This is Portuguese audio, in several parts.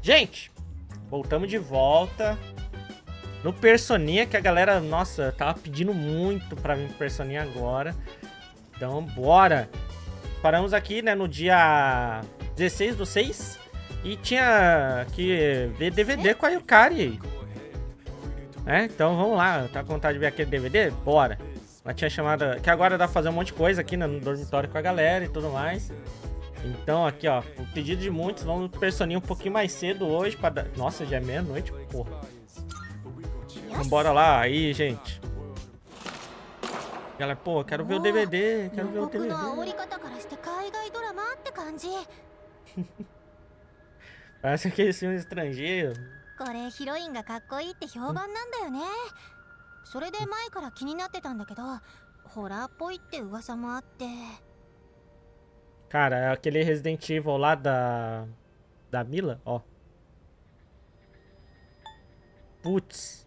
Gente, voltamos de volta no Personinha, que a galera, nossa, tava pedindo muito pra vir pro Personinha agora. Então, bora! Paramos aqui, né, no dia 16/6 e tinha que ver DVD com a Yukari. Então vamos lá, tá com vontade de ver aquele DVD? Bora! Ela tinha chamado, que agora dá pra fazer um monte de coisa aqui, né, no dormitório com a galera e tudo mais. Então aqui, ó, o pedido de muitos, vamos pro Personinha um pouquinho mais cedo hoje pra dar... Nossa, já é meia-noite, porra. Então bora lá, aí, gente. Galera, pô, quero ver o DVD, quero ver o DVD. Parece aquele filme estrangeiro. Cara, é aquele Resident Evil lá da Mila, ó. Putz.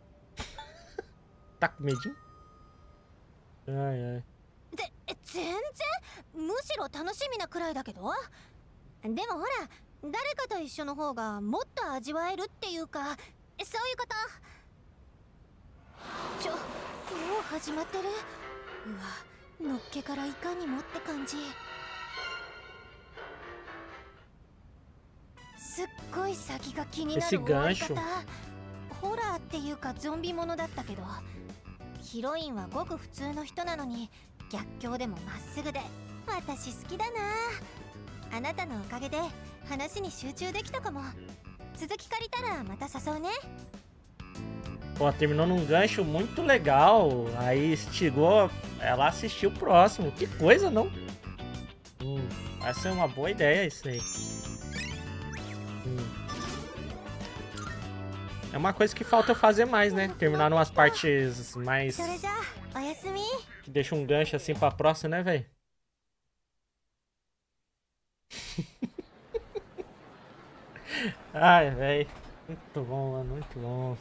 Tá com medinho? Ai, ai. Esse gancho. ホラーっていうかゾンビものだったけど、ヒロインはごく普通の人なのに逆境でもまっすぐで私好きだな。あなたのおかげで話に集中できたかも。続き借りたらまた誘うね。 Pô, terminou num gancho muito legal. Aí instigou ela assistir o próximo. Que coisa, não? Vai ser uma boa ideia isso aí. É uma coisa que falta fazer mais, né? Terminar umas partes mais... que deixa um gancho assim pra próxima, né, velho? Ai, velho. Muito bom, mano. Muito bom.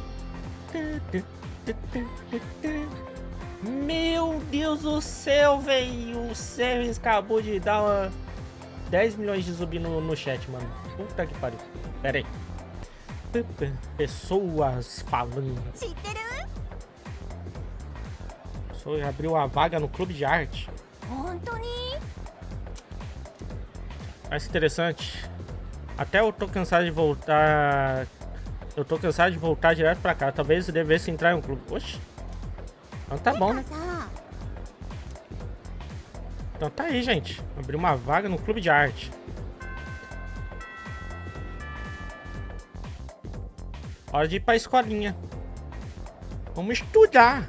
Meu Deus do céu, velho. O Service acabou de dar uma 10 milhões de zumbi no chat, mano. Puta que pariu. Pera aí. Pessoas falando. Pessoa abriu a vaga no clube de arte. Mais interessante. Até eu tô cansado de voltar. Eu tô cansado de voltar direto pra cá. Talvez eu devesse entrar em um clube. Oxi. Então tá bom, né? Então tá aí, gente. Abriu uma vaga no clube de arte. Hora de ir pra escolinha. Vamos estudar.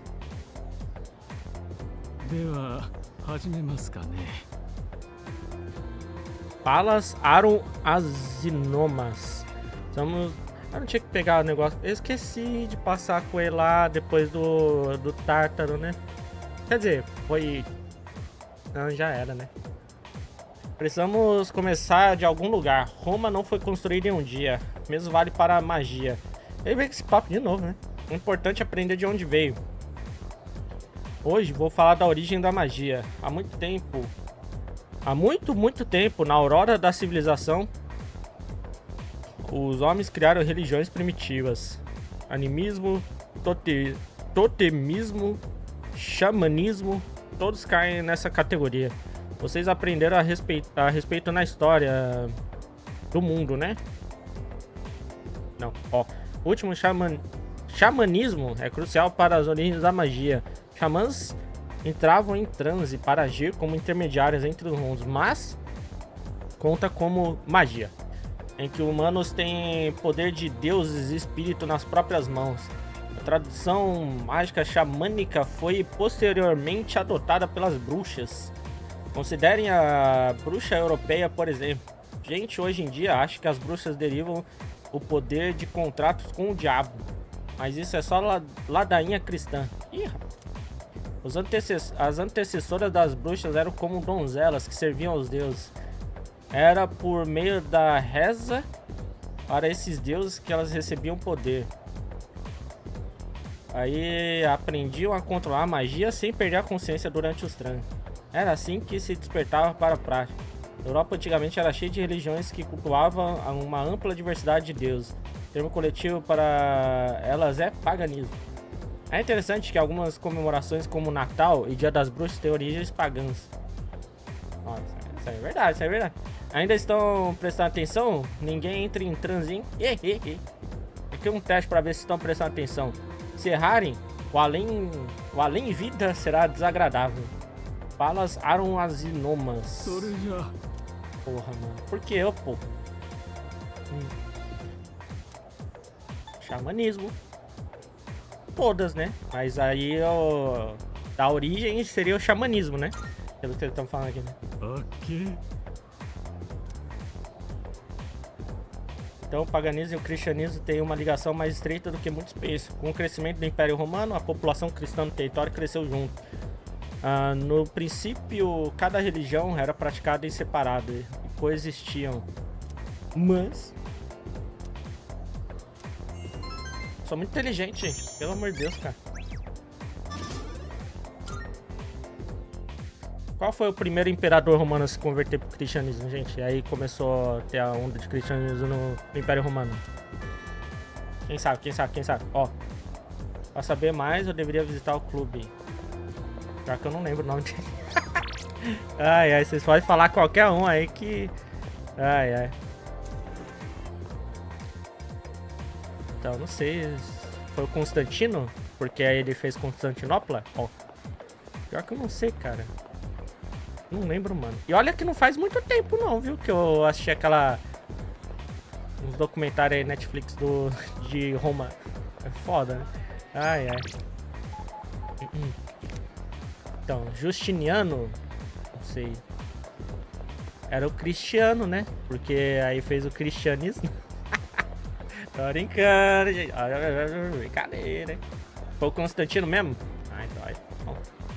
Palas Aron Azinomas. Vamos... Eu não tinha que pegar o negócio. Eu esqueci de passar com ele lá depois do Tártaro, né? Quer dizer, foi... Não, já era, né? Precisamos começar de algum lugar. Roma não foi construída em um dia. Mesmo vale para a magia. Ele veio com esse papo de novo, né? O importante é aprender de onde veio. Hoje vou falar da origem da magia. Há muito tempo... Há muito tempo, na aurora da civilização, os homens criaram religiões primitivas. Animismo, totemismo, xamanismo, todos caem nessa categoria. Vocês aprenderam a respeito na história do mundo, né? Não, ó. O último xamanismo é crucial para as origens da magia. Xamãs entravam em transe para agir como intermediários entre os mundos, mas conta como magia, em que humanos têm poder de deuses e espírito nas próprias mãos. A tradição mágica xamânica foi posteriormente adotada pelas bruxas. Considerem a bruxa europeia, por exemplo. Gente, hoje em dia acha que as bruxas derivam o poder de contratos com o diabo, mas isso é só ladainha cristã. Ih, rapaz. As antecessoras das bruxas eram como donzelas que serviam aos deuses. Era por meio da reza para esses deuses que elas recebiam poder. Aí aprendiam a controlar a magia sem perder a consciência durante os transes. Era assim que se despertava para a prática. A Europa antigamente era cheia de religiões que cultuavam uma ampla diversidade de deuses. O termo coletivo para elas é paganismo. É interessante que algumas comemorações como Natal e Dia das Bruxas têm origens pagãs. Nossa, isso é verdade, isso é verdade. Ainda estão prestando atenção? Ninguém entra em transe, hein? Aqui um teste para ver se estão prestando atenção. Se errarem, o além vida será desagradável. Palas aronazinomas. Porra, mano. Por que eu, pô? Xamanismo. Todas, né? Mas aí da origem seria o xamanismo, né? Pelo que eles estão falando aqui, né? Ok. Então o paganismo e o cristianismo têm uma ligação mais estreita do que muitos pensam. Com o crescimento do Império Romano, a população cristã no território cresceu junto. No princípio, cada religião era praticada em separado e coexistiam. Mas... sou muito inteligente, gente. Pelo amor de Deus, cara. Qual foi o primeiro imperador romano a se converter pro cristianismo, gente? E aí começou a ter a onda de cristianismo no Império Romano. Quem sabe, quem sabe, quem sabe? Ó, pra saber mais, eu deveria visitar o clube. Já que eu não lembro o nome dele. Ai, ai, vocês podem falar qualquer um aí que... ai, ai. Então, não sei. Foi o Constantino? Porque aí ele fez Constantinopla? Ó. Pior que eu não sei, cara. Não lembro, mano. E olha que não faz muito tempo não, viu? Que eu assisti uns documentários aí Netflix de Roma. É foda, né? Ai, ai. Então, Justiniano. Não sei. Era o Cristiano, né? Porque aí fez o cristianismo. Tô brincando, gente. Brincadeira, hein? Foi o Constantino mesmo? Ai, dói. Bom.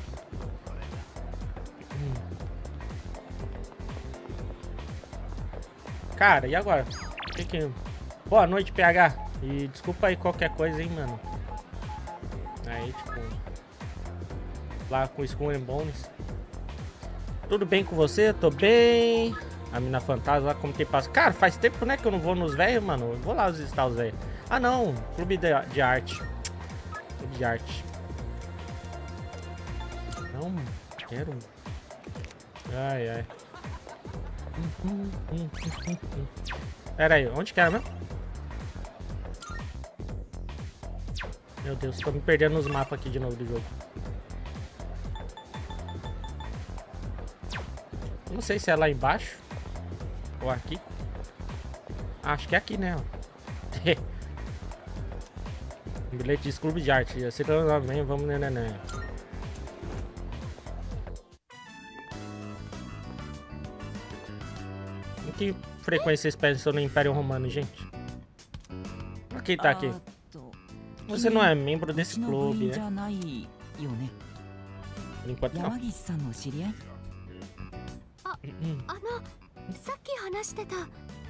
Cara, e agora? Boa noite, PH. E desculpa aí qualquer coisa, hein, mano. Aí, tipo... lá com o Skull and Bones. Tudo bem com você? Tô bem. A mina fantasma lá, como tem passo. Cara, faz tempo, né, que eu não vou nos velhos, mano. Eu vou lá visitar os velhos. Ah, não. Clube de arte. Clube de arte. Não, quero. Ai, ai. Pera aí, onde que era mesmo? Meu Deus, tô me perdendo nos mapas aqui de novo do jogo. Não sei se é lá embaixo ou aqui. Acho que é aqui, né? Bilhete de clube de arte. Assim também, vamos, né? Em que frequência vocês pensam no Império Romano, gente? Quem tá aqui? Você não é membro desse clube, né? Por enquanto não. さっき話してた。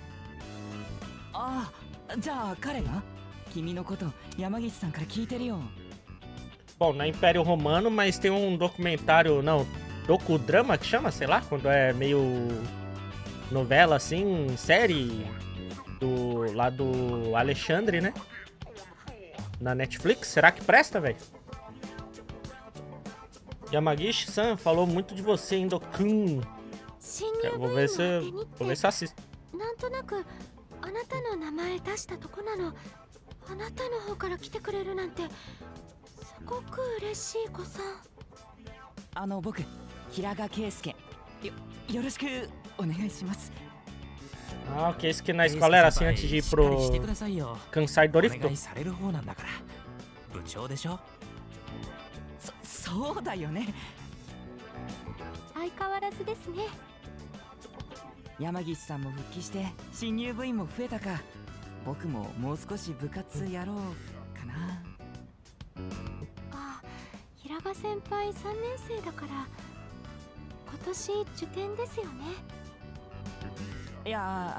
ああ、じゃあ彼が君のこと山岸さんから聞いてるよ。 Bom, não é Império Romano, mas tem um documentário, não, docudrama que chama, sei lá, quando é meio novela assim, série lá do Alexandre, né? Na Netflix, será que presta, velho? Yamagishi-san falou muito de você em Dokun. Vou ver se eu assisto. なんとなくあなたの名前出したとこなの。あなたの方から来てくれるなんてすごく嬉しい子さん。 僕平賀圭介よろしくお願いします。 Ah, ok, esse que na escola era assim antes de ir pro Kansai Dorito. そうだよね。 相変わらずですね。 山岸さんも復帰して新入部員も増えたか。僕ももう少し部活やろうかな。 あ、平賀先輩3年生だから今年受験ですよね。 いや、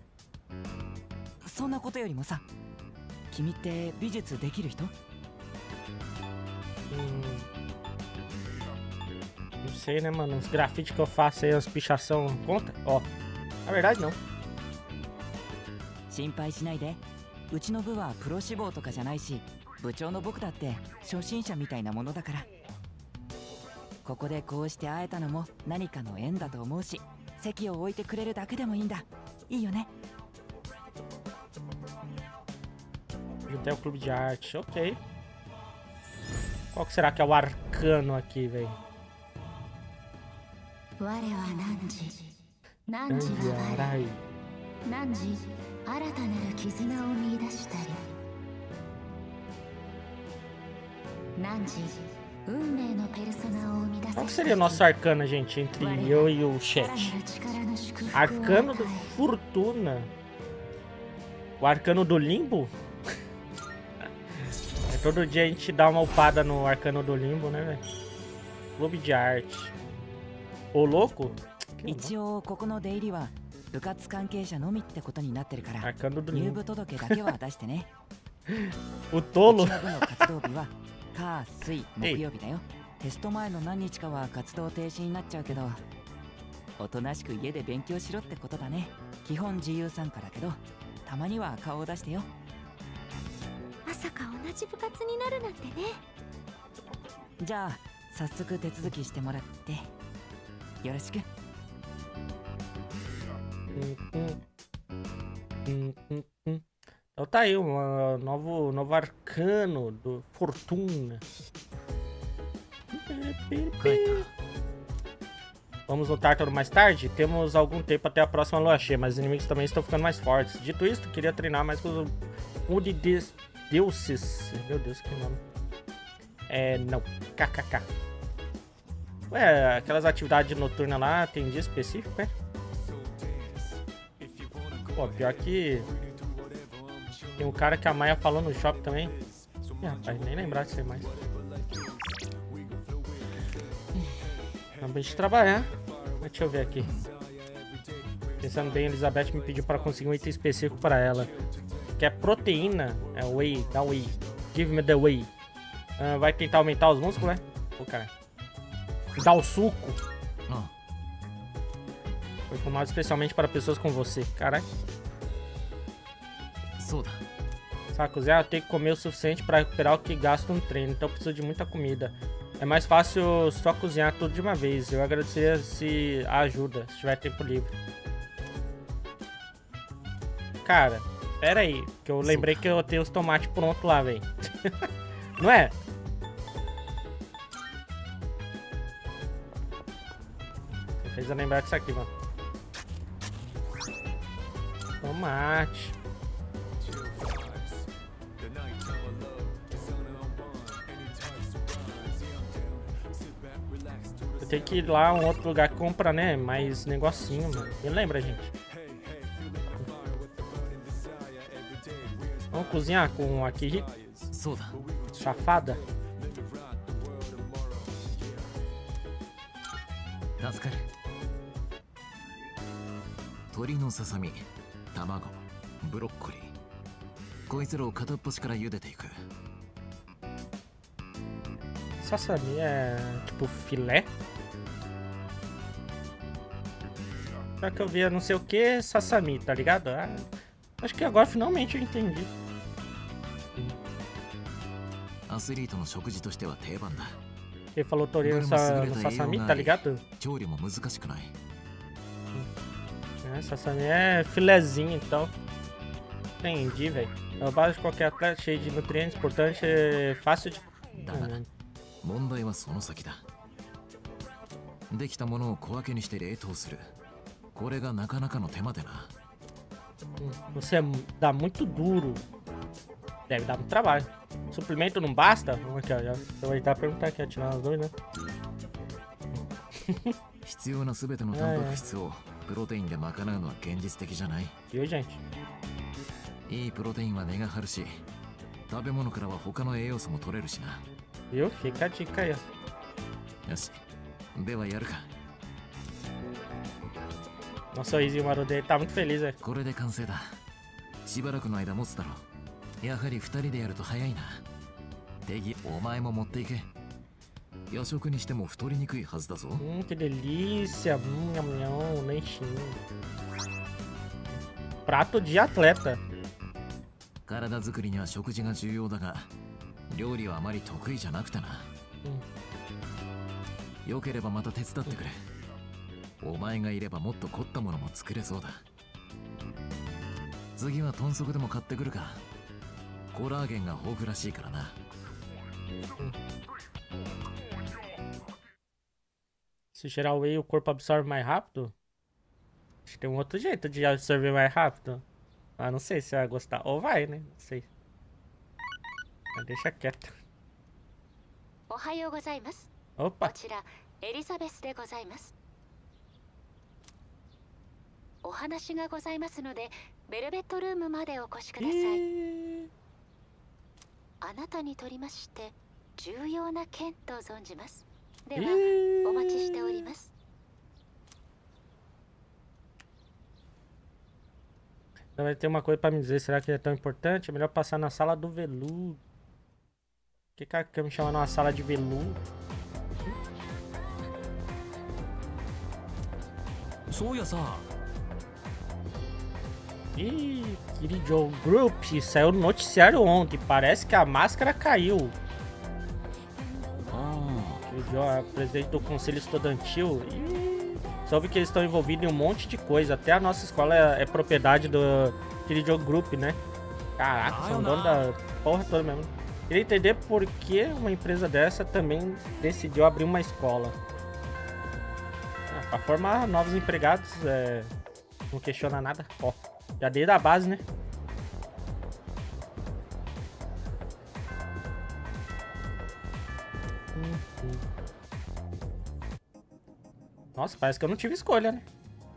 そんなことよりもさ、君って美術できる人？ Não sei, né, mano? Os grafites que eu faço aí, as pichação, conta? Ó, na verdade, não. 心配しないで。うちの部はプロ志望とかじゃないし、部長の僕だって初心者みたいなものだから。ここでこうして会えたのも何かの縁だと思うし、席を置いてくれるだけでもいいんだ。いいよね。 Até o clube de arte, ok. Qual que será que é o arcano aqui, velho? Nanji Arai. Qual que seria o nosso arcano, gente, entre eu e o chat? Arcano do Fortuna. O arcano do Limbo? Todo dia a gente dá uma upada no arcano do Limbo, né, velho? Clube de arte. Ô, louco? Arcano do Limbo. O O tolo. Ei. テスト前の何日かは活動停止になっちゃうけど、おとなしく家で勉強しろってことだね。基本自由参加だけど、たまには顔を出してよ。 まさか同じ部活になるなんてね。 じゃあ早速手続きしてもらってよろしく。 Então tá aí, um novo arcano do Fortuna. Vamos no Tártaro mais tarde? Temos algum tempo até a próxima lua cheia, mas os inimigos também estão ficando mais fortes. Dito isso, queria treinar mais com o de deuses. Meu Deus, que nome. Não. KKK. Ué, aquelas atividades noturnas lá, tem dia específico, né? Pô, pior que... Tem um cara que a Maia falou no shopping também. Ih, rapaz, nem lembrar de ser mais. Acabei de trabalhar. Mas deixa eu ver aqui. Pensando bem, Elizabeth me pediu para conseguir um item específico para ela. Que é proteína. É whey, dá whey. Give me the whey. Vai tentar aumentar os músculos, né? Pô, cara. Dá o suco. Foi formado especialmente para pessoas como você. Caralho. Sabe, cozinhar, eu tenho que comer o suficiente para recuperar o que gasto no treino. Então eu preciso de muita comida. É mais fácil só cozinhar tudo de uma vez. Eu agradeceria se a ajuda, se tiver tempo livre. Cara, pera aí, que eu lembrei que eu tenho os tomates prontos lá, velho. Não é? Me fez eu lembrar disso aqui, mano. Tomate. Tem que ir lá a um outro lugar que compra, né? Mais negocinho, mano. Me lembra, gente. Vamos cozinhar com a Kiri? Safada. Sasami é tipo filé? Só que eu via não sei o que, sasami, tá ligado? Ah, acho que agora finalmente eu entendi. Ele falou torino no sasami, tá ligado? Sasami é filézinho, então. Entendi, velho. É a base de qualquer atleta cheio de nutrientes importantes, é fácil de... Você dá muito duro. Deve dar muito trabalho. Suplemento não basta? Vamos aqui, ó. Eu vou tentar perguntar aqui, tirar as duas, né? Viu, gente? Viu? Fica a dica aí, ó. Nossa, o Izzy Maru dele tá muito feliz, velho. Que delícia. Não, nem xingo. Prato de atleta. 体作りには食事が重要だが、料理はあまり得意じゃなくてな。よければまた手伝ってくれ。お前がいればもっと凝ったものも作れそうだ。次は豚足でも買ってくるか。コラーゲンが豊富らしいからな。 Se gerar whey, o corpo absorve mais rápido? Acho que tem um outro jeito de absorver mais rápido. Ah, não sei se vai gostar. Ou vai, né? Não sei. Mas deixa quieto. Opa! エリザベスでございます。お話がございますので、ベルベットルームまでお越しください。あなたにとりまして重要な件と存じます。では、お待ちしております。 Vai ter uma coisa pra me dizer. Será que é tão importante? É melhor passar na sala do veludo. Que cara quer me chamar numa sala de veludo? そうやさ。 Ih, Kirijo Group saiu no noticiário ontem. Parece que a máscara caiu. Kirijo é presidente do conselho estudantil. Ih, soube que eles estão envolvidos em um monte de coisa. Até a nossa escola é propriedade do Kirijo Group, né? Caraca, são donos da porra toda mesmo. Queria entender por que uma empresa dessa também decidiu abrir uma escola. Pra formar novos empregados, não questiona nada. Ó, já desde a base, né? Nossa, parece que eu não tive escolha, né?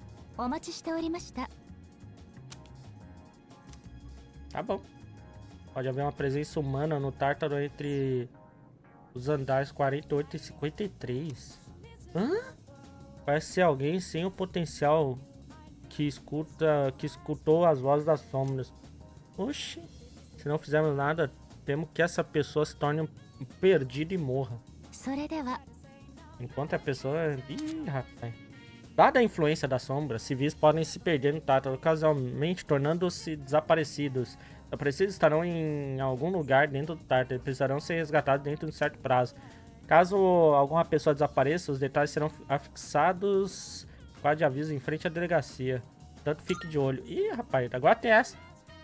Tá bom. Pode haver uma presença humana no Tártaro entre os andares 48 e 53. Hã? Parece ser alguém sem o potencial que escutou as vozes das sombras. Oxi. Se não fizermos nada, temo que essa pessoa se torne um perdido e morra. Enquanto a pessoa... Ih, rapaz. Dada a influência da sombra, civis podem se perder no Tártaro, ocasionalmente tornando-se desaparecidos. Desaparecidos estarão em algum lugar dentro do Tártaro e precisarão ser resgatados dentro de um certo prazo. Caso alguma pessoa desapareça, os detalhes serão afixados quadro de aviso em frente à delegacia. Portanto, fique de olho. Ih, rapaz, agora tem essa.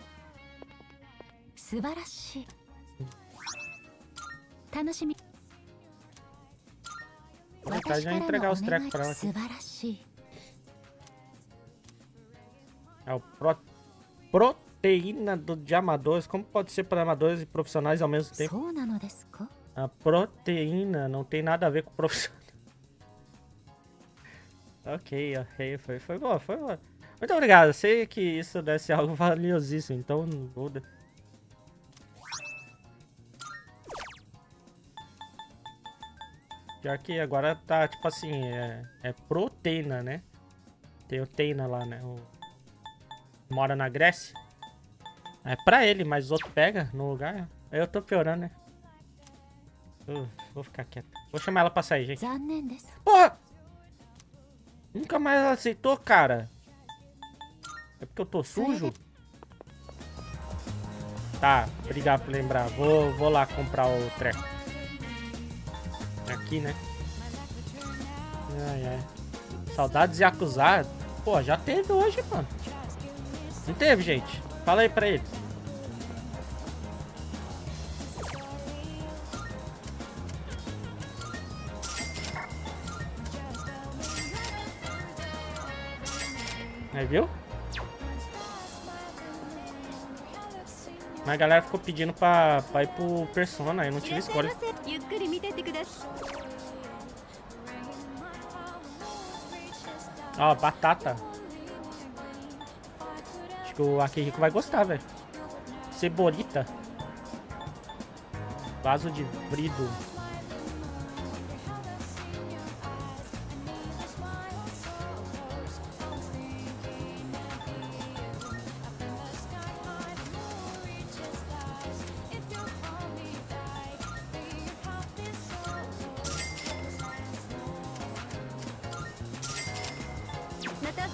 Vou vontade de entregar os trecos pra ela aqui. É o proteína de amadores. Como pode ser para amadores e profissionais ao mesmo tempo? A proteína não tem nada a ver com profissional. Ok, foi boa, foi boa. Muito obrigado, sei que isso deve ser algo valiosíssimo, então não vou... Já que agora tá, tipo assim, é proteína, né? Tem o Teina lá, né? Mora na Grécia. É pra ele, mas os outros pegam no lugar. Eu tô piorando, né? Vou ficar quieto. Vou chamar ela pra sair, gente. Porra! Nunca mais ela aceitou, cara. É porque eu tô sujo? Tá, obrigado por lembrar. Vou lá comprar o treco. Aqui, né? Ai, ai. Saudades de acusar. Pô, já teve hoje, mano. Não teve, gente? Fala aí pra ele. Aí, viu? Mas a galera ficou pedindo pra ir pro Persona, eu não tive escolha. Ó, batata. Acho que o Akihiko vai gostar, velho. Cebolita. Vaso de brido.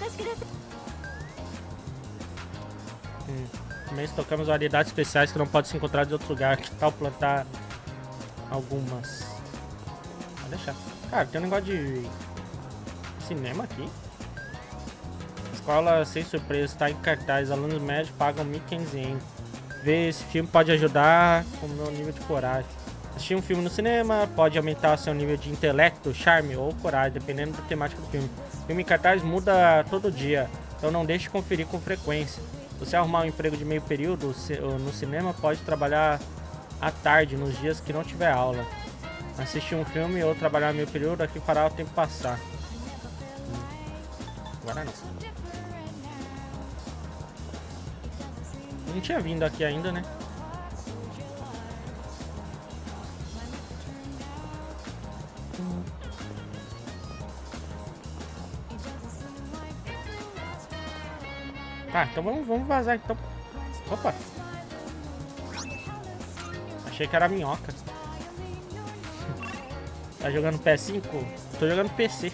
Mês tocamos variedades especiais que não podem ser encontradas em outro lugar. Que tal plantar algumas? Pode deixar. Cara, tem um negócio de cinema aqui. Escola Sem Surpresa está em cartaz. Alunos médios pagam 1.500 ienes. Ver esse filme pode ajudar com o meu nível de coragem. Assistir um filme no cinema pode aumentar seu nível de intelecto, charme ou coragem, dependendo da temática do filme. O filme em cartaz muda todo dia, então não deixe de conferir com frequência. Se você arrumar um emprego de meio período no cinema, pode trabalhar à tarde, nos dias que não tiver aula. Assistir um filme ou trabalhar meio período aqui fará o tempo passar. Agora não. Não tinha vindo aqui ainda, né? Tá, então vamos vazar então. Opa! Achei que era minhoca. Tá jogando PS5? Tô jogando PC.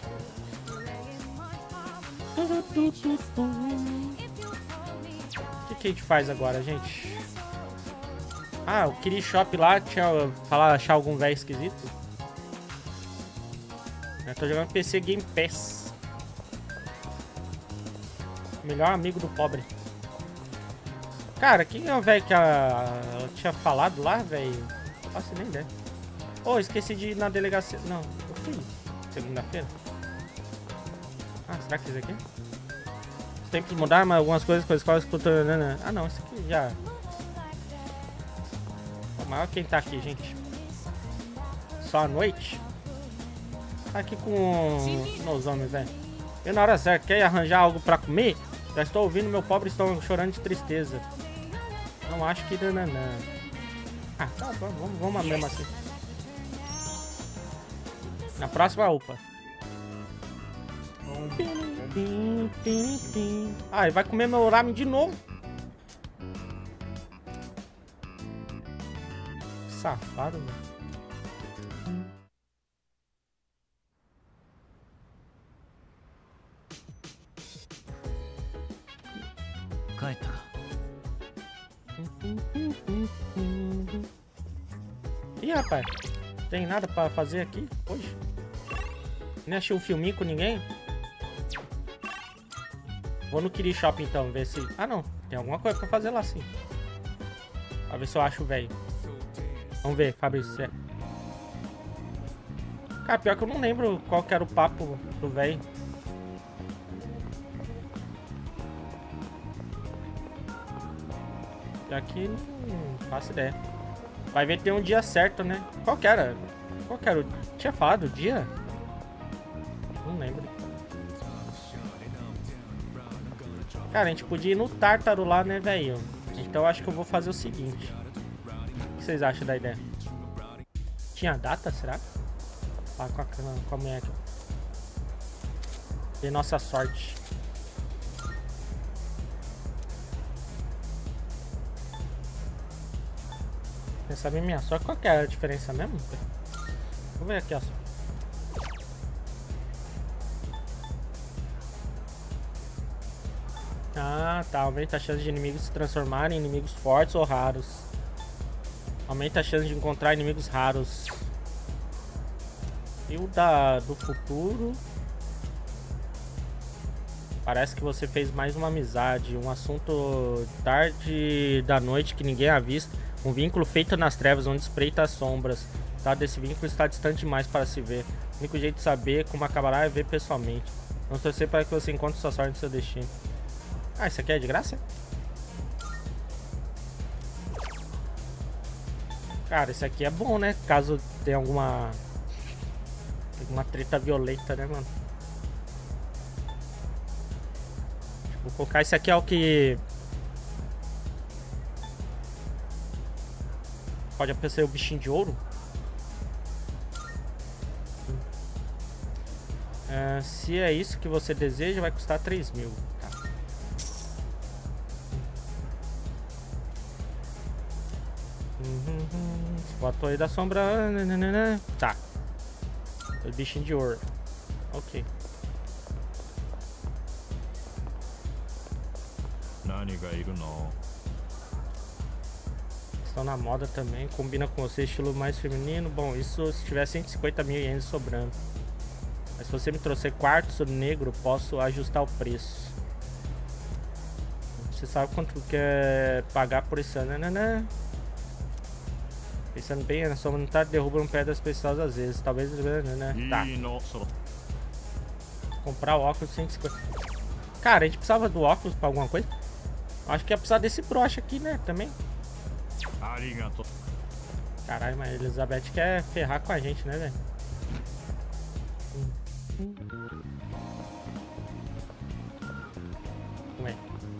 O que a gente faz agora, gente? Ah, o Kiri Shop lá, tinha achar algum velho esquisito. Eu tô jogando PC Game Pass. Melhor amigo do pobre. Cara, quem é o velho que ela tinha falado lá, velho? Não faço nem ideia. Oh, esqueci de ir na delegacia. Não, eu fui segunda-feira. Ah, será que é isso aqui? Os tempos mudaram, mas algumas coisas com a escola escutando. Ah, não, isso aqui já. O maior quem tá aqui, gente. Só à noite. Tá aqui com os homens, velho. E na hora certa, quer arranjar algo pra comer? Já estou ouvindo meu pobre estômago chorando de tristeza. Não acho que... Ah, tá bom, vamos mesmo assim. Na próxima, upa. Ah, ele vai comer meu ramen de novo. Safado, mano. Ih, rapaz, tem nada pra fazer aqui hoje? Nem achei um filminho com ninguém? Vou no Kiri Shop então, ver se... Ah não, tem alguma coisa pra fazer lá sim. Pra ver se eu acho o velho. Vamos ver, Fabrício. Cara, pior que eu não lembro qual que era o papo do velho. Aqui não faço ideia. Vai ver que tem um dia certo, né? Qual que era? Tinha falado o dia? Não lembro. Cara, a gente podia ir no Tártaro lá, né, velho? Então acho que eu vou fazer o seguinte. O que vocês acham da ideia? Tinha data, será? Ah, com a mulher aqui. Ver nossa sorte. Quer saber minha sorte? Qual que é a diferença mesmo? Vou ver aqui, ó. Ah, tá. Aumenta a chance de inimigos se transformarem em inimigos fortes ou raros. Aumenta a chance de encontrar inimigos raros. E o do futuro... Parece que você fez mais uma amizade. Um assunto tarde da noite que ninguém avista. Um vínculo feito nas trevas, onde espreita as sombras. Tá? Desse vínculo está distante demais para se ver. O único jeito de saber como acabará é ver pessoalmente. Vamos torcer para que você encontre sua sorte no seu destino. Ah, isso aqui é de graça? Cara, isso aqui é bom, né? Caso tenha alguma treta violenta, né, mano? Vou colocar esse aqui, é o que... Pode aparecer o bichinho de ouro. Se é isso que você deseja, vai custar 3.000. Tá. Botou aí da sombra. Tá. O bichinho de ouro. Ok. estão na moda também. Combina com você, estilo mais feminino. Bom, isso se tiver 150 mil ienes sobrando. Mas se você me trouxer quartzo negro, posso ajustar o preço. Você sabe quanto quer pagar por isso, né? Pensando bem, a sua vontade derruba pedras preciosas às vezes. Talvez, né? Tá. Comprar o óculos 150. Cara, a gente precisava do óculos pra alguma coisa? Acho que ia precisar desse broche aqui, né? Também. Caralho, mas a Elizabeth quer ferrar com a gente, né, velho? Ué.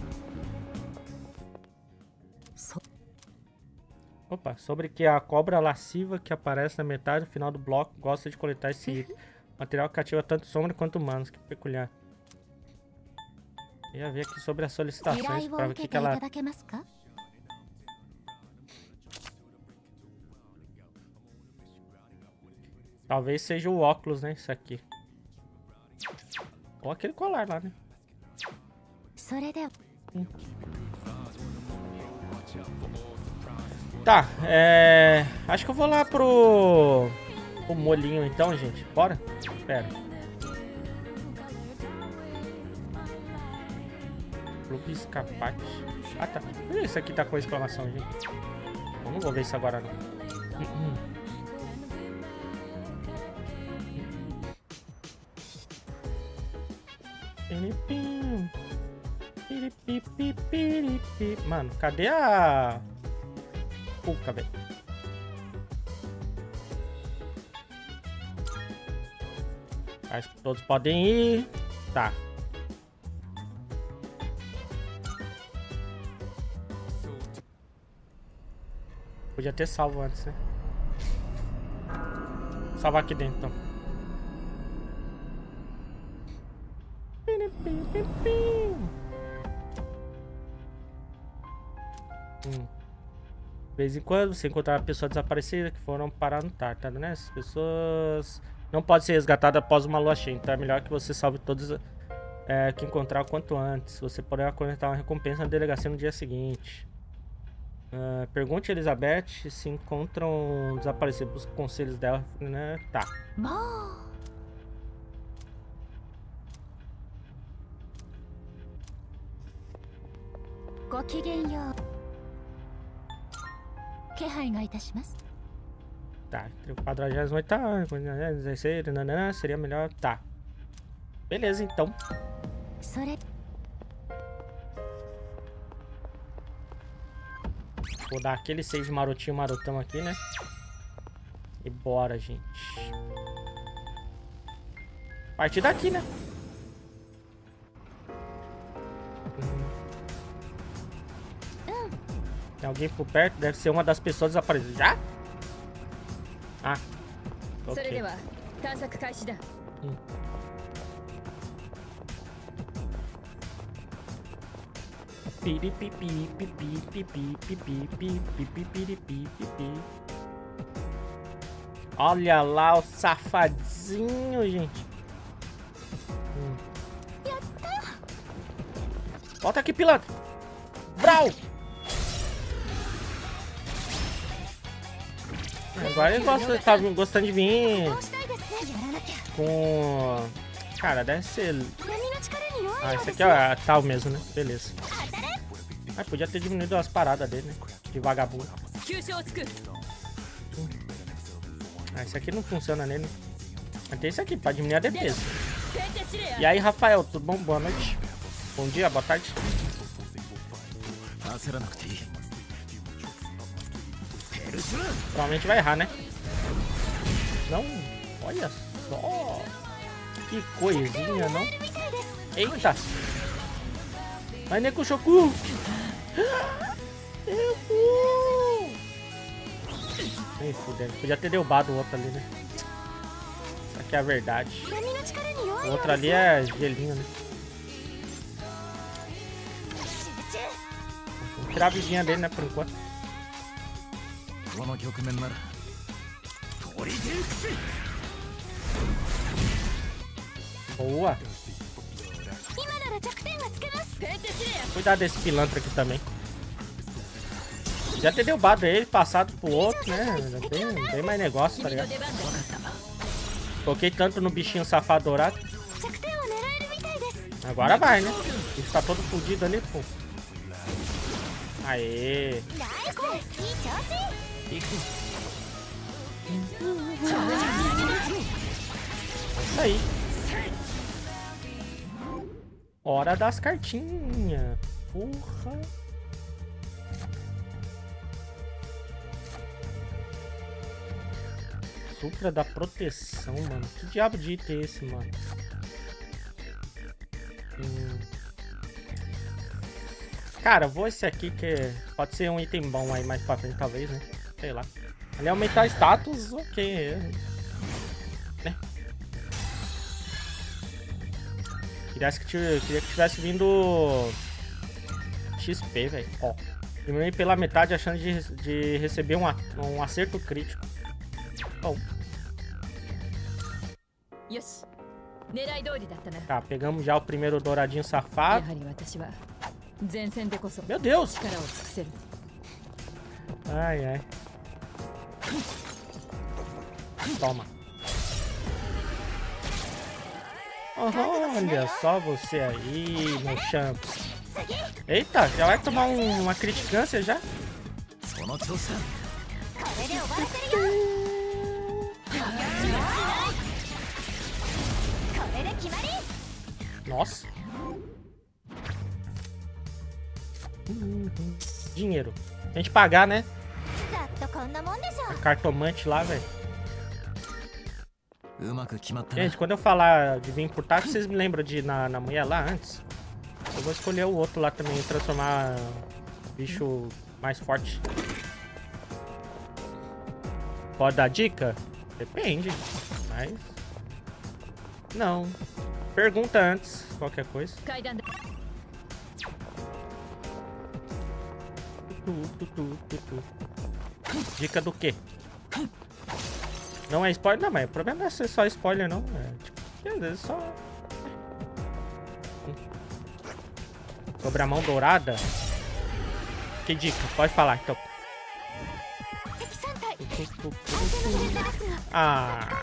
Opa, sobre que a cobra lasciva que aparece na metade do final do bloco gosta de coletar esse item. Material que cativa tanto sombra quanto humanos. Que peculiar. Eu ia ver aqui sobre as solicitações para ver o que ela... Talvez seja o óculos, né? Isso aqui. Ou aquele colar lá, né? Tá, acho que eu vou lá pro molinho então, gente. Bora? Pera. Clube escapate. Ah, tá. Isso aqui tá com exclamação, gente. Eu não vou ver isso agora, não. Mano, cadê a... Puca, velho. Todos podem ir. Tá. Podia ter salvo antes, né? Salvar aqui dentro, então. De vez em quando você encontrar uma pessoa desaparecida que foram parar no Tártaro, né? Essas pessoas não podem ser resgatadas após uma lua cheia, então é melhor que você salve todos que encontrar o quanto antes. Você poderá conectar uma recompensa na delegacia no dia seguinte. Pergunte a Elizabeth se encontram desaparecidos, busca conselhos dela, né? Tá. Tá, 48º, 16, seria melhor. Tá. Beleza, então. Vou dar aquele save marotinho, marotão aqui, né? E bora, gente. Partir daqui, né? Tem alguém por perto? Deve ser uma das pessoas desaparecidas. Já? Ah. Ok. Olha lá o safadinho, gente. Volta aqui, pilantra. Brau! Agora eles estavam gostando de vir com... Cara, deve ser... Ah, esse aqui é a tal mesmo, né? Beleza. Ah, podia ter diminuído as paradas dele, né? De vagabundo. Ah, esse aqui não funciona nele. Mas tem esse aqui, pra diminuir a defesa. E aí, Rafael, tudo bom? Boa noite. Bom dia, boa tarde. Provavelmente vai errar, né? Não, olha só. Que coisinha, não? Eita. Vai, Nekushoku. Ei, fudendo. Podia ter derrubado o outro ali, né? Isso aqui é a verdade. O outro ali é gelinho, né? Vamos tirar a vizinha dele, né, por enquanto. Boa. Cuidado desse pilantra aqui também. Já ter derrubado ele, passado pro outro, né? Bem mais negócio, tá ligado? Foquei tanto no bichinho safado dourado. Agora vai, né? Ele tá todo fudido ali, pô. Aê! Isso aí. Hora das cartinhas. Porra. Sucra da proteção, mano. Que diabo de item é esse, mano? Cara, vou esse aqui que pode ser um item bom aí mais pra frente, talvez, né? Sei lá. Ali aumentar status, ok. Né? Queria que tivesse vindo XP, velho. Ó. Diminui pela metade a chance de receber um acerto crítico. Bom. Tá, pegamos já o primeiro douradinho safado. Meu Deus! Ai, ai. Toma. Olha só você aí, meu champs. Eita, já vai tomar uma criticância já? Nossa. Dinheiro. A gente pagar, né? A cartomante lá, velho. Gente, quando eu falar de vir por táxi, vocês me lembram de ir na mulher lá antes? Eu vou escolher o outro lá também, transformar o bicho mais forte. Pode dar dica? Depende, mas... Não. Pergunta antes, qualquer coisa. Dica do quê? Não é spoiler? Não, mas o problema não é ser só spoiler, não. É, tipo, às vezes só... Sobre a mão dourada? Que dica? Pode falar, então. Ah...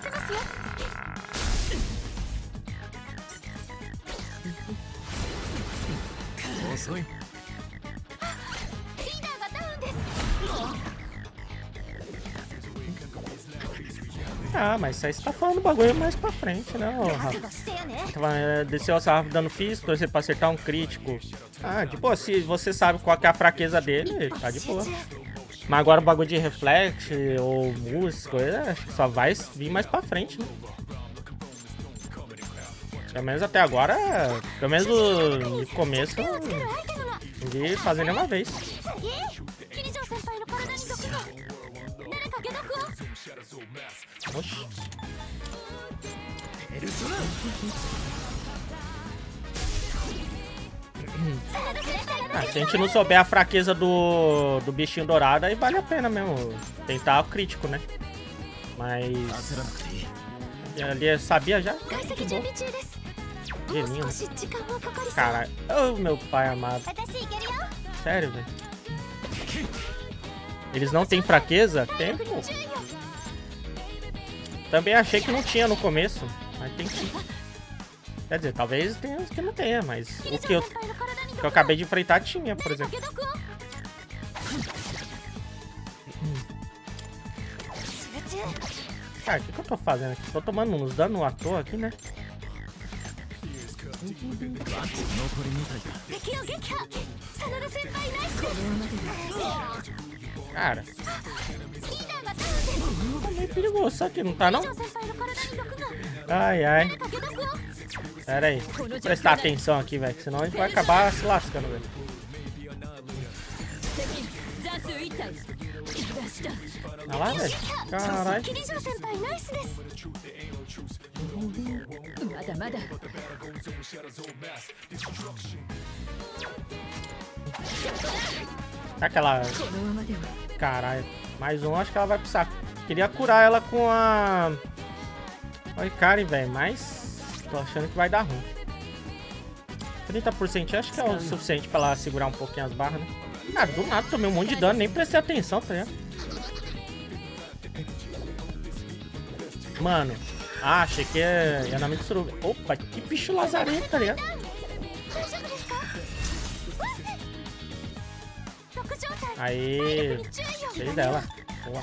Ah, mas isso aí você tá falando do bagulho mais pra frente, né, Rafa? Desceu a sarrafo dando físico, torcer pra acertar um crítico. Ah, de boa, se você sabe qual que é a fraqueza dele, tá de boa. Mas agora o bagulho de reflexo ou música, acho que só vai vir mais pra frente, né? Pelo menos até agora, pelo menos no começo, não vi fazer nenhuma vez. Oxi. Ah, se a gente não souber a fraqueza do bichinho dourado, aí vale a pena mesmo tentar o crítico, né? Mas... Ali sabia já? Gelinho. Caralho. Oh, meu pai amado. Sério, velho. Eles não têm fraqueza? Tem, pô. Também achei que não tinha no começo, mas tem sim. Quer dizer, talvez tenha uns que não tenha, mas o que eu acabei de enfrentar tinha, por exemplo. Cara, o que eu tô fazendo aqui? Tô tomando uns danos à toa aqui, né? Cara, tá meio perigoso isso aqui, não tá não? Ai, ai. Pera aí, vou prestar atenção aqui, velho, senão a gente vai acabar se lascando, velho. Olha lá, velho. Caralho. Aquela... Caralho. Mais um, acho que ela vai pro saco. Queria curar ela com a... Olha, cara, velho, mas... Tô achando que vai dar ruim. 30% acho que é o suficiente pra ela segurar um pouquinho as barras, né? Cara, do nada tomei um monte de dano, nem prestei atenção, tá ligado? Mano, achei que ia na Mitsurugi. Opa, que bicho lazarento, tá ligado? Aí, sei dela. Boa.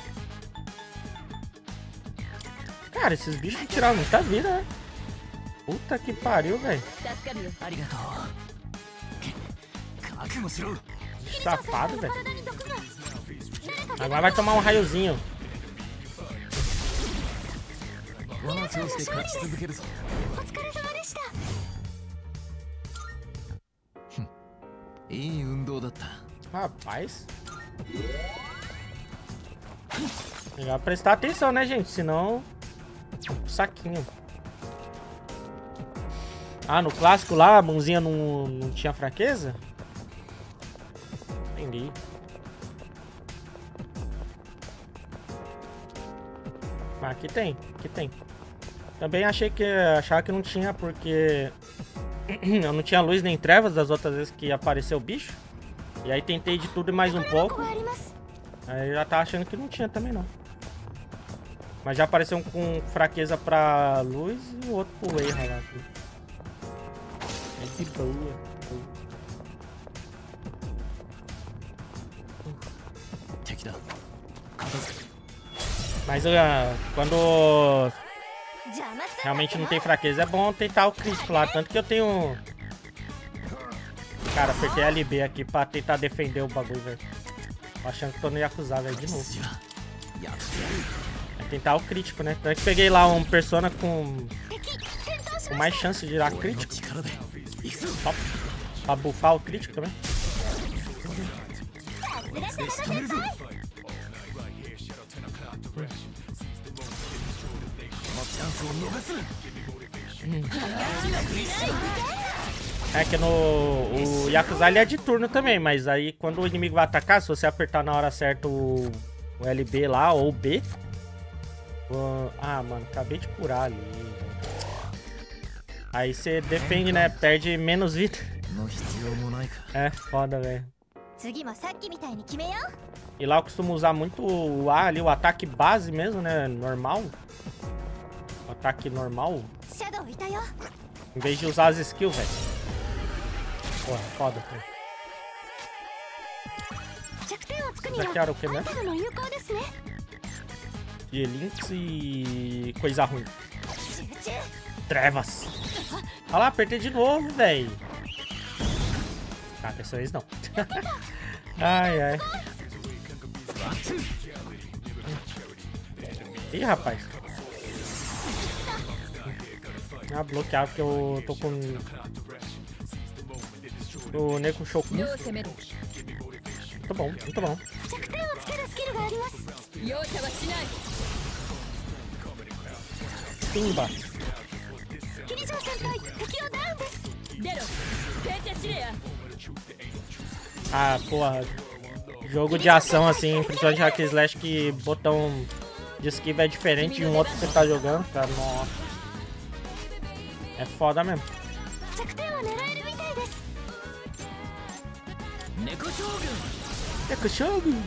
Cara, esses bichos tiraram muita vida, né? Puta que pariu, velho. Safado, velho. Agora vai tomar um raiozinho. Rapaz. Melhor prestar atenção, né, gente? Senão... saquinho. Ah, no clássico lá, a mãozinha não tinha fraqueza? Entendi. Ah, aqui tem, aqui tem. Também achava que não tinha, porque eu não tinha luz nem trevas das outras vezes que apareceu o bicho. E aí tentei de tudo e mais um pouco. Aí já tava achando que não tinha também não. Mas já apareceu um com fraqueza pra luz e o outro pro erro lá. É de boa. Mas quando realmente não tem fraqueza, é bom tentar o crítico lá. Tanto que eu tenho... Cara, apertei LB aqui pra tentar defender o bagulho, velho. Tô achando que tô no Yakuza, velho, de novo. É tentar o crítico, né? Tanto que peguei lá um Persona com mais chance de virar crítico. Só pra buffar o crítico também. É que o Yakuza ele é de turno também, mas aí quando o inimigo vai atacar, se você apertar na hora certa o LB lá, ou o B... Ah, mano, acabei de curar ali. Aí você defende, né? Perde menos vida. É, foda, velho. E lá eu costumo usar muito o A ali, o ataque base mesmo, né? Normal. O ataque normal. Em vez de usar as skills, velho. Porra, foda, velho. Isso aqui era o que, né? De links e coisa ruim. Trevas. Olha lá, apertei de novo, velho. Tá, dessa vez não. Ai, ai. Ih, rapaz. Ah, bloqueado porque eu tô com o Neko Shoku. Muito bom, muito bom. Pimba. Ah, porra. Jogo de ação assim, principalmente hack slash, que botão de esquiva é diferente de um outro que você tá jogando, cara. Nossa. É foda mesmo. Neko Shogun.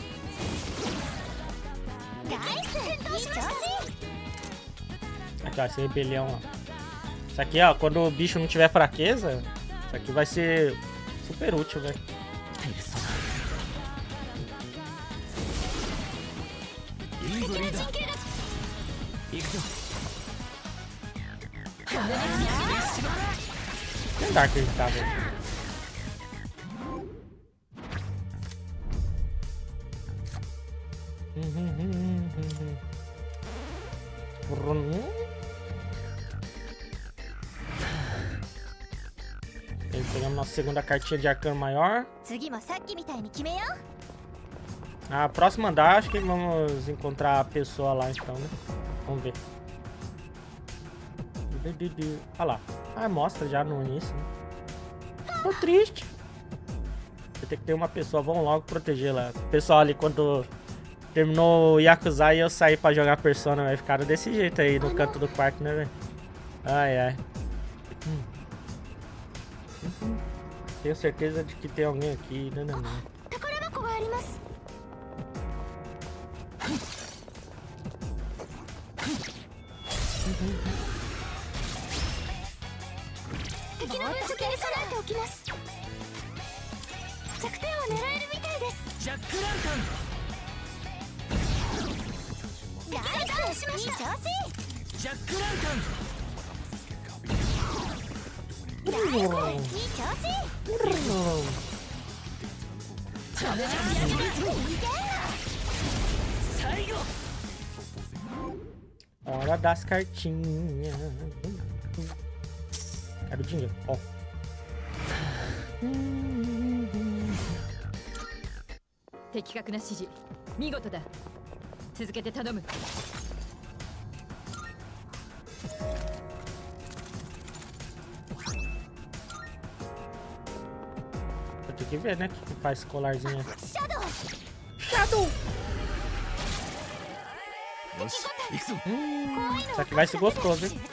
Aqui, ó, esse rebelião, ó. Isso aqui, ó, quando o bicho não tiver fraqueza, isso aqui vai ser super útil, velho. Tem Dark que tá, velho. Pegamos nossa segunda cartinha de arcano maior. A próxima andar, acho que vamos encontrar a pessoa lá então, né? Vamos ver. Olha lá. Ah, mostra já no início, né? Tô triste. Vai ter que ter uma pessoa, vamos logo proteger lá. O pessoal ali, quando terminou o Yakuza e eu saí pra jogar Persona, vai ficar desse jeito aí no canto do quarto, né, velho? Ai, ai. Tenho certeza de que tem alguém aqui, né? ります。敵の分析に備えておきます。弱点を狙えるみたいです。 ジャックランナイスしました。いい調子。 ジャックランナイスいい調子。 最後 Hora das cartinhas. Quero dinheiro, ó. 的確な指示、見事だ。続けて頼む。 Eu tenho que ver, né? O que faz esse colarzinho. Shadow! Shadow! よし行くぞ。 Isso aqui vai ser gostoso, hein?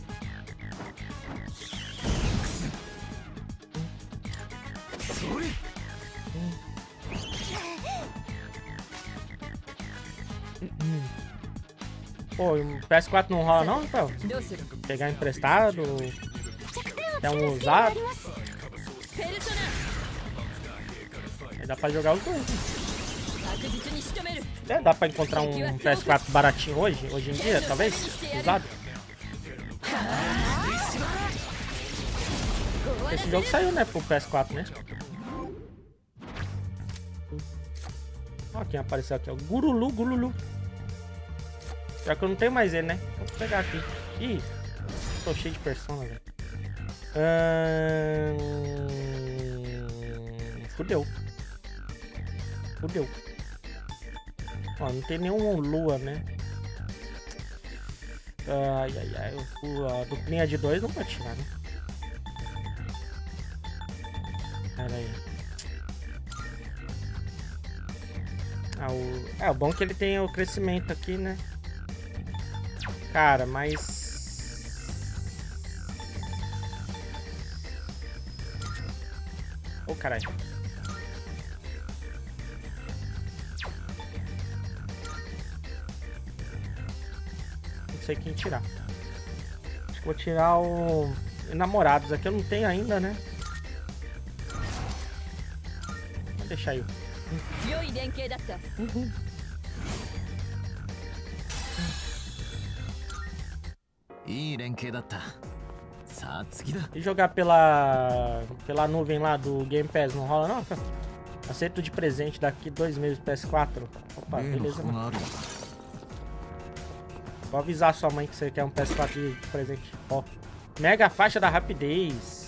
Pô, o PS4 não rola não, Rafael? どうする？ Pegar emprestado? É um usado? ペルソ Aí dá pra jogar os dois. ナ。確実に仕留める。 É, dá pra encontrar um PS4 baratinho hoje em dia, talvez? Usado. Esse jogo saiu, né, pro PS4, né? Ó, quem apareceu aqui, ó. Gurulu, Gurulu. Já que eu não tenho mais ele, né? Vou pegar aqui. Ih, tô cheio de persona, velho. Fudeu. Fudeu. Ó, não tem nenhum lua, né? Ai, ai, ai. A duplinha de 2 não vai tirar, né? Pera aí. Ah, o bom é que ele tem o crescimento aqui, né? Cara, mas... Ô, caralho. Não sei quem tirar. Acho que vou tirar o... Namorados aqui eu não tenho ainda, né? Vou deixar aí. 良い連携だった。 いい連携だった。さあ次だ。 E jogar pela nuvem lá do Game Pass não rola não? Aceito de presente daqui 2 meses PS4. Opa, 例の beleza, 箱 mano. があるのか。 Vou avisar sua mãe que você quer um PS4 de presente. Ó, mega faixa da rapidez.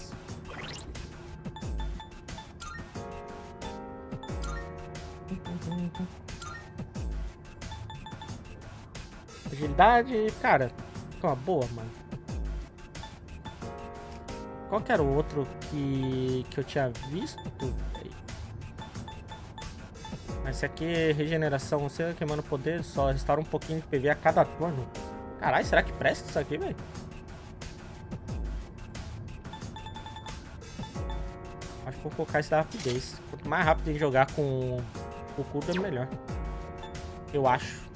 Agilidade, cara, fica uma boa, mano. Qual que era o outro que eu tinha visto? Esse aqui é regeneração, você queimando poder, só restaura um pouquinho de PV a cada turno. Caralho, será que presta isso aqui, velho? Acho que vou colocar esse da rapidez. Quanto mais rápido em jogar com o culto, é melhor. Eu acho.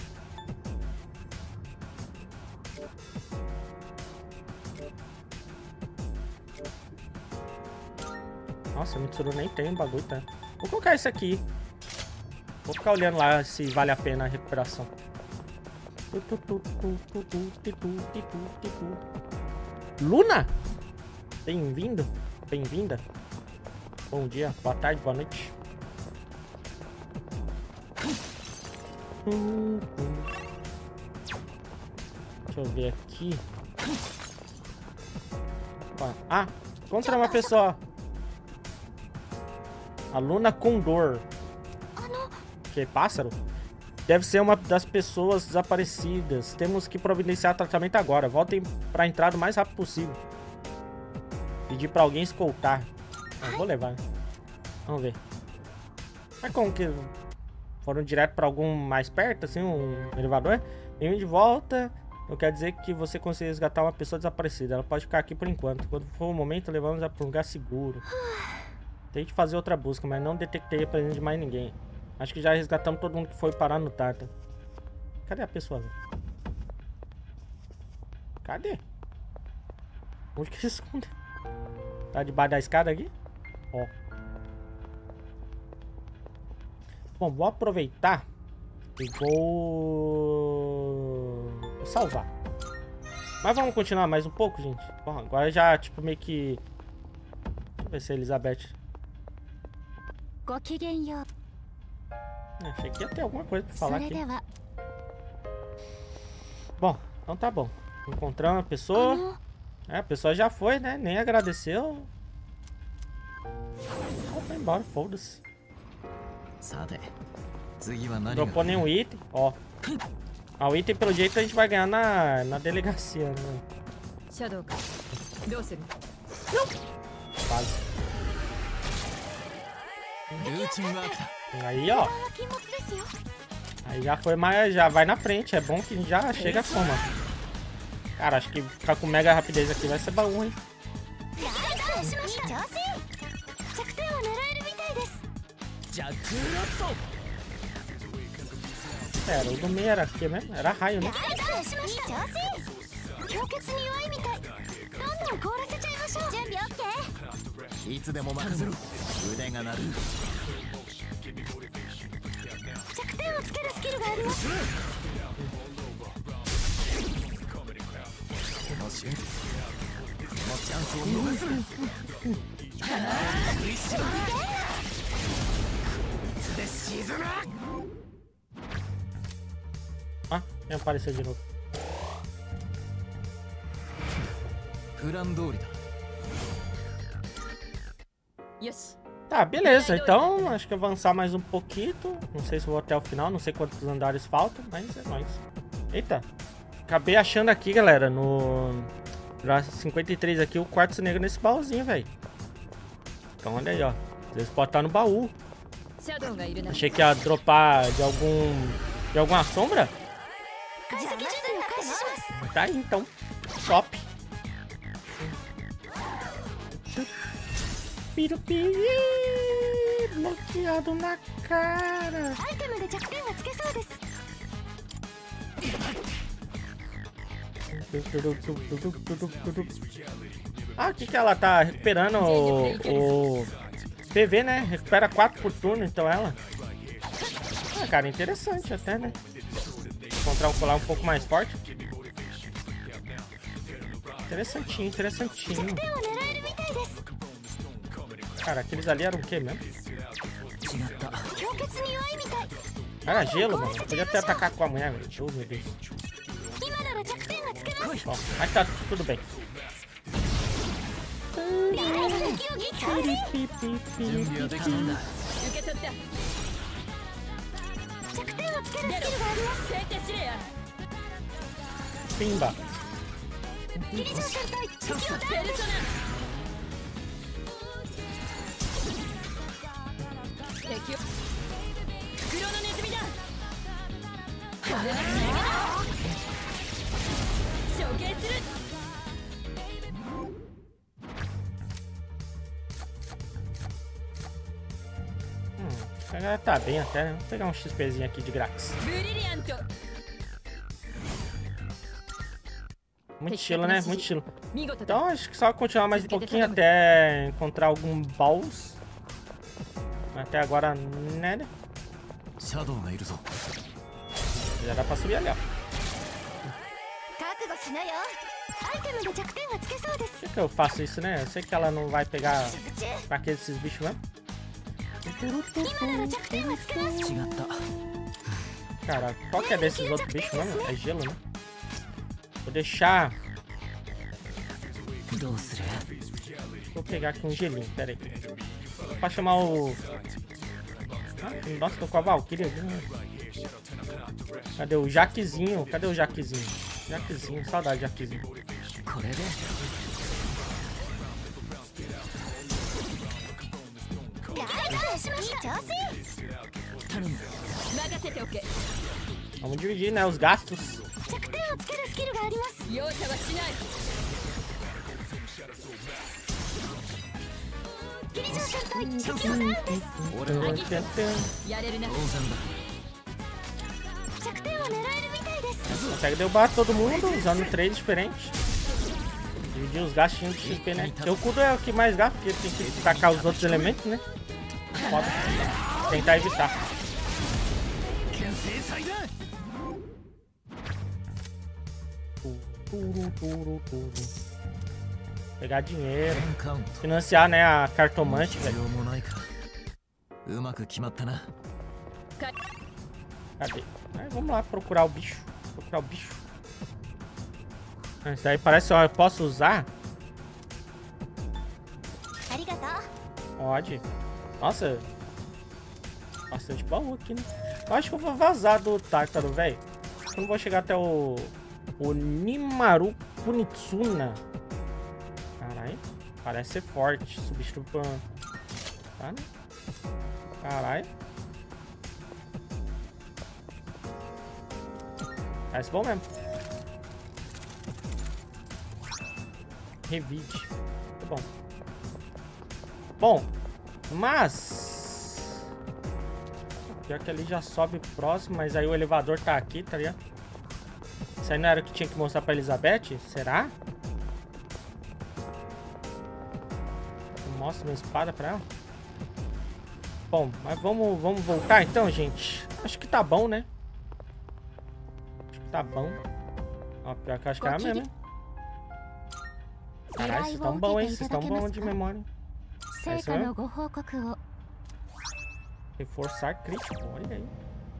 Nossa, Mitsuru nem tem um bagulho, tá? Vou colocar esse aqui. Vou ficar olhando lá se vale a pena a recuperação. Luna? Bem-vindo. Bem-vinda. Bom dia, boa tarde, boa noite. Deixa eu ver aqui. Opa. Ah, encontra uma pessoa. A Luna Condor. Que pássaro? Deve ser uma das pessoas desaparecidas. Temos que providenciar tratamento agora. Voltem pra entrada o mais rápido possível. Pedir pra alguém escoltar. Eu vou levar. Vamos ver. Mas como que foram direto pra algum mais perto, assim, um elevador? Bem-vindo de volta. Não quer dizer que você consiga resgatar uma pessoa desaparecida. Ela pode ficar aqui por enquanto. Quando for o momento, levamos-a pra um lugar seguro. Tente fazer outra busca, mas não detectei a presença de mais ninguém. Acho que já resgatamos todo mundo que foi parar no Tartar. Cadê a pessoa? Cadê? Onde que se esconde? Tá debaixo da escada aqui? Ó. Bom, vou aproveitar e vou salvar. Mas vamos continuar mais um pouco, gente. Bom, agora já, tipo, meio que... Deixa eu ver se a Elizabeth... Achei que ia ter alguma coisa pra falar aqui. Bom, então tá bom. Encontramos a pessoa. A pessoa já foi, né? Nem agradeceu. Foi embora, foda-se. Não dropou nenhum item, ó. O item, pelo jeito, a gente vai ganhar na delegacia, né? Quase. Aí, ó. Aí já foi mais, já vai na frente. É bom que já chega a fama. Cara, acho que ficar com mega rapidez aqui vai ser bom, hein? Pera, o do meio era aqui mesmo? Era raio, né? Ah, me apareceu de novo. Tá, beleza. Então, acho que avançar mais um pouquinho. Não sei se vou até o final. Não sei quantos andares faltam, mas é nóis. Eita. Acabei achando aqui, galera, no 53 aqui, o quartzo negro nesse baúzinho, velho. Então, olha aí, ó. Às vezes pode estar no baú. Achei que ia dropar de alguma sombra. Tá aí, então. Top. Pirupi, bloqueado na cara. Ah, o que ela tá recuperando o PV, né? Recupera 4 por turno, então ela. Ah, cara, interessante até, né? Encontrar um colar um pouco mais forte. Interessantinho, interessantinho. Cara, aqueles ali eram o que mesmo? Era gelo, mano. Eu podia até atacar com a mulher, velho. Oh, meu Deus. Bom, mas tá tudo bem. Pimba. Agora tá bem até, né? Vou pegar um XPzinho aqui de grátis. Muito estilo, né? Muito estilo. Então acho que só continuar mais um pouquinho até encontrar algum baús. Até agora, né? Já dá pra subir ali, ó. Por que eu faço isso, né? Eu sei que ela não vai pegar pra aqueles bichos mesmo. Cara, qual que é desses outros bichos mesmo? É gelo, né? Vou deixar... Vou pegar aqui um gelinho, pera aí. Pra chamar o... Ah, nossa, tô com a Valkyria. Cadê o Jaquezinho? Cadê o Jaquezinho? Jaquezinho, saudade de Jaquezinho. Vamos dividir, né, os gastos. 俺はやれるな。 当然だ。 Consegue derrubar todo mundo usando três diferentes. Dividir os gastinhos de XP, né? Porque o Kudo é o que mais gasta, porque tem que tacar os outros elementos, né? Foda. Tentar evitar. Pegar dinheiro. Financiar, né, a cartomante, velho. Cadê? Vamos lá procurar o bicho. Procurar o bicho. Isso daí parece, ó, eu posso usar? Pode. Nossa. Bastante baú aqui, né? Eu acho que eu vou vazar do Tártaro, velho. Eu não vou chegar até o Nimaru Kunitsuna. Caralho. Parece ser forte. Substitui por... Tá, né? Caralho. Parece bom mesmo. Revide. Tá bom. Bom, mas... Pior que ali já sobe próximo, mas aí o elevador tá aqui, tá ligado? Isso aí não era o que tinha que mostrar pra Elizabeth? Será? Eu mostro minha espada pra ela. Bom, mas vamos voltar então, gente. Acho que tá bom, né? Tá bom. Ó, pior que eu acho que era mesmo, hein? Caralho, vocês estão bons, hein? Vocês estão bons de memória. É isso mesmo? Reforçar crítico, olha aí.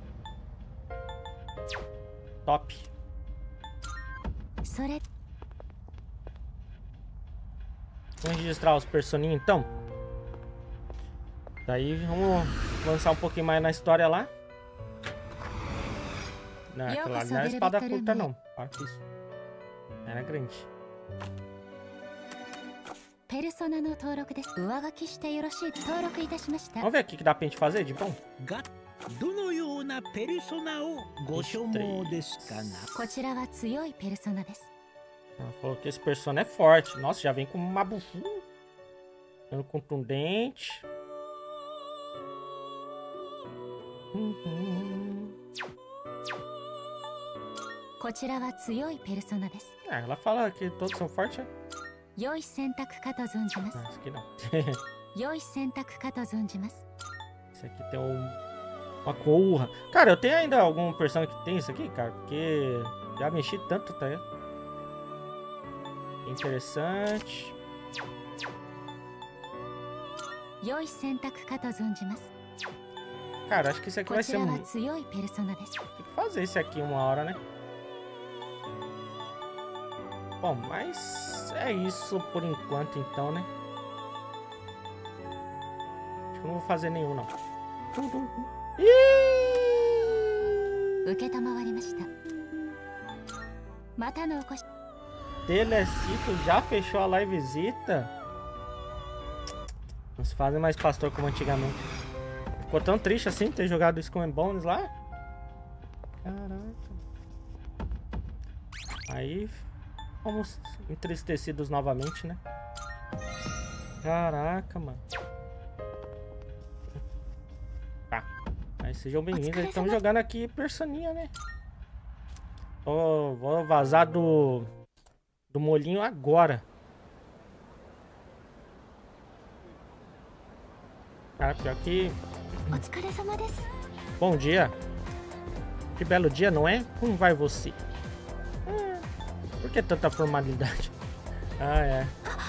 Top. Vamos registrar os personagens então. Daí vamos avançar um pouquinho mais na história lá. Não, aquela ali não é espada curta não. Olha isso. Era grande. Vamos ver o que dá pra gente fazer de bom. Ela falou que esse persona é forte. Nossa, já vem com uma bufu. Dando contundente. Ela fala que todos são fortes, é? Esse aqui não. Esse aqui tem uma corra. Cara, eu tenho ainda algum personagem que tem isso aqui, cara? Porque já mexi tanto, tá aí? Interessante. Cara, acho que esse aqui vai ser muito... Tem que fazer esse aqui uma hora, né? Bom, mas é isso por enquanto, então, né? Acho que eu não vou fazer nenhum, não. Telecito já fechou a livezita? Não se fazem mais pastor como antigamente. Ficou tão triste assim ter jogado isso com o Bones lá? Caraca. Aí... Fomos entristecidos novamente, né? Caraca, mano. Tá. Aí sejam bem-vindos. Estamos jogando aqui personinha, né? Vou vazar do molinho agora. Cara, pior que... Bom dia. Que belo dia, não é? Como vai você? Por que tanta formalidade? Ah, é.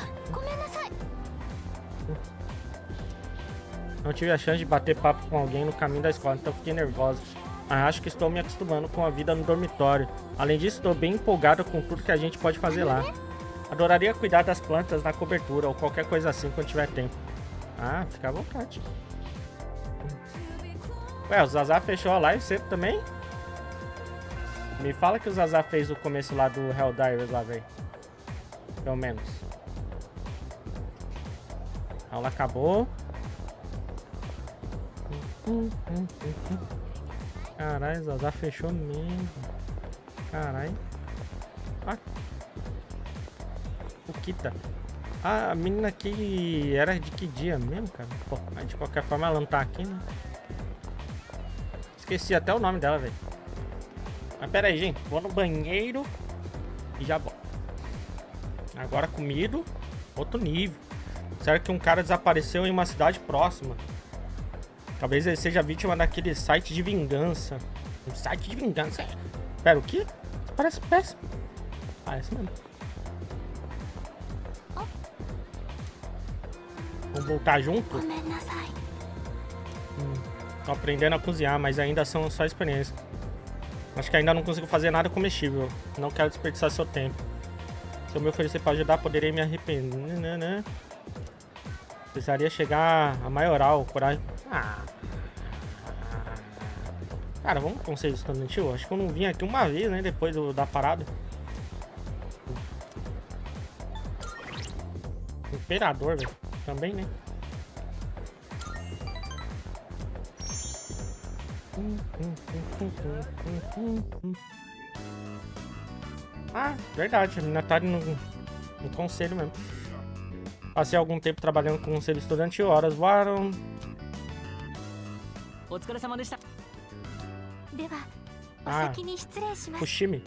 Não tive a chance de bater papo com alguém no caminho da escola, então fiquei nervosa. Mas acho que estou me acostumando com a vida no dormitório. Além disso, estou bem empolgada com tudo que a gente pode fazer lá. Adoraria cuidar das plantas na cobertura ou qualquer coisa assim quando tiver tempo. Ah, fica à vontade. Ué, o Zazá fechou a live sempre também? Me fala que o Zazá fez o começo lá do Helldivers lá, velho. Pelo menos. A aula acabou. Caralho, o Zazá fechou mesmo. Caralho. Ah. O Kita. A menina aqui era de que dia mesmo, cara? Pô, mas de qualquer forma ela não tá aqui, né? Esqueci até o nome dela, velho. Mas pera aí, gente. Vou no banheiro e já volto. Agora comido, outro nível. Será que um cara desapareceu em uma cidade próxima? Talvez ele seja vítima daquele site de vingança. Um site de vingança. Pera, o quê? Parece péssimo. Parece mesmo. Vamos voltar junto? Tô aprendendo a cozinhar, mas ainda são só experiência. Acho que ainda não consigo fazer nada comestível. Não quero desperdiçar seu tempo. Se eu me oferecer para ajudar, poderei me arrepender. Precisaria chegar a maioral, coragem. Cara, vamos pro conselho estudantil? Acho que eu não vim aqui uma vez, né? Depois da parada. Imperador, velho. Também, né? Ah, verdade. A menina tá no conselho mesmo. Passei algum tempo trabalhando com o conselho estudantil. Horas voaram. Fushimi.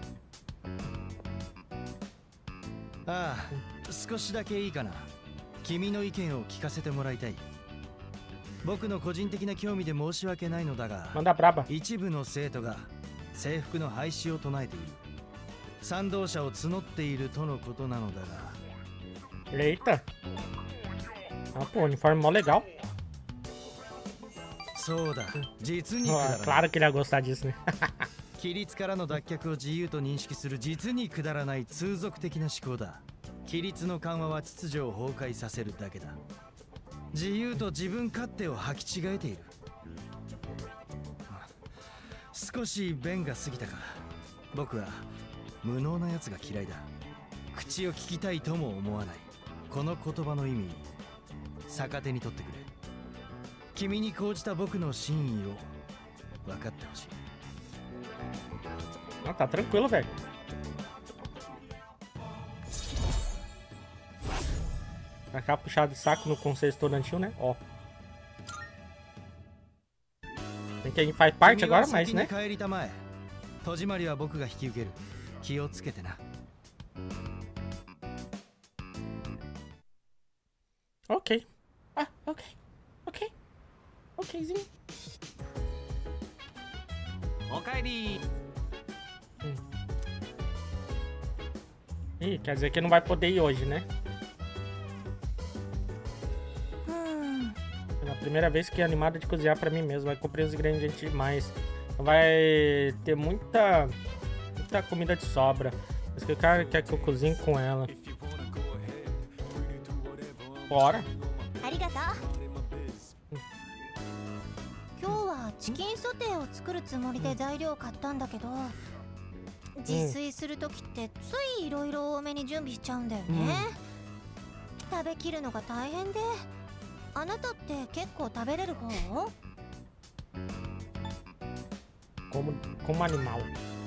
少しだけいいかな。君の意見を聞かせてもらいたい。僕の個人的な興味で申し訳ないのだが、一部の生徒が制服の廃止を唱えている。賛同者を募っているとのことなのだが。 Eita. Ah, pô, uniforme mó legal. そうだ、実にくだらない。 Claro que ele ia gostar disso, né? 規律からの脱却を自由と認識する実にくだらない通俗的な思考だ。規律の緩和は秩序を崩壊させるだけだ。自由と自分勝手を履き違えている。少し弁が過ぎたか。僕は無能なやつが嫌いだ。口を聞きたいとも思わない。この言葉の意味、逆手に取ってくれ。君に講じた僕の真意を分かってほしい。 Ah, tá tranquilo, velho. Aquela puxada de saco no conselho estudantil, né? Ó. Tem que a gente faz parte agora, mas, né? Ok. Ah, ok. Ok. Okzinho. Ih, quer dizer que não vai poder ir hoje, né? Pela primeira vez que é animada de cozinhar pra mim mesmo. Vai cumprir os ingredientes demais. Vai ter muita comida de sobra. Mas que o cara quer que eu cozinhe com ela. Bora. 今日はチキンソテーを作るつもりで材料を買ったんだけど、自炊するときってついいろいろ多めに準備しちゃうんだよね。食べきるのが大変で。あなたって結構食べれる方？ Como animal.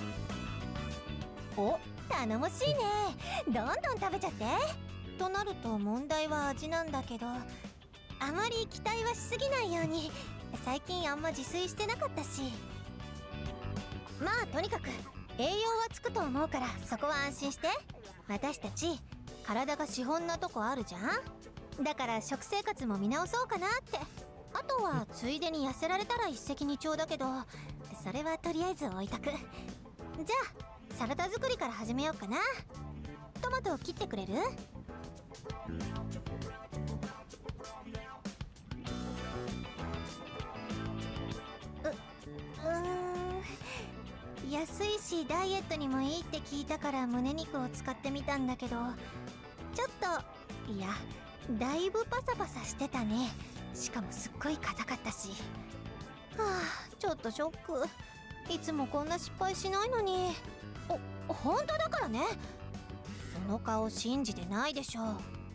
お、頼もしいね。どんどん食べちゃって。となると問題は味なんだけど、あまり期待はしすぎないように。最近あんま自炊してなかったし。まあとにかく栄養はつくと思うから、そこは安心して。私たち体が資本なとこあるじゃん。だから食生活も見直そうかなって。あとはついでに痩せられたら一石二鳥だけど、それはとりあえず置いとく。じゃあサラダ作りから始めようかな。トマトを切ってくれる？安いしダイエットにもいいって聞いたから胸肉を使ってみたんだけど、ちょっと、いや、だいぶパサパサしてたね。しかもすっごい硬かったし。はあ、ちょっとショック。いつもこんな失敗しないのに。本当だからね。その顔信じてないでしょ。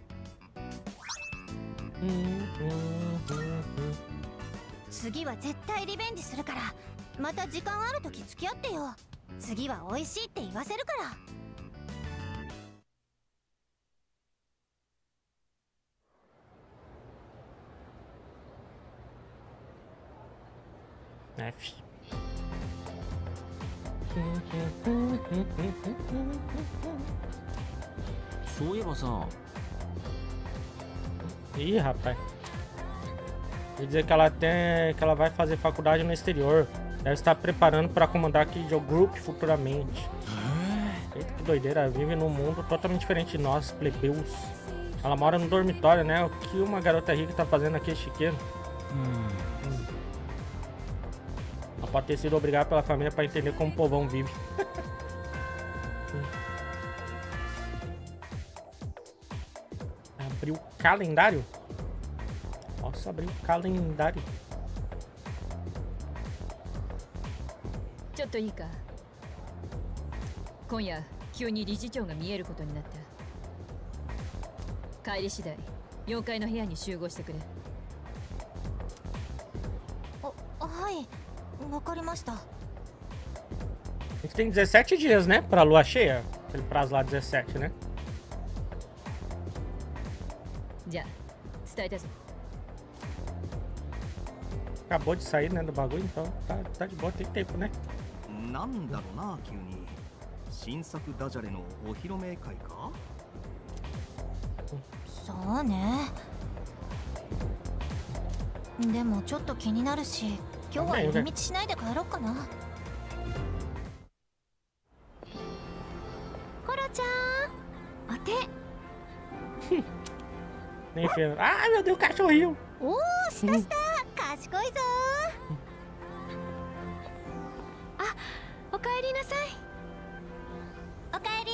次は絶対リベンジするから、また時間あるとき付き合ってよ。次は美味しいって言わせるから。 F. Ih, rapaz. Quer dizer que ela vai fazer faculdade no exterior. Deve estar preparando para comandar aqui o grupo futuramente. Eita, que doideira. Vive num mundo totalmente diferente de nós, plebeus. Ela mora no dormitório, né? O que uma garota rica tá fazendo aqui, chiqueiro? Ela pode ter sido obrigada pela família para entender como o povão vive. Abriu o calendário? Posso abrir o calendário? ちょっといいか。今夜急に理事長が見えることになった。帰り次第4階の部屋に集合してくれ。 はい、わかりました。 A gente tem 17 dias, né? Pra lua cheia. Aquele prazo lá, 17, né? じゃあ伝えたぞ。 Acabou de sair, né, do bagulho, então tá de boa, tem tempo, né? なんだろうな、急に。新作ダジャレのお披露目会か？ そうね。でもちょっと気になるし、今日は寄り道しないで帰ろっかな。コロちゃん、お手。 Nem fez. Ah, meu Deus, cachorrinho! おお、したした、賢いぞ。あ、おかえりなさい。おかえり。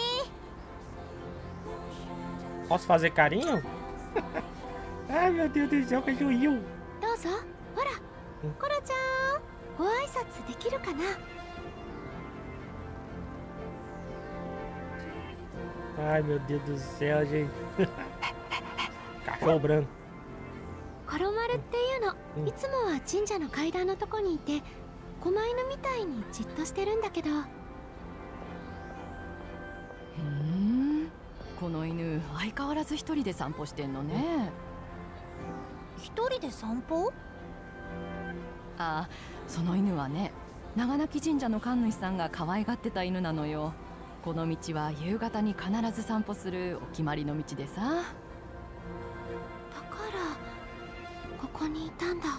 Posso fazer carinho? Ai, meu Deus do céu, cachorrinho! どうぞ。ほら、コロちゃん、ご挨拶できるかな。 Ai, meu Deus do céu, gente. Cachorro branco. コロマルっていうの、いつもは神社の階段のとこにいて、狛犬みたいにじっとしてるんだけど。 この犬相変わらず一人で散歩してんのね。 一人で散歩？ ああ、その犬はね、長泣神社の神主さんが可愛がってた犬なのよ。この道は夕方に必ず散歩するお決まりの道でさ。 だからここにいたんだ。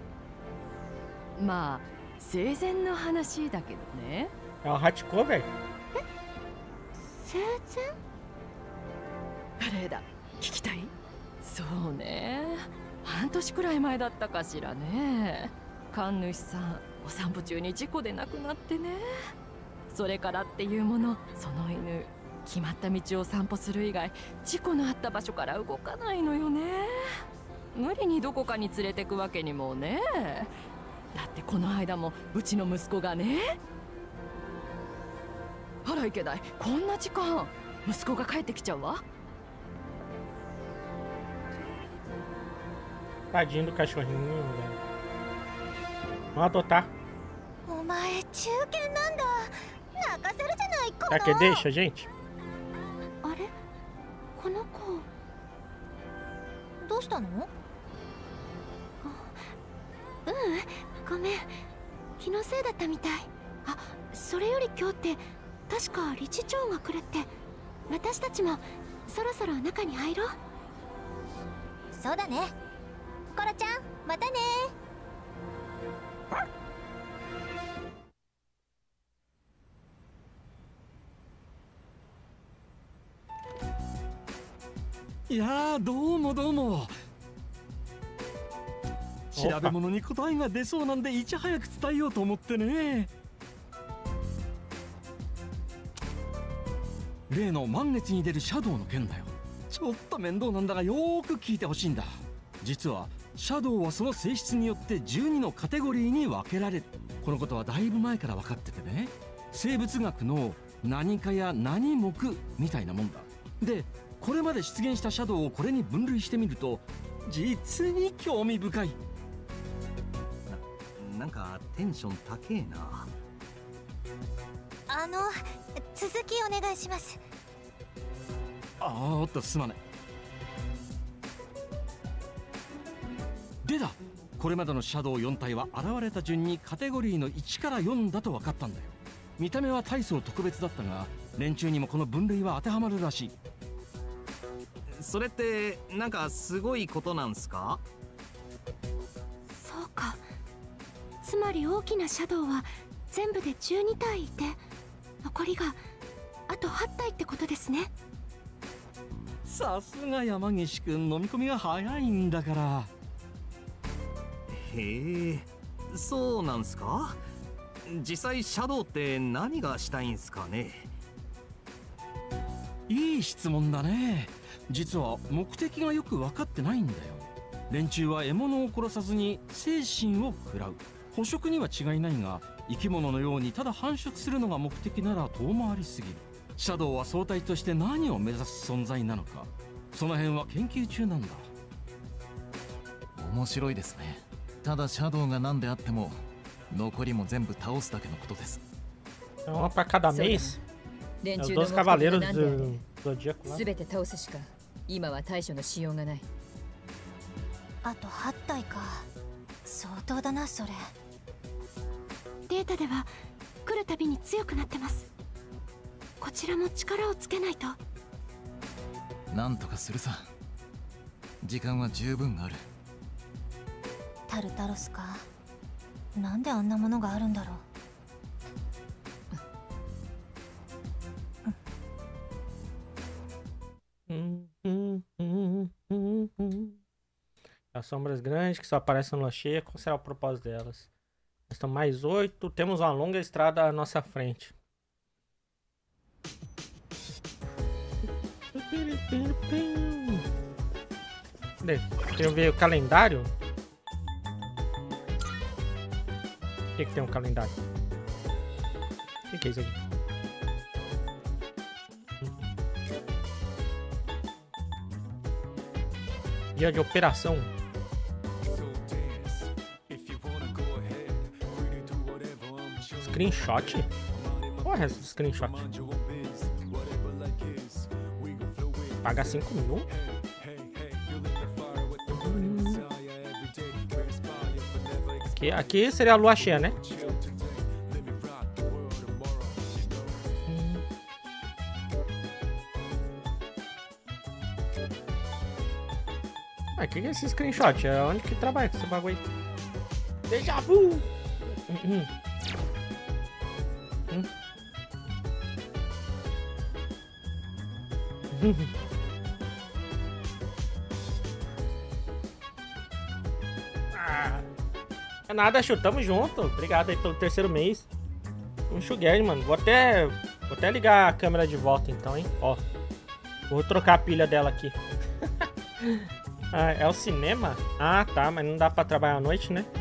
まあ生前の話だけどね。 É uma Hachiko, velho. 生前？ 誰だ、聞きたい？そうね、半年くらい前だったかしらね。神主さんお散歩中に事故で亡くなってね。それからっていうもの、その犬決まった道を散歩する以外事故のあった場所から動かないのよね。無理にどこかに連れてくわけにもね。だってこの間もうちの息子がね。あらいけない、こんな時間息子が帰ってきちゃうわ。 Tadinho do cachorrinho, velho. Vamos adotar. お前中堅なんだ。泣かせるじゃないか。 Será que deixa, gente? あれ、この子どうしたの？ごめん、気のせいだったみたい。あ、それより今日って確か理事長が来るって。私たちもそろそろ中に入ろう。そうだね。コロちゃん、またね。 いやー、どうもどうも。調べ物に答えが出そうなんでいち早く伝えようと思ってね。例の満月に出るシャドウの件だよ。ちょっと面倒なんだがよーく聞いてほしいんだ。実はシャドウはその性質によって12のカテゴリーに分けられる。このことはだいぶ前から分かっててね。生物学の何かや何目みたいなもんだ。でこれまで出現したシャドウをこれに分類してみると実に興味深い。 なんかテンション高えな。 続きお願いします。 おっとすまない。でだ、 これまでのシャドウ4体は現れた順にカテゴリーの1から4だと分かったんだよ。見た目は大層特別だったが、連中にもこの分類は当てはまるらしい。 それってなんかすごいことなんすか？ そうか。つまり大きなシャドウは全部で12体いて、残りがあと8体ってことですね。 さすが山岸くん、飲み込みが早いんだから。 へえ、そうなんすか？実際シャドウって何がしたいんすかね？ いい質問だね。実は目的がよく分かってないんだよ。連中は獲物を殺さずに精神を食らう。捕食には違いないが、生き物のようにただ繁殖するのが目的なら遠回りすぎる。シャドウは総体として何を目指す存在なのか、その辺は研究中なんだ。 面白いですね。ただシャドウが何であっても残りも全部倒すだけのことです。 Uma pra cada mês. Os 12 cavaleiros do Zodíaco lá. 全て倒すしか今は対処のしようがない。 あと8体か。相当だなそれ。 データでは来るたびに強くなってます。こちらも力をつけないと。 なんとかするさ。時間は十分ある。 タルタロスか。なんであんなものがあるんだろう。 As sombras grandes que só aparecem na lua cheia, qual será o propósito delas? Estão mais 8, temos uma longa estrada à nossa frente. Queria ver o calendário. O que tem um calendário? O que é isso aqui? Dia de operação. Screenshot? Porra, esse screenshot. Paga 5 mil? Aqui seria a lua cheia, né? O que é esse screenshot? É onde que trabalha com esse bagulho aí? Déjà vu! É nada, Chu, tamo junto. Obrigado aí pelo terceiro mês. Um Shugerd, mano. Vou até ligar a câmera de volta então, hein? Ó. Vou trocar a pilha dela aqui. Ah, é o cinema? Ah, tá, mas não dá pra trabalhar à noite, né?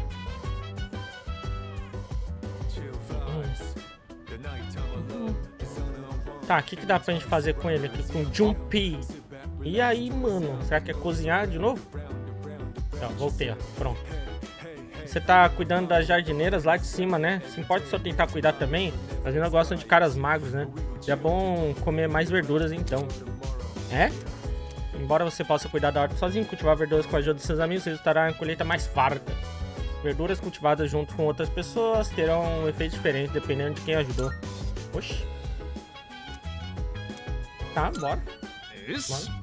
Tá, o que dá pra gente fazer com ele aqui? Com Junpei. E aí, mano? Será que é cozinhar de novo? Tá, voltei, ó. Pronto. Você tá cuidando das jardineiras lá de cima, né? Se importa se eu tentar cuidar também? As meninas gostam de caras magros, né? E é bom comer mais verduras, então. É? Embora você possa cuidar da horta sozinho, cultivar verduras com a ajuda de seus amigos resultará em colheita mais farta. Verduras cultivadas junto com outras pessoas terão um efeito diferente dependendo de quem ajudou. Oxi. Tá, bora. Bora.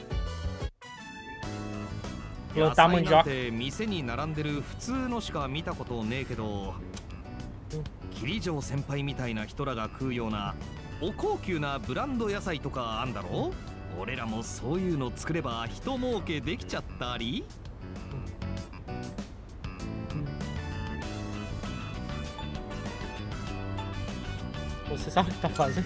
Plantar mandioca. 店に並んでる普通のしか見たことねえけど、桐城先輩みたいな人らが食うようなお高級なブランド野菜とかあんだろ？俺らもそういうの作れば人儲けできちゃったり。 Você sabe o que tá fazendo?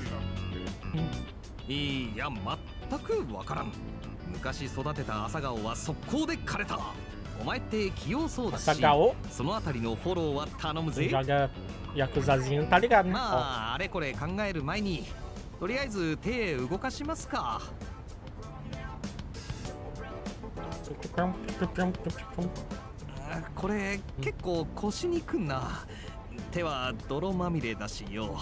いや、全くわからん。昔育てた朝顔は速攻で枯れた。お前って器用そうだし、そのあたりのフォローは頼むぜ。 Joga Yakuzazinho, tá ligado, né? まあ、あれこれ考える前に、とりあえず手動かしますか。これ結構腰にくんな。手は泥まみれだしよ。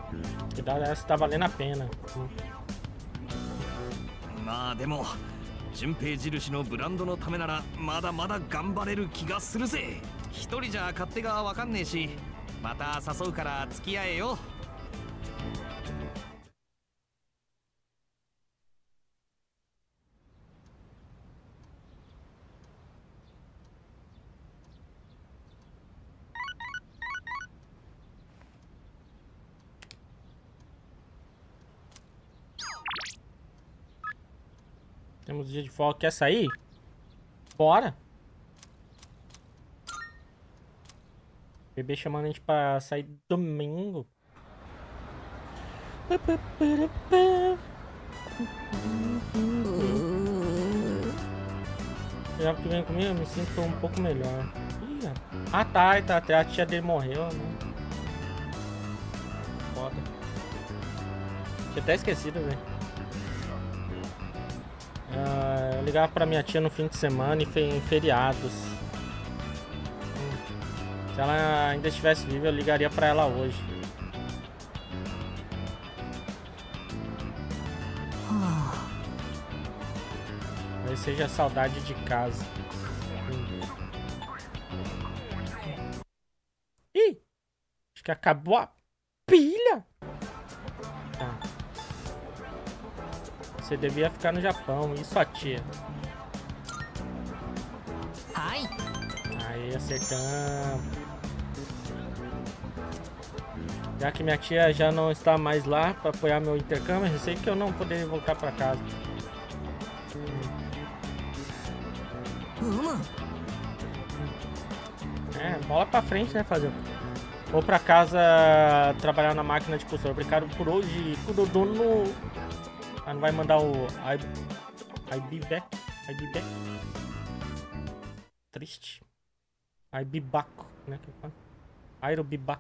Cuidado, essa tá valendo a pena. まあでも順平印のブランドのためならまだまだ頑張れる気がするぜ。一人じゃ勝手がわかんねえし、また誘うから付き合えよ。 Temos dia de folga. Quer sair? Bora. Bebê chamando a gente pra sair domingo. Já que vem comigo, eu me sinto um pouco melhor. Ah, tá. A tia dele morreu, né? Foda. Tinha até esquecido, velho. Eu ligava pra minha tia no fim de semana e em feriados. Se ela ainda estivesse viva, eu ligaria pra ela hoje. Talvez seja saudade de casa. Ih! Acho que acabou a pilha. Tá. Você devia ficar no Japão, e sua tia? Ai! Aí, acertamos. Já que minha tia já não está mais lá para apoiar meu intercâmbio, eu sei que eu não poderia voltar para casa. Bola para frente, né, fazer. Vou para casa trabalhar na máquina de costura. Obrigado por hoje. Kudodono. Ah, não vai mandar o I be back? Triste. I be back, né? Que fala? I be back.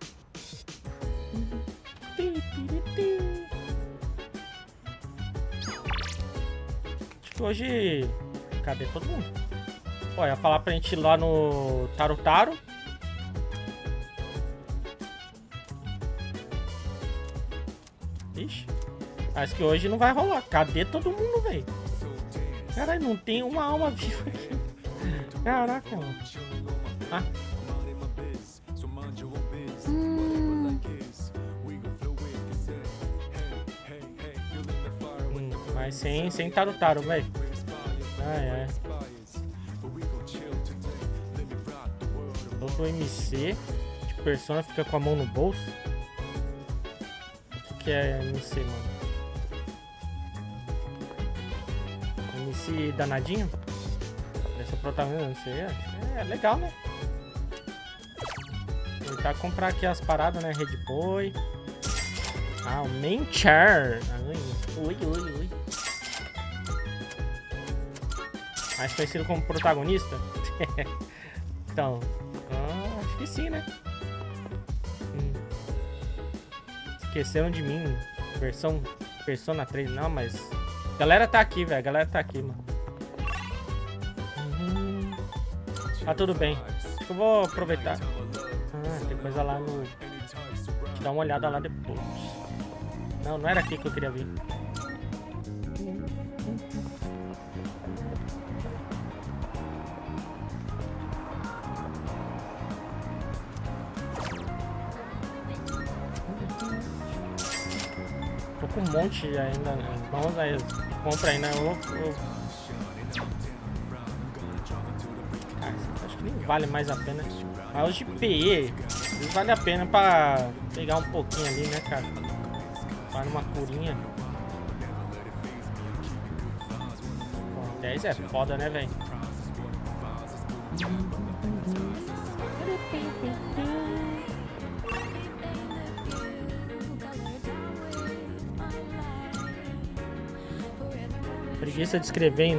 Acho que hoje... Cadê todo mundo? Ó, ia falar pra gente ir lá no Tarotaro. Ixi. Acho que hoje não vai rolar. Cadê todo mundo, velho? Caralho, não tem uma alma viva aqui. Caraca, mano. Ah. Mas sem Tarotaro, velho. Todo MC de Persona fica com a mão no bolso. O que é MC, mano? MC danadinho? Essa protagonista, não sei. É legal, né? Vou tentar comprar aqui as paradas, né? Red Boy. Ah, o main char. Ui. Mais conhecido como protagonista? Então, acho que sim, né? Esqueceram de mim. Versão Persona 3. Não, mas... A galera tá aqui, velho. A galera tá aqui, mano. Tá tudo bem. Acho que eu vou aproveitar. Ah, tem coisa lá no... Vou te dar uma olhada lá depois. Não era aqui que eu queria vir. Tô com um monte ainda, né? Vamos aí, compra aí, né? Acho que nem vale mais a pena. Mas os de PE, vale a pena pra pegar um pouquinho ali, né, cara? Para uma curinha. Bom, 10 é foda, né, velho? Preguiça de escrever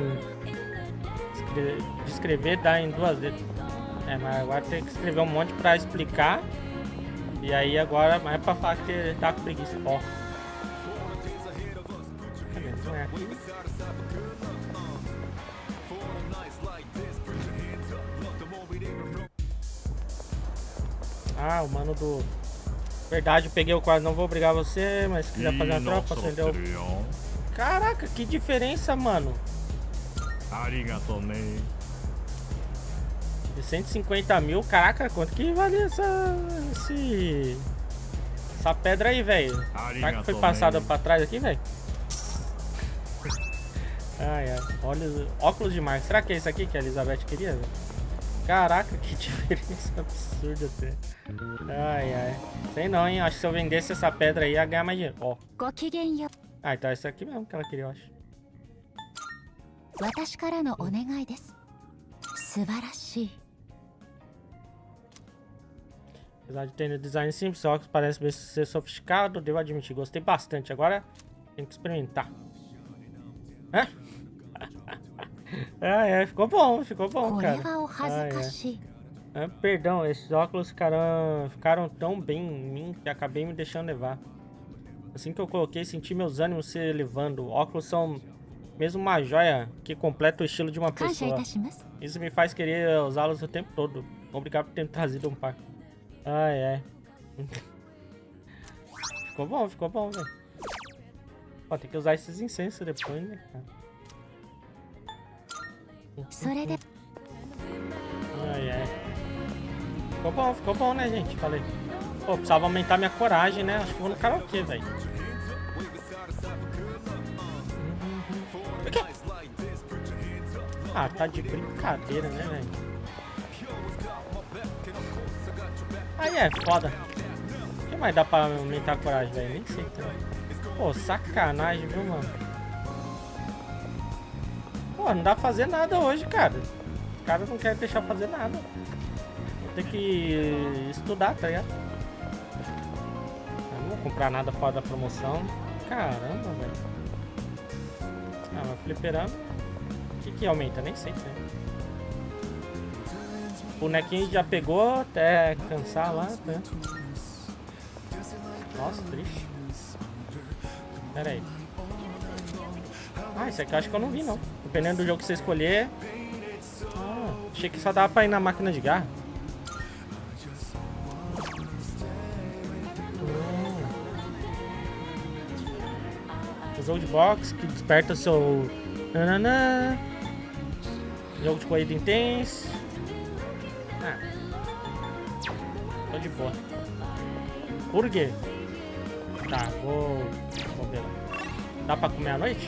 de escrever dá em 2 letras. Mas agora tem que escrever um monte pra explicar. E aí agora é pra falar que tá com preguiça. Ó. Não é aqui. Ah, o mano do... Verdade, eu peguei o quadro. Não vou obrigar você, mas se quiser fazer uma tropa, acendeu. Caraca, que diferença, mano. Arigato, né? De 150 mil, caraca, quanto que vale essa pedra aí, velho? Será que foi passada pra trás aqui, velho? Ai, ai. Olha, óculos de marca. Será que é isso aqui que a Elizabeth queria, velho? Caraca, que diferença absurda até. Ai, ai. Sei não, hein? Acho que se eu vendesse essa pedra aí, ia ganhar mais dinheiro. Ó. Ah, então é isso aqui mesmo que ela queria, eu acho. Apesar de ter um design simples, o óculos parece ser sofisticado, devo admitir. Gostei bastante. Agora tem que experimentar. Hã? Ficou bom, cara. Perdão, esses óculos ficaram tão bem em mim que acabei me deixando levar. Assim que eu coloquei, senti meus ânimos se elevando. Óculos são mesmo uma joia que completa o estilo de uma pessoa. Isso me faz querer usá-los o tempo todo. Obrigado por ter trazido um par. Ficou bom, velho. Ó, tem que usar esses incensos depois, né, cara? Ficou bom, né, gente? Falei. Pô, precisava aumentar minha coragem, né? Acho que vou no karaokê, velho. Ah, tá de brincadeira, né, velho? Aí é foda. O que mais dá pra aumentar a coragem, velho? Nem sei, tá? Pô, sacanagem, viu, mano? Pô, não dá pra fazer nada hoje, cara. Os caras não querem deixar fazer nada. Vou ter que estudar, tá ligado? Eu não vou comprar nada fora da promoção. Caramba, velho. Ah, mas fliperando. O que aumenta? Nem sei, né? O bonequinho já pegou até cansar lá, tá? Nossa, triste. Pera aí. Ah, esse aqui eu acho que eu não vi, não. Dependendo do jogo que você escolher. Ah, achei que só dava pra ir na máquina de garra. Jogo de boxe que desperta seu... Nananã. Jogo de corrida intenso. Ah. Tô de boa. Burger. Tá, vou ver lá. Dá pra comer à noite?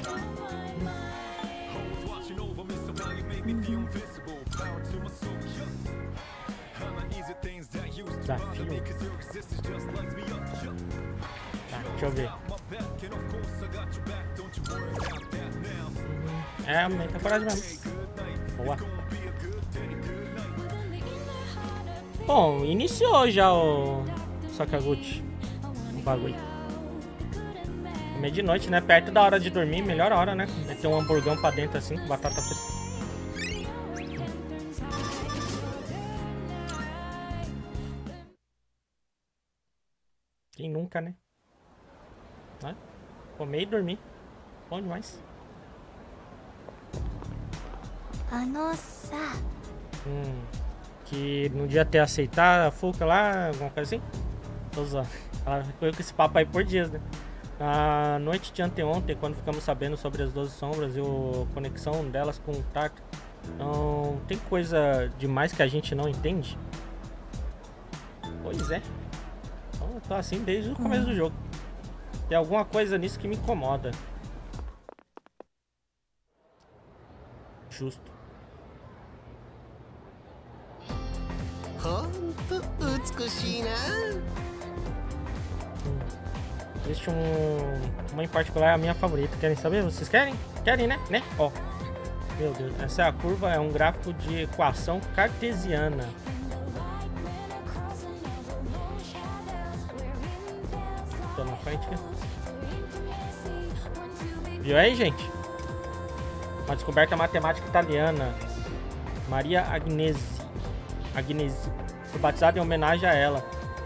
Desafio. Tá, deixa eu ver. Aumenta a coragem mesmo. Boa. Bom, iniciou já o Sakaguchi. O bagulho. Comer de noite, né? Perto da hora de dormir, melhor hora, né? Meter um hamburgão pra dentro assim, com batata frita. Quem nunca, né? Comer e dormir. Bom demais. Que não devia ter aceitado a Fuca lá, alguma coisa assim. Tô zoando. Ela ficou com esse papo aí por dias, né? Na noite de anteontem, quando ficamos sabendo sobre as 12 sombras e a conexão delas com o Tark, não tem coisa demais que a gente não entende? Pois é. Então, eu tô assim desde o começo do jogo. Tem alguma coisa nisso que me incomoda. Justo. Existe uma em particular, a minha favorita. Querem saber? Vocês querem? Querem, né? Ó. Meu Deus. Essa é a curva, é um gráfico de equação cartesiana. Tô na frente aqui. Viu aí, gente? Uma descoberta matemática italiana. Maria Agnesi. Foi batizada em homenagem a ela.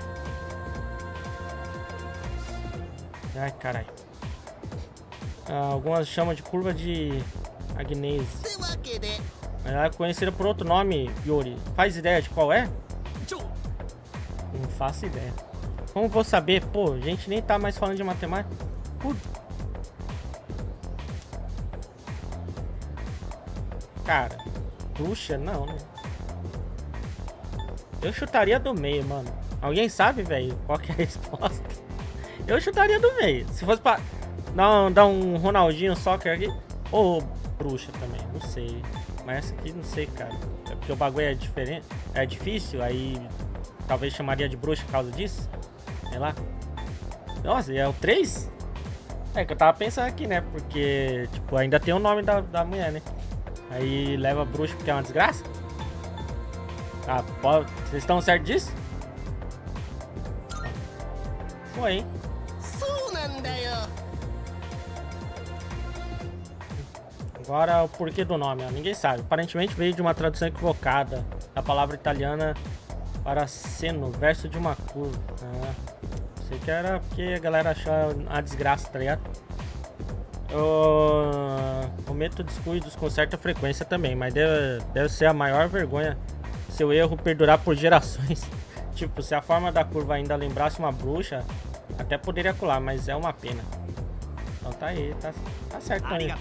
Ai, caralho. Algumas chamam de curva de Agnesi. Ela é conhecida por outro nome, Yuri. Faz ideia de qual é? Não faço ideia. Como vou saber? Pô, a gente nem tá mais falando de matemática. Cara, bruxa não, né? Eu chutaria do meio, mano. Alguém sabe, velho, qual que é a resposta? Eu chutaria do meio. Se fosse pra dar um Ronaldinho Soccer aqui. Ou bruxa também, não sei. Mas essa aqui não sei, cara. É porque o bagulho é diferente. É difícil, aí talvez chamaria de bruxa por causa disso. Sei lá. Nossa, e é o 3? É que eu tava pensando aqui, né? Porque, tipo, ainda tem o nome da mulher, né? Aí leva bruxa porque é uma desgraça? Ah, vocês estão certos disso? Foi, hein? Agora o porquê do nome, ó. Ninguém sabe. Aparentemente veio de uma tradução equivocada da palavra italiana para seno, verso de uma curva. Ah, sei que era porque a galera achou a desgraça, tá ligado? Eu cometo descuidos com certa frequência também, mas deve ser a maior vergonha seu erro perdurar por gerações. Tipo, se a forma da curva ainda lembrasse uma bruxa, até poderia colar, mas é uma pena. Então tá aí, tá certo aí.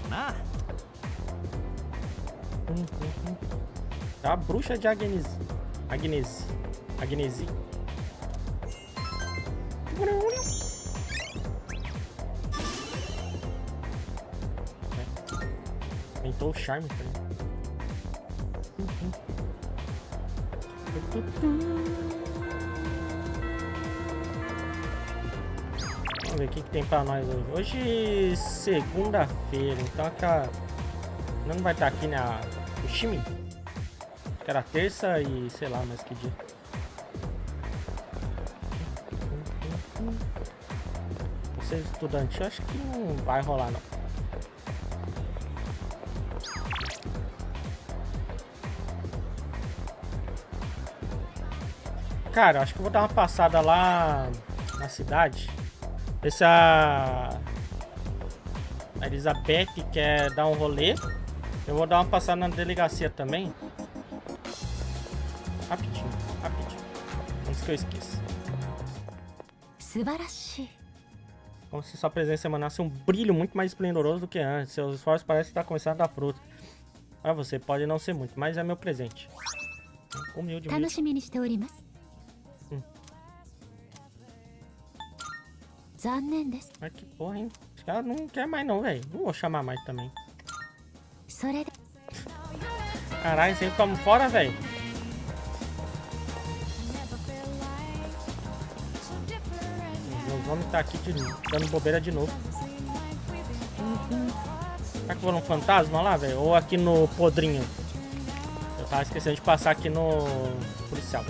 Tá, a bruxa de Agnesi. Aumentou o charme, cara. Vamos ver o que tem pra nós hoje. Hoje, segunda-feira, então aquela... Não vai estar aqui na... O Shimi. Que era terça e sei lá mais que dia. Vocês estudantes, eu acho que não vai rolar não. Cara, acho que eu vou dar uma passada lá na cidade. Ver se a Elizabeth quer dar um rolê. Eu vou dar uma passada na delegacia também. Rapidinho. Antes que eu esqueça. Como se sua presença emanasse um brilho muito mais esplendoroso do que antes. Seus esforços parecem estar começando a dar fruto. Para você, pode não ser muito, mas é meu presente. Humildemente. Mas que porra, hein? Acho que ela não quer mais não, velho. Não vou chamar mais também. Caralho, sempre toma fora, velho. Meus homens tá aqui dando bobeira de novo. Será que eu vou num fantasma lá, velho? Ou aqui no podrinho? Eu tava esquecendo de passar aqui no policial.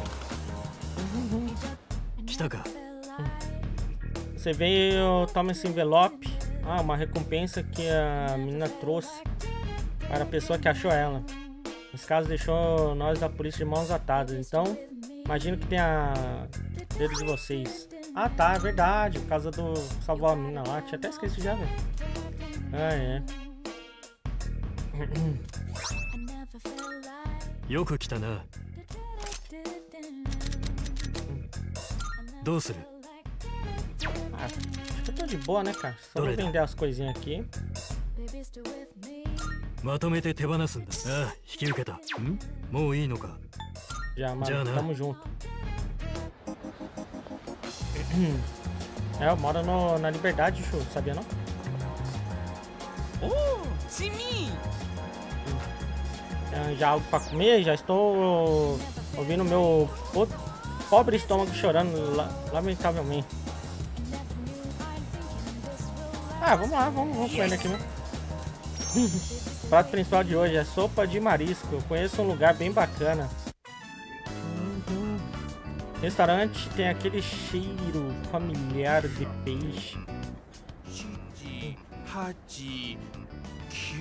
Você veio, toma esse envelope. Ah, uma recompensa que a menina trouxe para a pessoa que achou ela. Nesse caso, deixou nós da polícia de mãos atadas. Então, imagino que tenha dedo de vocês. Ah, tá, é verdade. Por causa do... Salvou a menina lá. Tinha até esquecido já, velho. Ah, é. Ah, acho que eu tô de boa, né, cara? Só vou vender as coisinhas aqui. Já, mano, tamo junto. É, eu moro na Liberdade, show, sabia não? Já algo pra comer, já estou ouvindo meu pobre estômago chorando, lamentavelmente. Ah, vamos lá, vamos comer aqui mesmo. O prato principal de hoje é sopa de marisco. Eu conheço um lugar bem bacana. Restaurante tem aquele cheiro familiar de peixe. 8、9。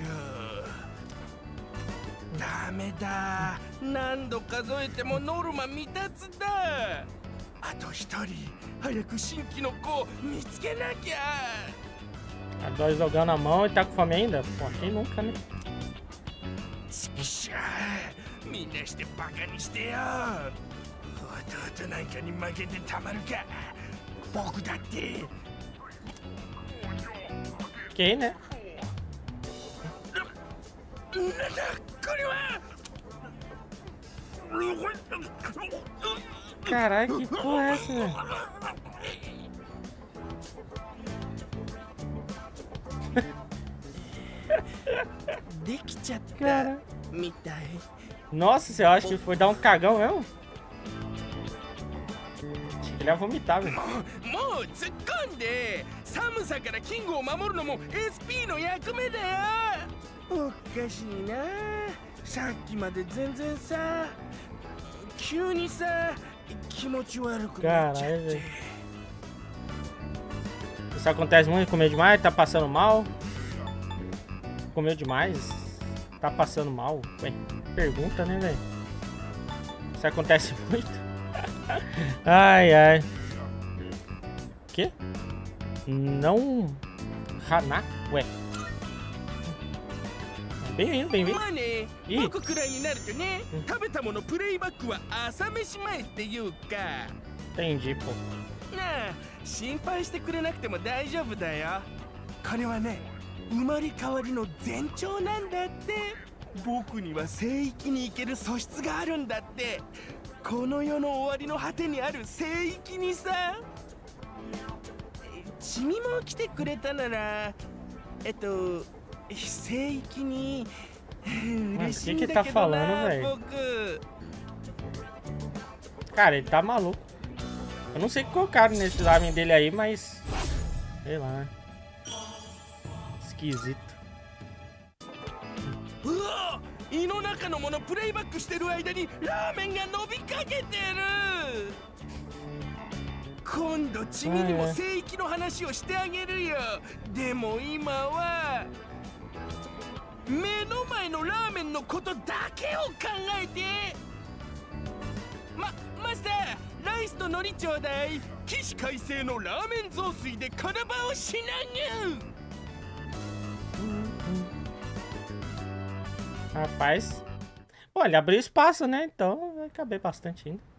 ダメだ。何度数えてもノルマ未達だ。あと一人、早く新規の子を見つけなきゃ。 A dois jogando a mão e tá com fome ainda? Pô, quem nunca, né? ちくしょう。みんなしてバカにしてよ。弟なんかに負けてたまるか。僕だって。 Quem, né? なんだ Caralho, que porra é essa, velho? Cara. Nossa, você acha que foi dar um cagão mesmo? Acho que ele ia vomitar, velho. もう突っ込んで寒さからキングを守るのも SP の役目だよ。おかしいな、さっきまで全然さ、急にさ気持ち悪くなっちゃって。 Isso acontece muito, comeu demais, tá passando mal. Comeu demais, tá passando mal. Ué, pergunta, né, velho? Isso acontece muito. Ai, ai. Que? Não. Haná? Ué. Bem-vindo, bem-vindo. まあね、僕くらいになるとね、食べたものプレイバックは朝飯前っていうか。 Entendi, pô. なあ、心配してくれなくても大丈夫だよ。これはね、生まれ変わりの前兆なんだって。僕には聖域に行ける素質があるんだって。この世の終わりの果てにある聖域にさ。君も来てくれたなら、聖域に嬉しいんだけどな、僕。 Cara, ele tá maluco. Eu não sei o que colocaram nesse ramen dele aí, mas... sei lá. Esquisito. うわ、胃の中のものプレイバックしてる間にラーメンが伸びかけてる。今度チミにも聖域の話をしてあげるよ。でも今は目の前のラーメンのことだけを考えて。マスター、ライスと海苔ちょうだい。起死回生のラーメン雑炊で体をしなぐ。 Rapaz. Pô, ele abriu espaço, né? Então vai caber bastante ainda.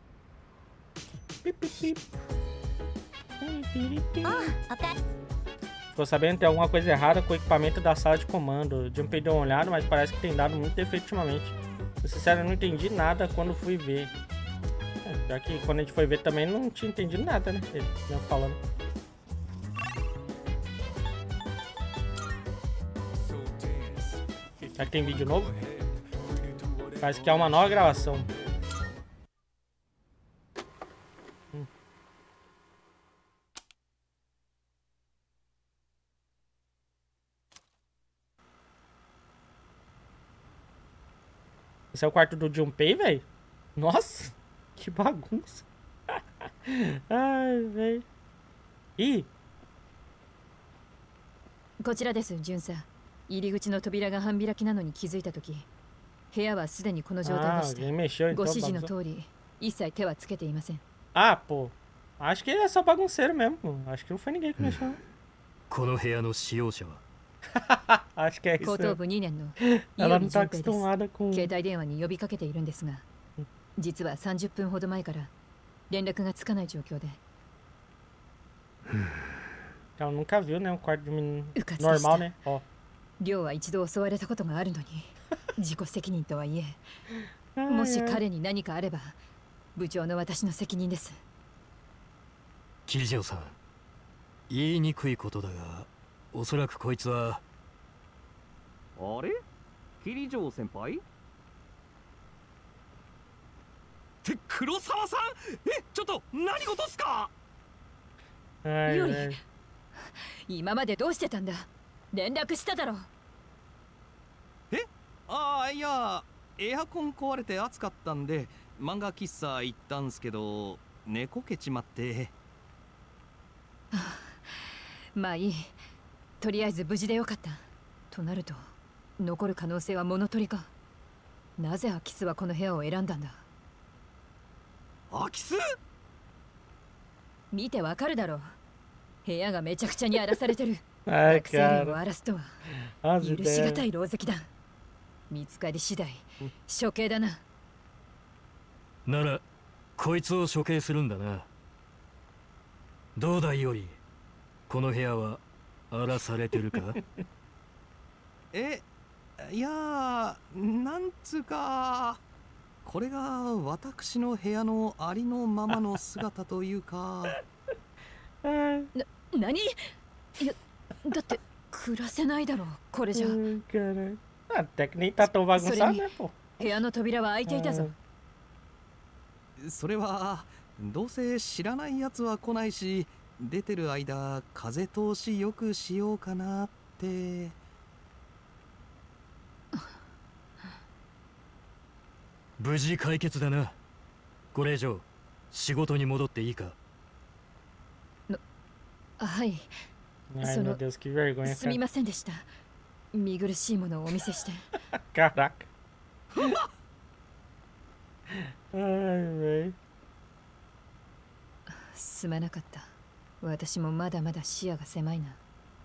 Ficou sabendo que tem alguma coisa errada com o equipamento da sala de comando. O Jump deu uma olhada, mas parece que tem dado muito defeito ultimamente. Eu, sinceramente, não entendi nada quando fui ver. Já que quando a gente foi ver também não tinha entendido nada, né? Ele ia falando. Será que tem vídeo novo? Parece que é uma nova gravação. Esse é o quarto do Junpei, velho? Nossa, que bagunça. Ai, velho. Ih! こちらです、ジュンさん。入り口の扉が半開きなのに気づいたとき、部屋はすでにこの状態でした。ご指示の通り、一切手はつけていません。 Ah, pô. Acho que ele é só bagunceiro mesmo. Acho que não foi ninguém que mexeu. この部屋の使用者は Acho que é isso. 高等部2年の Ela não tá acostumada com... 携帯電話に呼びかけているんですが、実は30分ほど前から連絡がつかない状況で。 Ela nunca viu, né? Um quarto de menino normal, né? Ó. 亮は一度襲われたことがあるのに、自己責任とはいえ、もし彼に何かあれば、部長の私の責任です。 桐城さん、言いにくいことだが、おそらくこいつは。 あれ？桐城先輩？って黒沢さん？ちょっと何事っすか？ より、今までどうしてたんだ？連絡しただろ。 ああ、いや、エアコン壊れて暑かったんで漫画喫茶行ったんすけど、寝こけちまって。 まあいい。とりあえず無事でよかった。となると残る可能性は物取りか。なぜ空き巣はこの部屋を選んだんだ？ 空き巣？ 見てわかるだろう。部屋がめちゃくちゃに荒らされてる。 Ai, 学生寮を荒らすとは許しがたい狼藉だ。見つかり次第処刑だな。 ならこいつを処刑するんだな。どうだいより、この部屋は荒らされてるか？ いやなんつうかこれが私の部屋のありのままの姿というか何？いやだって暮らせないだろうこれじゃ。 Até que nem tá tão bagunçado, né, pô? 部屋の扉は開いていたぞ。 それはどうせ知らないやつは来ないし、出てる間風通しよくしようかなって。 無事解決だな。これ以上仕事に戻っていいか？ はい。 Ai, meu Deus, que vergonha, すみ cara. ませんでした。見苦しいものをお見せして。 Caraca. Ai, velho. すまなかった。私もまだまだ視野が狭いな。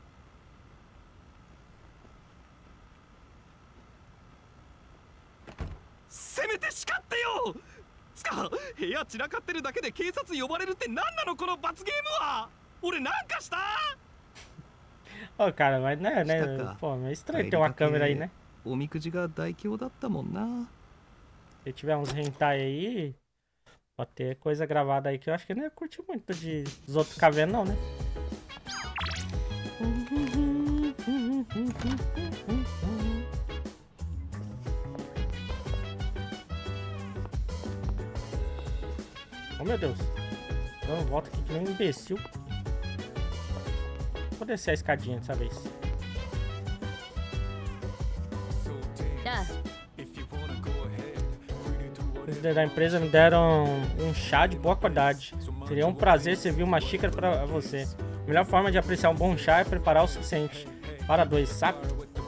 せめて叱ってよ。つか部屋散らかってるだけで警察呼ばれるって何なのこの罰ゲームは。俺なんかした Ô, cara, mas né, pô, é estranho ter uma câmera aí, né? おみくじが大凶だったもんな。 Se tiver uns hentai aí, pode ter coisa gravada aí que eu acho que eu não ia curtir muito de os outros ficar vendo, não, né? Oh, meu Deus. Não, volta aqui que nem um imbecil. Vou descer a escadinha dessa vez. Os líderes da empresa me deram um chá de boa qualidade. Seria um prazer servir uma xícara para você. A melhor forma de apreciar um bom chá é preparar o suficiente. Para 2, sabe?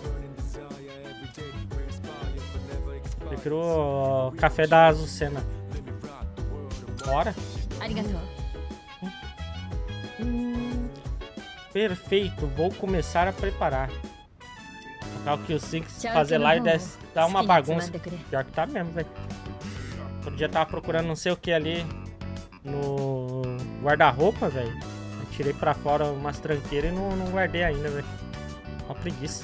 Prefiro o café da Azucena. Bora. Perfeito, vou começar a preparar. O que o Sinks fazer live dá uma bagunça. Pior que tá mesmo, velho. Outro dia tava procurando não sei o que ali no guarda-roupa, velho. Tirei pra fora umas tranqueiras e não guardei ainda, velho. Uma preguiça.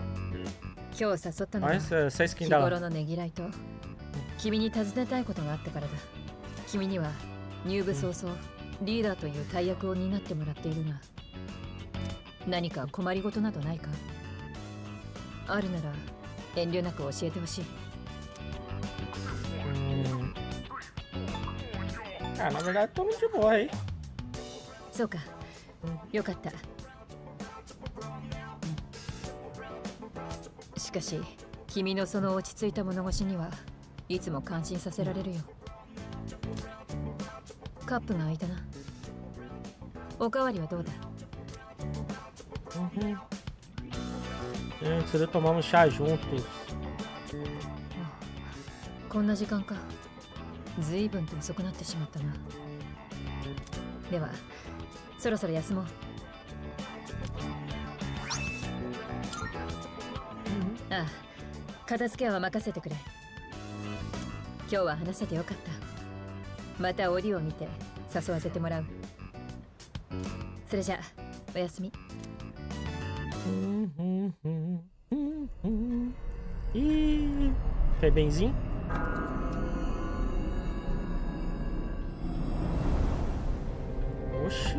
Olha essa skin dela. 君に尋ねたいことがあったからだ。君には入部早々リーダーという大役を担ってもらっているが、何か困りごとなどないか？あるなら遠慮なく教えてほしい。 Ah, na verdade tô muito de boa aí. そうか。よかった。しかし、君のその落ち着いた物腰にはいつも感心させられるよ。カップが開いたな。おかわりはどうだ ？So tomamos chá juntos. こんな時間か。ずいぶんと遅くなってしまったな。では、そろそろ休もう。ああ、片付けは任せてくれ。今日は話せてよかった。また折を見て誘わせてもらう。それじゃあ、おやすみ。 Foi benzinho? Oxi.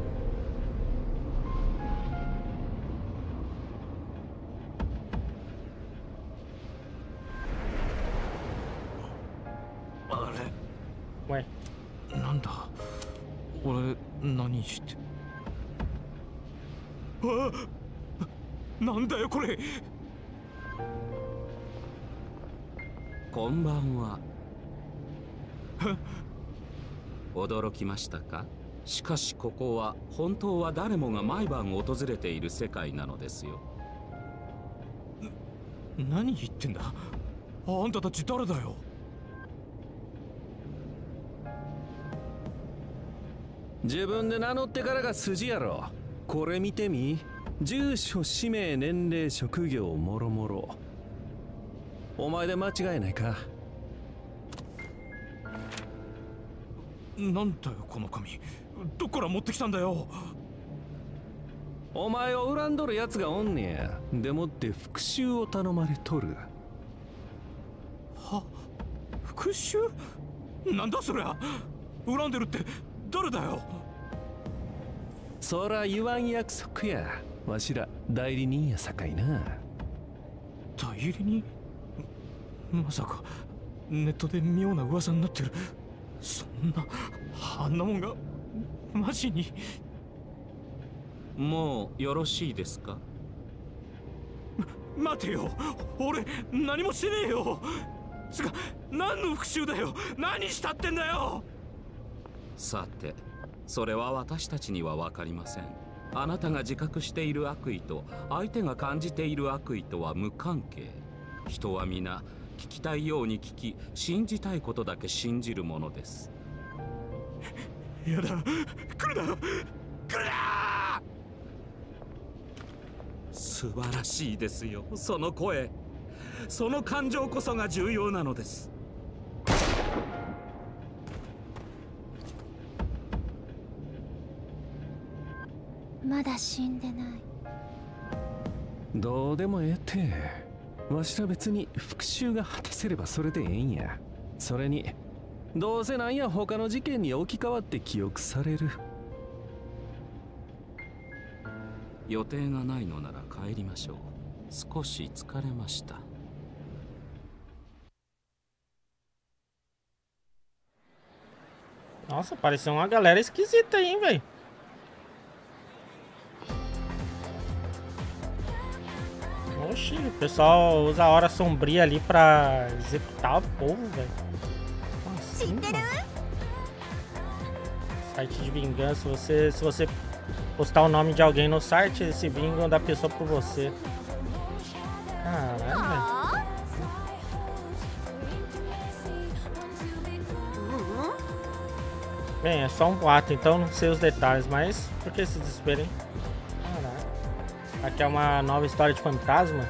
Ué. なんだ俺何してなんだよこれ。 こんばんは。驚きましたか？しかしここは本当は誰もが毎晩訪れている世界なのですよ。 何言ってんだ。あんたたち誰だよ。 自分で名乗ってからが筋やろ。これ見てみ。住所、氏名、年齢、職業もろもろ。お前で間違いないか？ なんだよこの紙。どっから持ってきたんだよ。 お前を恨んどるやつがおんねや。でもって復讐を頼まれとる。 は、復讐？なんだそりゃ。恨んでるって誰だよ。 そら言わん約束や。わしら代理人やさかいな。 代理人？まさかネットで妙な噂になってる。そんなあんなもんがマジに。 もうよろしいですか？ 待てよ、俺何もしてねえよ。つか何の復讐だよ。何したってんだよ。 さて、それは私たちには分かりません。あなたが自覚している悪意と相手が感じている悪意とは無関係。人は皆聞きたいように聞き、信じたいことだけ信じるものです。 やだ、来るな、来るな。 素晴らしいですよ、その声。その感情こそが重要なのです。 まだ死んでない。 どうでもええて。わしら別に復讐が果たせればそれでええんや。それにどうせなんや他の事件に置き換わって記憶される。 予定がないのなら帰りましょう。少し疲れました。 Nossa, pareceu uma galera esquisita aí, hein, velho. Oxi, o pessoal usa a hora sombria ali pra executar o povo, velho. Assim, site de vingança. Se você postar o nome de alguém no site, eles se vingam da pessoa por você. Caralho, velho. Bem, é só um boato, então não sei os detalhes, mas por que esse desespero, hein? Caraca. Aqui é uma nova história de fantasma.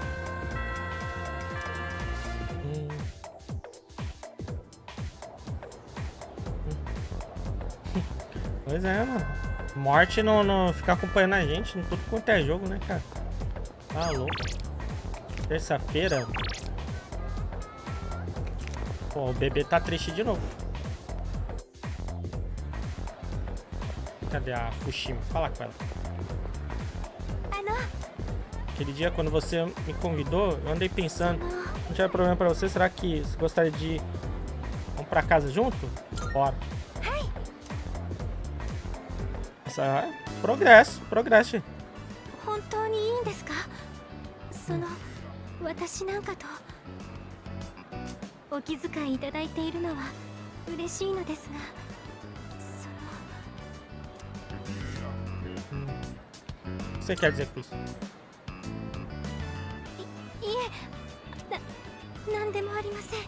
Pois é, mano. Morte não fica acompanhando a gente em tudo quanto é jogo, né, cara? Tá louco. Terça-feira. Pô, o bebê tá triste de novo. Cadê a Fushima? Fala com ela. Aquele dia quando você me convidou, eu andei pensando, não tinha problema pra você, será que você gostaria de ir? Vamos pra casa junto? Bora. Essa é progresso. 本当にいいんですか？私なんかとお気遣いいただいているのは嬉しいのですが、 O que você quer dizer com isso? いえ、なんでもありません。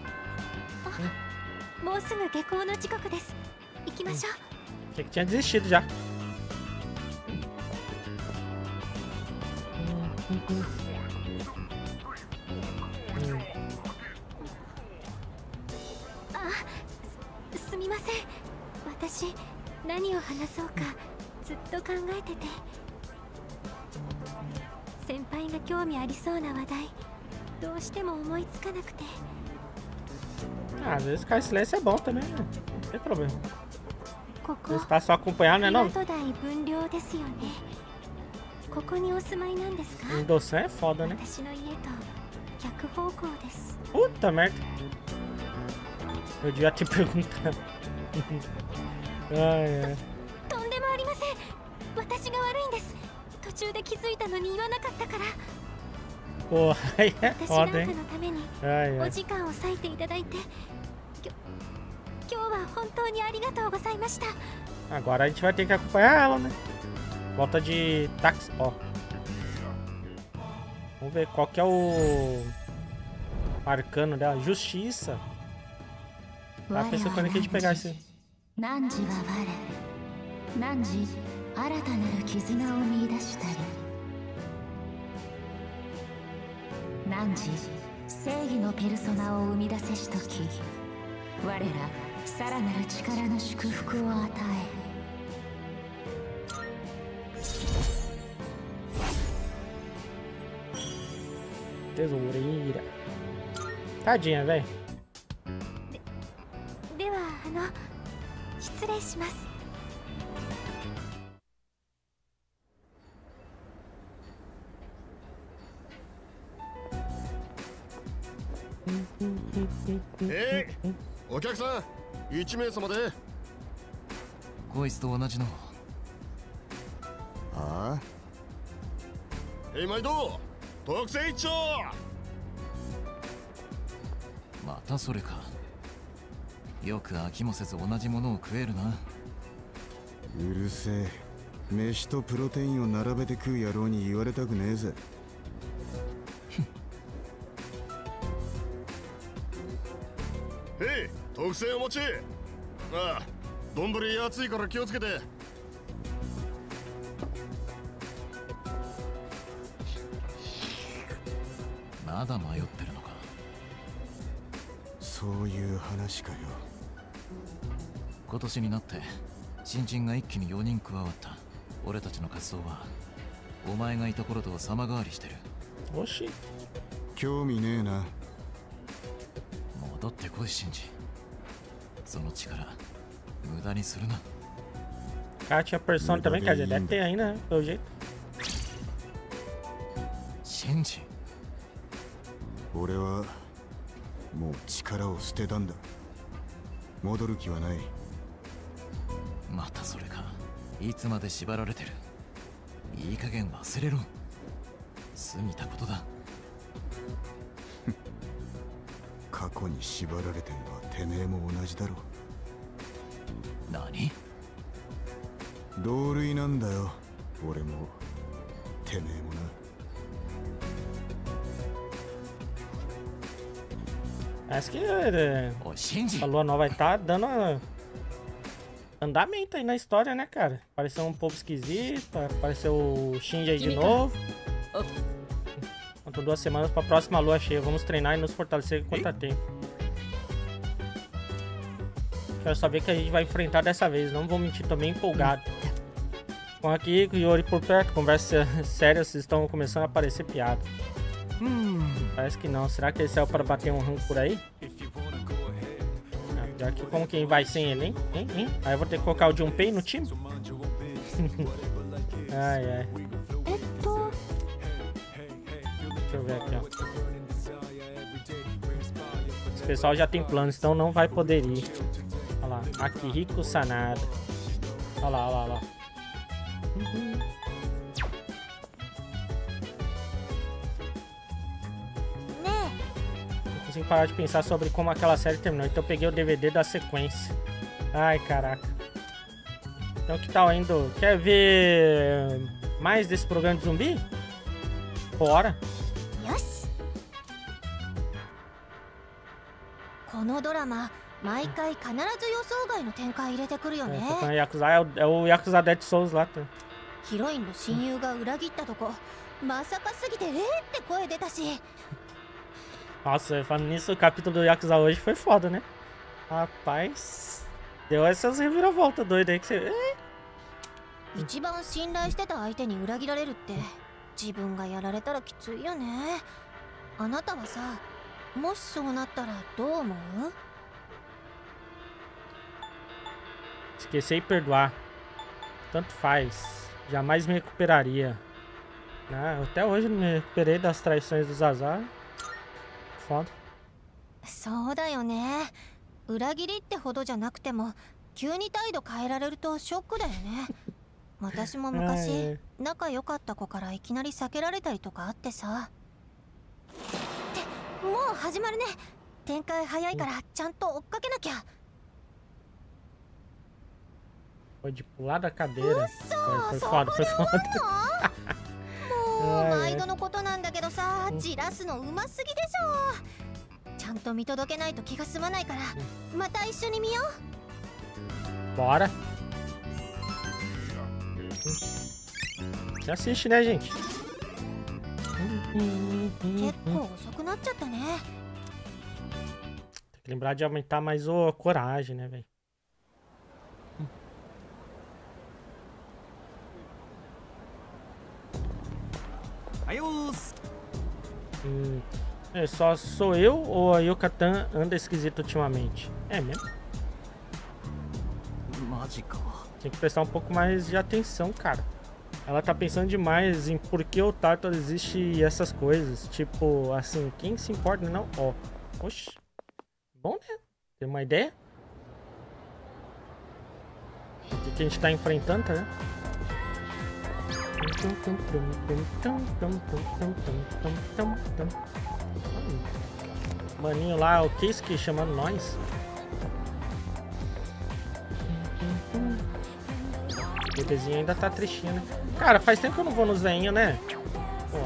もうすぐ下校の時刻です。行きましょう。 Achei que tinha desistido já. Ah, すみません。私、何を話そうかずっと考えてて。先輩が興味ありそうな話題、どうしても思いつかなくて。 Ah, às vezes ficar em silêncio é bom também, né? Não tem problema. ここ Você tá só acompanhando, né, não? 岩戸台分寮ですよね。ここにお住まいなんですか？ Endossão é foda, né? 私の家と逆方向です。 Puta merda. Eu devia te perguntar. Ai, ai. とんでもありません。私が悪いんです。途中で気づいたのに言わなかったから。 Porra, aí é 私なん foda, か hein? のために Ai, お ai. 時間を割いていただいて、今日は本当にありがとうございました。 Agora a gente vai ter que acompanhar ela, né? Volta de táxi, ó. Vamos ver qual que é o arcano dela. Justiça. Tá pensando quando é que a gente pegar esse. 汝は我、汝新たなる絆を見出したり、汝正義のペルソナを生み出せしとき、我らさらなる力の祝福を与え。 tesoureira. Tadinha, velho. では失礼します。 お客さん1名様で。 こいつと同じの。 ああ、毎度特製一丁。 またそれか。よく飽きもせず同じものを食えるな。 うるせえ。飯とプロテインを並べて食う野郎に言われたくねえぜ。へい、特製お餅。ああ、丼熱いから気をつけて。 まだ迷ってるのか。 そういう話かよ。 今年になって新人が一気に4人加わった。俺たちの活動はお前がいた頃とは様変わりしてる。 おし興味ねえな。 戻ってこい、シンジ。その力無駄にするな。 Cara, tinha persona também, quer dizer, deve ter ainda, né? Pelo jeito. シンジ。 俺はもう力を捨てたんだ。戻る気はない。 またそれか。いつまで縛られてる。いい加減忘れろ。過ぎたことだ。 過去に縛られてんのはてめえも同じだろ。 何？ 同類なんだよ。俺もてめえもな。 Parece que a lua nova vai estar dando andamento aí na história, né, cara? Apareceu um povo esquisito, apareceu o Shinji aí de novo. Faltam 2 semanas pra próxima lua cheia. Vamos treinar e nos fortalecer contra tempo. Quero só ver o que a gente vai enfrentar dessa vez. Não vou mentir, tô meio empolgado. Com aqui, com o Yori por perto, conversa séria, vocês estão começando a aparecer piada. Parece que não. Será que ele saiu para bater um rango por aí? Já que como quem vai sem ele, hein? Aí eu vou ter que colocar o Junpei no time? Ai, ai. Deixa eu ver aqui, ó. Esse pessoal já tem planos, então não vai poder ir. Olha lá. Akihiko Sanada. Olha lá, olha lá, olha lá. Não consigo parar de pensar sobre como aquela série terminou, então eu peguei o DVD da sequência. Ai, caraca. Então que tal indo? Quer ver mais desse programa de zumbi? Bora! このドラマ毎回必ず予想外の展開入れてくるよね。 É o Yakuza Dead Souls lá. ヒロインの親友が裏切ったとこ、まさかすぎてって声出たし。 Nossa, falando nisso, o capítulo do Yakuza hoje foi foda, né? Rapaz, deu essas reviravoltas doidas aí que você... 一番信頼してた相手に裏切られるって自分がやられたらきついよね。あなたはさ、もしそうなったらどう思う？ Esquecer e perdoar. Tanto faz. Jamais me recuperaria. Ah, até hoje não me recuperei das traições do Zazar. Foda. そうだよね。裏切りってほどじゃなくても急に態度変えられるとショックだよね。私も昔仲良かった子からいきなり避けられたりとかあってさ。ってもう始まるね。展開早いからちゃんと追っかけなきゃ。 Foi de pular da cadeira. Foi foda, foi foda. もう毎度のことなんだけどさ、じらすのうますぎでしょ。ちゃんと見届けないと気が済まないから、また一緒に見よう。 Bora. Já assiste, né, gente? 結構遅くなっちゃったね。 Tem que lembrar de aumentar mais a coragem, né, velho? É, só sou eu ou a Yokatan anda esquisito ultimamente? É mesmo? Tem que prestar um pouco mais de atenção, cara. Ela tá pensando demais em por que o Tártaro existe e essas coisas. Tipo, assim, quem se importa, não? Ó, oxi. Bom, né? Tem uma ideia? O que a gente tá enfrentando, tá, né? Maninho lá, o Keisuke chamando nós. O bebezinho ainda tá tristinho, né? Cara, faz tempo que eu não vou nos veinhos, né? Pô.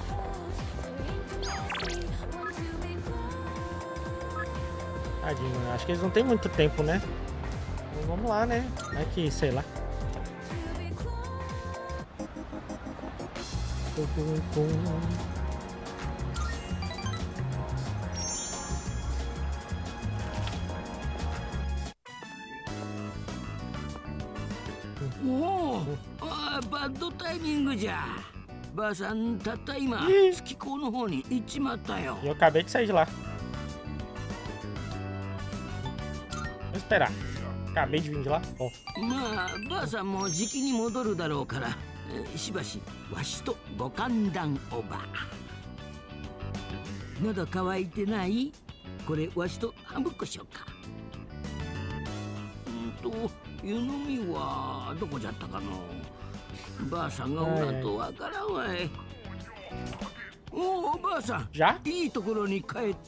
Tadinho, acho que eles não tem muito tempo, né? Então, vamos lá, né? É que, sei lá. おお、バッドタイミングじゃ。ばあさん、たった今、月港の方に行っちまったよ。 Eu acabei de sair de lá. Vou esperar. Acabei de vir de lá. Ó. まあ、ばあさんもじきに戻るだろうから、しばしわしとご歓談おば。喉乾いてない？これわしと半分こしようか。湯飲みはどこじゃったかの。ばあさんがおらんとわからんわい。おお、ばあさん、いいところに帰って。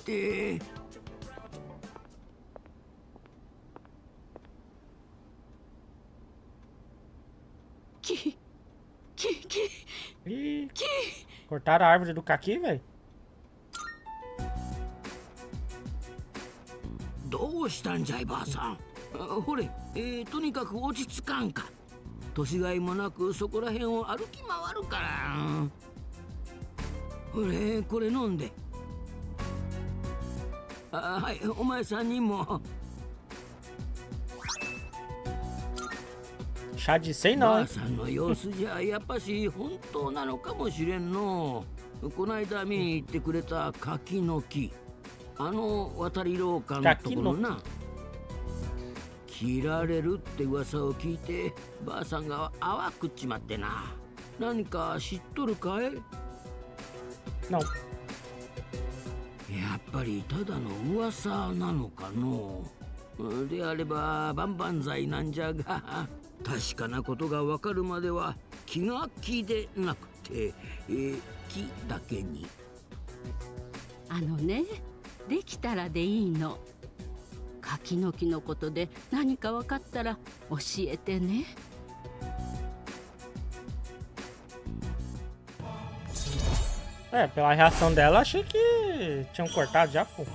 Ih, cortaram a árvore do caqui, velho. どうしたんじゃいばあさん。ほれ、とにかく落ち着かんか。年がいもなくそこら辺を歩き回るから。ほれ、これ飲んで。はい、お前さんにも。 Chá de sei não. ばあさんの様子じゃやっぱし本当なのかもしれんの。こないだ見に行ってくれた柿の木、あの渡り廊下のところな。切られるって噂を聞いてばあさんが泡食っちまってな。何か知っとるかい？ Não. やっぱりただの噂なのかの。であれば万々歳なんじゃが、確かなことがわかるまでは気が気でなくて、気だけに。 あのね、できたらでいいの。柿の木のことで何か分かったら教えてね。 É, pela reação dela, achei que tinham cortado já, pô.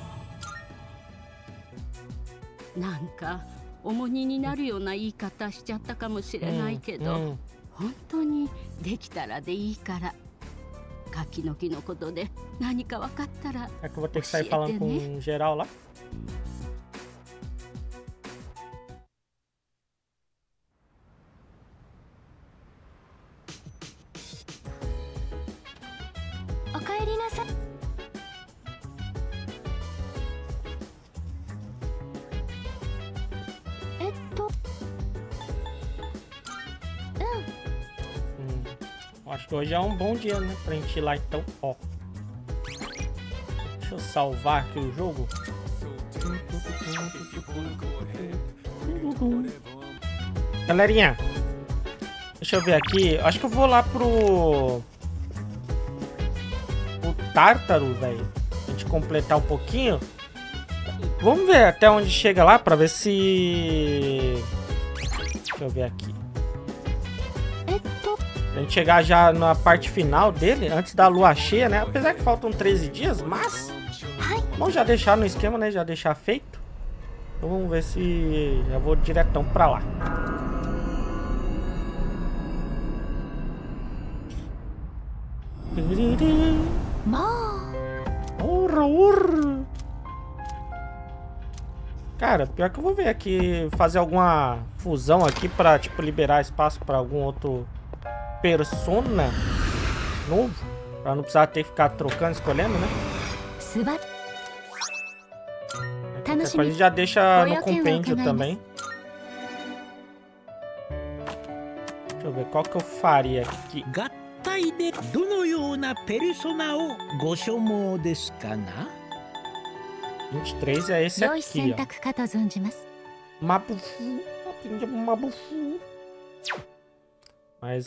なんか重荷になるような言い方しちゃったかもしれないけど、本当にできたらでいいから。柿の木のことで何か分かったら É que eu vou ter que sair falando com geral lá. Acho que hoje é um bom dia, né? Pra gente ir lá então, ó. Deixa eu salvar aqui o jogo. Galerinha, deixa eu ver aqui. Acho que eu vou lá pro... o Tártaro, velho. A gente completar um pouquinho. Vamos ver até onde chega lá pra ver se... Deixa eu ver aqui. A gente chegar já na parte final dele, antes da lua cheia, né? Apesar que faltam 13 dias, mas... Vamos já deixar no esquema, né? Já deixar feito. Então vamos ver se... Já vou diretão pra lá. Urra. Cara, pior que eu vou ver aqui, fazer alguma fusão aqui pra, tipo, liberar espaço pra algum outro persona novo. Pra não precisar ter que ficar trocando, escolhendo, né? Depois a gente já deixa no compêndio também. Deixa eu ver, qual que eu faria aqui? どのようなペルソナをご所望ですかな? 23 é esse aqui, ó. Mabufu. Mabufu. Mas...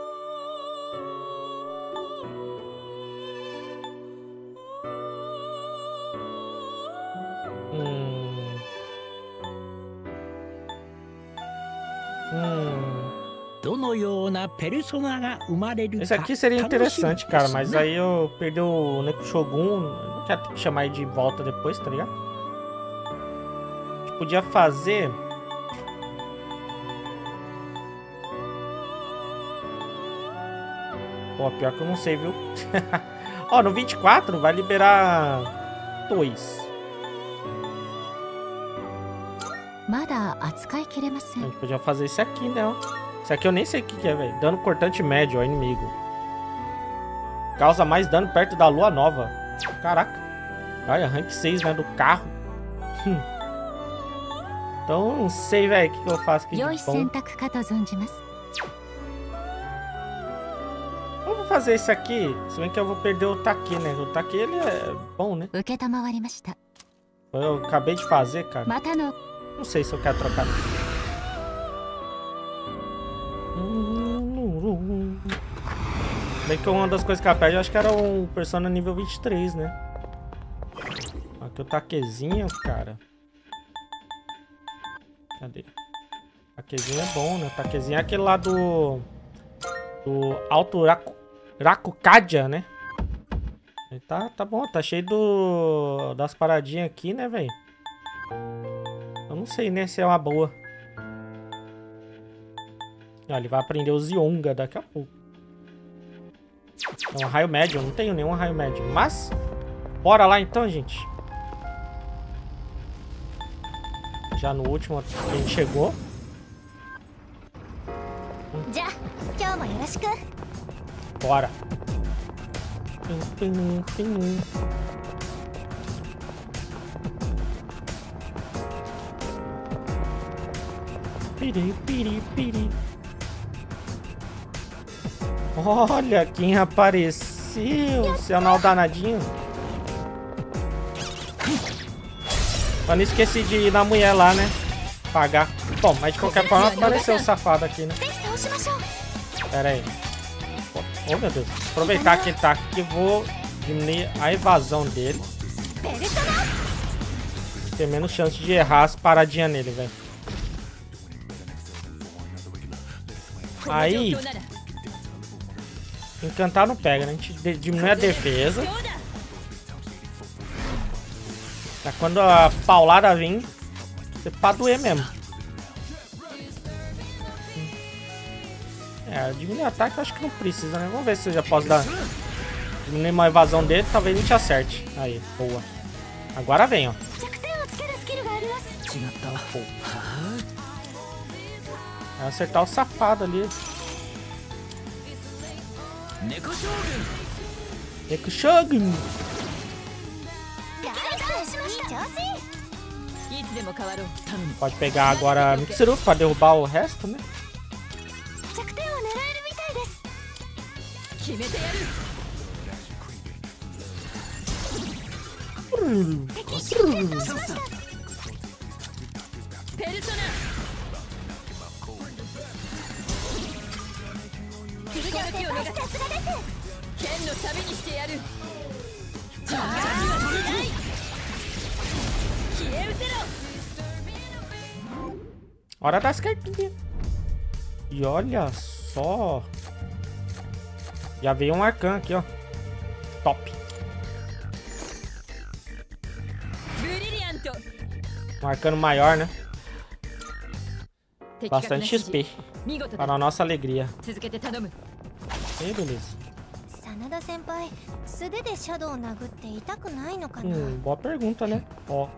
Esse aqui seria interessante, cara, mas aí eu perdi o Neko Shogun, não quero ter que chamar ele de volta depois, tá ligado? A gente podia fazer... Pô, pior que eu não sei, viu? Ó, no 24 vai liberar 2. A gente podia fazer isso aqui, né? Isso aqui eu nem sei o que é, velho. Dano cortante médio ao inimigo. Causa mais dano perto da lua nova. Caraca. Olha, rank 6, né? Do carro. Então, eu não sei, velho, o que eu faço aqui de bom. Eu vou fazer isso aqui. Se bem que eu vou perder o Taki, né? O Taki, ele é bom, né? Eu acabei de fazer, cara. Não sei se eu quero trocar. Bem que uma das coisas que ela pede, eu acho que era um Persona nível 23, né? Aqui o Takezinho, cara. Cadê? Takezinho é bom, né? O Takezinho é aquele lá do Alto Rakukadia, né? Ele tá bom, tá cheio das paradinhas aqui, né, velho? Eu não sei, né, se é uma boa. Ah, ele vai aprender o Zionga daqui a pouco. É um raio médio, eu não tenho nenhum raio médio. Mas, bora lá então, gente. Já no último a gente chegou. Bora. Piri, piri, piri. Olha quem apareceu, seu anal danadinho. Eu não esqueci de ir na mulher lá, né? Pagar. Bom, mas de qualquer forma apareceu o safado aqui, né? Pera aí. Oh, meu Deus. Aproveitar que ele tá aqui, vou diminuir a evasão dele. Tem menos chance de errar as paradinhas nele, velho. Aí... Encantar não pega, né? A gente diminui a defesa. Pra quando a paulada vir, é pra doer mesmo. É, diminuir o ataque eu acho que não precisa, né? Vamos ver se eu já posso dar... Diminuir uma evasão dele, talvez a gente acerte. Aí, boa. Agora vem, ó. Vai acertar o safado ali. Neko Shogun. Pode pegar agora Mitsuru pra derrubar o resto, né? Hora das cartinhas. E olha só. Já veio um arcano aqui, ó. Top. Um arcano maior, né? Bastante XP. Para a nossa alegria. E beleza. Boa pergunta, né? Ó.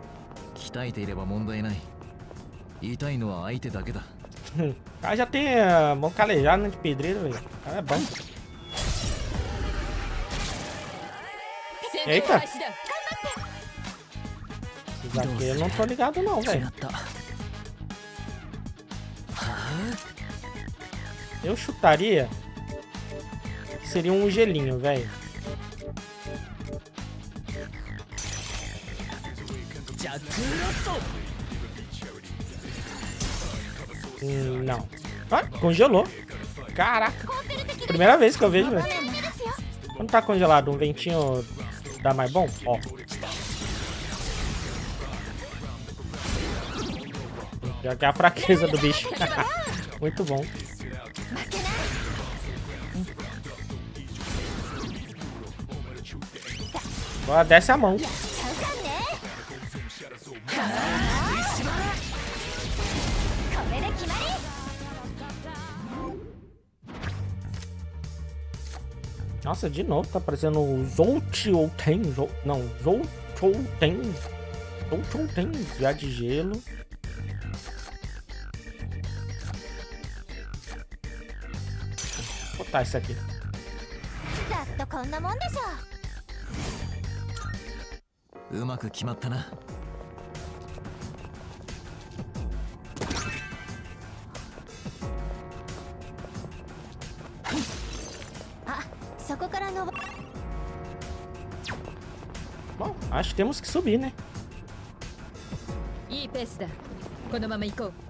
O cara já tem mão calejada, né, de pedreiro, velho. O cara é bom. Eita! Esses daqui eu não tô ligado não, velho. Eu chutaria que seria um gelinho, velho. Não. Ah, congelou. Caraca. Primeira vez que eu vejo, velho. Quando tá congelado, um ventinho dá mais bom? Ó. Já que é a fraqueza do bicho. Muito bom. Agora desce a mão. Nossa, de novo tá parecendo o Zouchouten. Não, Zouchouten. Zouchouten, já de gelo. Vou botar isso aqui. Bom, acho que temos que subir, né? いいペースだ。このまま行こう。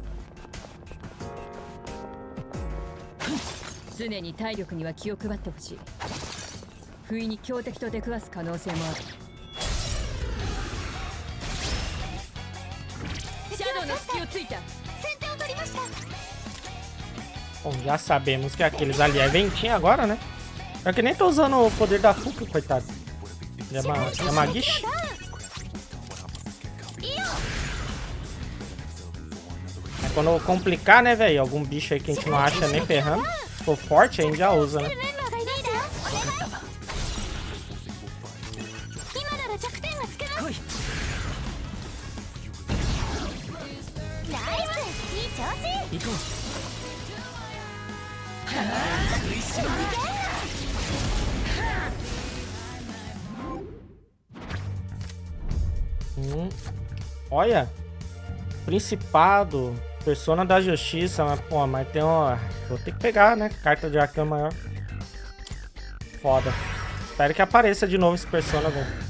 常に体力には気を配ってほしい。不意に強敵と出くわす可能性もある。シャドウの隙をついた。先手を取りました。 Bom, já sabemos que aqueles ali é ventinho agora, né? Só que nem tô usando o poder da Fuka, coitado. É Magish. É quando complicar, né, velho? Algum bicho aí que a gente não acha nem ferrando. Se for forte, a gente já usa, né? Olha, Principado, Persona da Justiça, mas pô, mas tem uma... Vou ter que pegar, né? Carta de arcano maior. Foda. Espero que apareça de novo esse Persona, velho.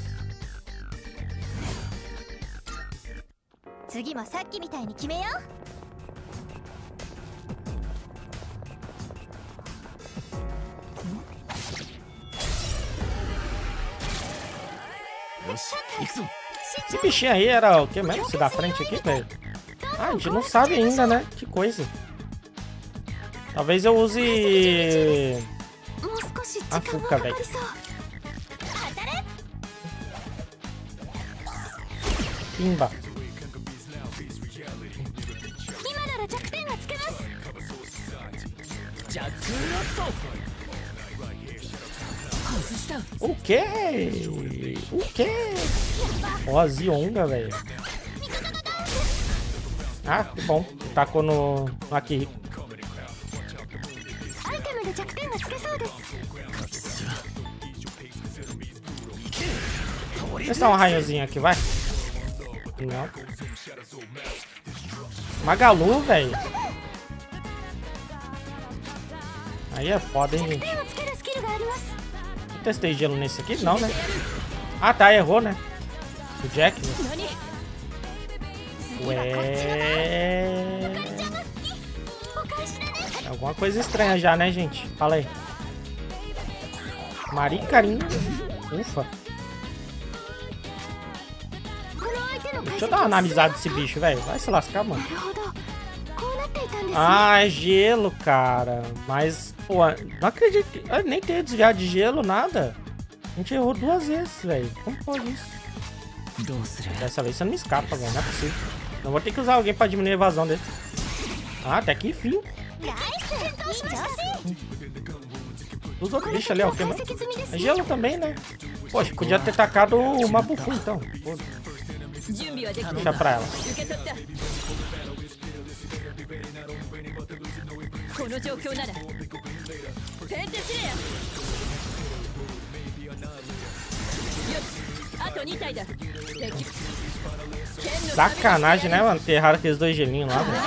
Esse bichinho aí era o que mesmo? Se dá frente aqui, velho? Ah, a gente não sabe ainda, né? Que coisa. Talvez eu use... a Fuka, velho. Pimba. O quê? O quê? Ó, a Zionga, velho. Ah, que bom. Tacou no... aqui. Testar um raiozinho aqui, vai. Não. Magalu, velho. Aí é foda, hein, gente. Eu testei gelo nesse aqui? Não, né? Ah, tá. Errou, né? O Jack, né? Ué... Alguma coisa estranha já, né, gente? Fala aí. Maricarim. Ufa. Deixa eu dar uma analisada desse bicho, velho. Vai se lascar, mano. Ah, é gelo, cara. Mas, pô, não acredito que... Eu nem tenho desviado de gelo, nada. A gente errou 2 vezes, velho. Como pode isso? Dessa vez você não me escapa, velho. Não é possível. Não vou ter que usar alguém pra diminuir a evasão dele. Ah, até que enfim. Os outros bichos ali, ó. É gelo também, né? Poxa, podia ter tacado uma bufu, então. Deixa pra ela. Sacanagem, né, mano? Enterraram aqueles 2 gelinhos lá, velho.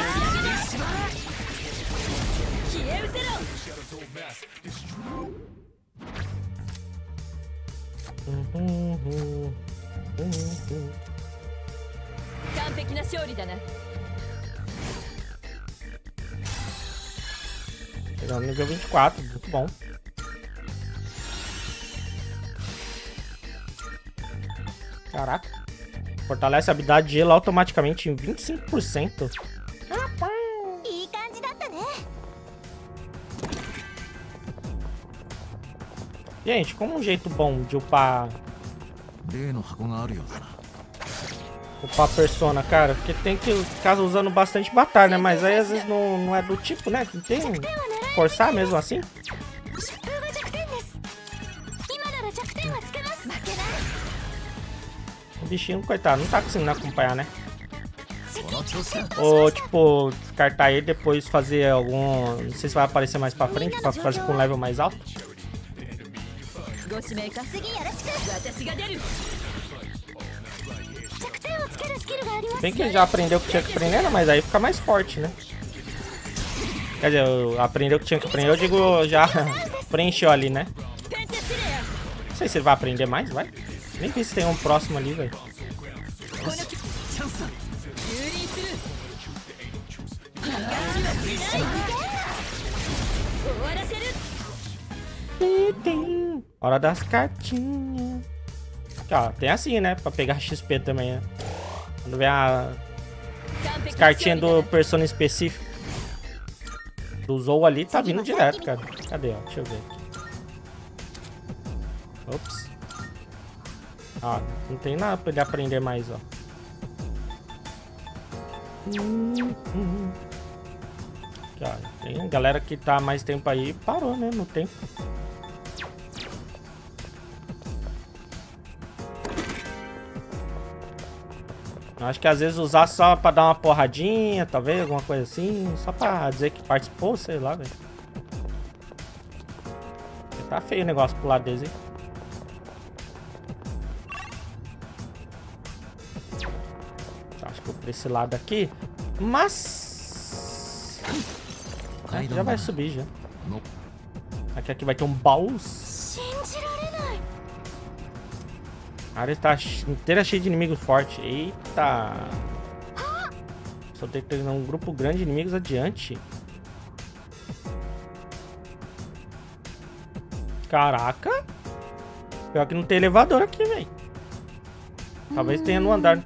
Chegando no nível 24, muito bom. Caraca. Fortalece a habilidade de gelo automaticamente em 25%. Gente, como um jeito bom de upar a persona, cara? Porque tem que ficar usando bastante batalha, né? Mas aí às vezes não é do tipo, né? Não tem forçar mesmo assim. O bichinho, coitado, não tá conseguindo acompanhar, né? Ou, tipo, descartar ele e depois fazer algum... Não sei se vai aparecer mais pra frente, pra fazer com um level mais alto. Bem que ele já aprendeu o que tinha que aprender, né? Mas aí fica mais forte, né? Quer dizer, aprendeu o que tinha que aprender, eu digo, já preencheu ali, né? Não sei se ele vai aprender mais, vai. Nem vi se tem um próximo ali, velho. Hora das cartinhas. Aqui, ó, tem assim, né? Pra pegar XP também, né? Quando vem as cartinhas do persona específico. Do Zou ali, tá vindo direto, cara. Cadê, ó? Deixa eu ver aqui. Ops. Ó, não tem nada pra ele aprender mais, ó. Aqui, ó, tem a galera que tá há mais tempo aí parou, né? No tempo. Acho que às vezes usar só pra dar uma porradinha, talvez, alguma coisa assim. Só pra dizer que participou, sei lá, velho. Tá feio o negócio pro lado deles, hein? Acho que eu pra esse lado aqui. Mas... já vai subir, já. Aqui vai ter um baú. A área está inteira cheia de inimigos fortes. Eita! Só tem que ter um grupo grande de inimigos adiante. Caraca! Pior que não tem elevador aqui, velho. Talvez tenha no andar.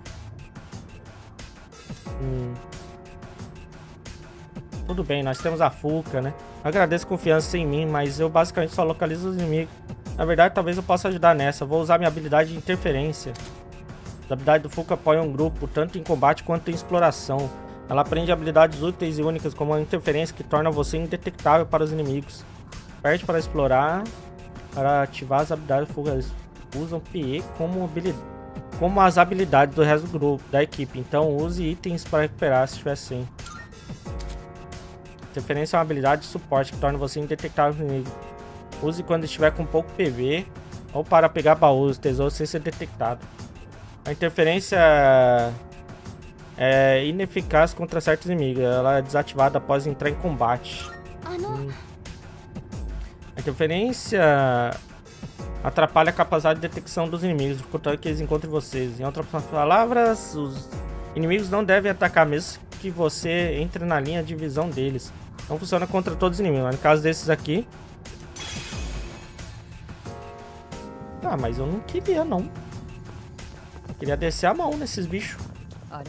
Tudo bem, nós temos a Fuka, né? Agradeço a confiança em mim, mas eu basicamente só localizo os inimigos. Na verdade, talvez eu possa ajudar nessa. Vou usar minha habilidade de interferência. A habilidade do Fuka apoia um grupo, tanto em combate quanto em exploração. Ela aprende habilidades úteis e únicas, como a interferência, que torna você indetectável para os inimigos. Aperte para explorar. Para ativar as habilidades do Fuka, eles usam PE como as habilidades do resto do grupo, da equipe. Então use itens para recuperar se estiver sem. Interferência é uma habilidade de suporte que torna você indetectável no inimigo. Use quando estiver com pouco PV ou para pegar baús, tesouros sem ser detectado. A interferência é ineficaz contra certos inimigos. Ela é desativada após entrar em combate. A interferência atrapalha a capacidade de detecção dos inimigos, dificultando que eles encontrem vocês. Em outras palavras, os inimigos não devem atacar mesmo que você entre na linha de visão deles. Não funciona contra todos os inimigos, mas no caso desses aqui... Ah, mas eu não queria, não. Eu queria descer a mão nesses bichos. A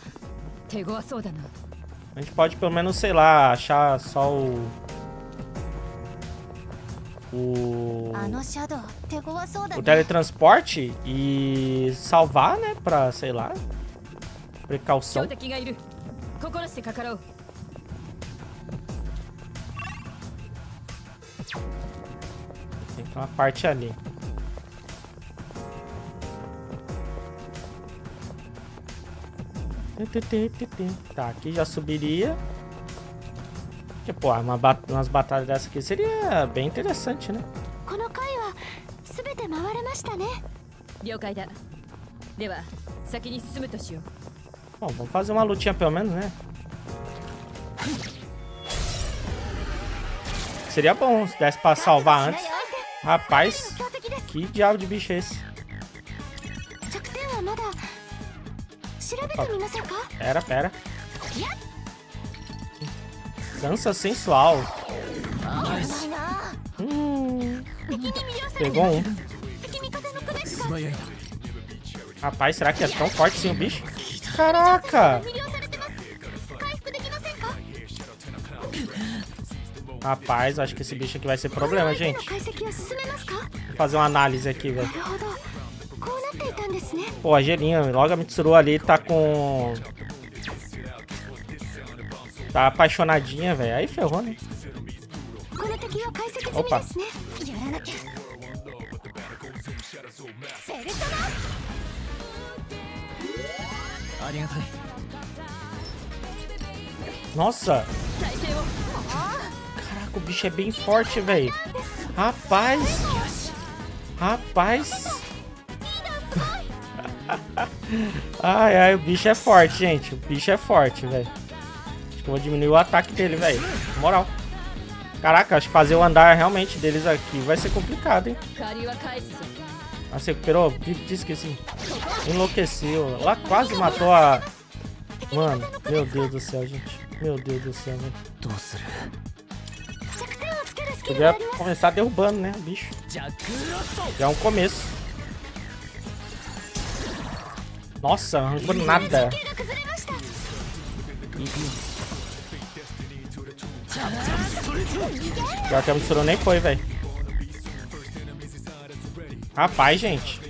gente pode pelo menos, sei lá, achar só o teletransporte e salvar, né? Pra, sei lá, precaução. Tem uma parte ali. Tá, aqui já subiria. Porque, pô, umas batalhas dessa aqui seria bem interessante, né? 了解だ。では先に進むとしよう。 Bom, vamos fazer uma lutinha pelo menos, né? Seria bom se desse pra salvar antes. Rapaz, que diabo de bicho é esse? Pera. Dança sensual. Pegou um. Rapaz, será que é tão forte assim o bicho? Caraca! Rapaz, acho que esse bicho aqui vai ser problema, gente. Vou fazer uma análise aqui, velho. Pô, a gelinha, logo a Mitsuru ali tá com... Tá apaixonadinha, velho. Aí ferrou, né? Opa. Nossa! Caraca, o bicho é bem forte, velho. Rapaz! Ai, o bicho é forte, gente. O bicho é forte, velho. Acho que eu vou diminuir o ataque dele, velho. Na moral. Caraca, acho que fazer o andar realmente deles aqui vai ser complicado, hein? Ah, você recuperou? Esqueci. Enlouqueceu. Ela quase matou a... Mano, meu Deus do céu, gente. Meu Deus do céu, velho. Podia começar derrubando, né, bicho. Já é um começo. Nossa, não arrancou nada. Pior que a Mitsuru nem foi, velho. Rapaz, gente.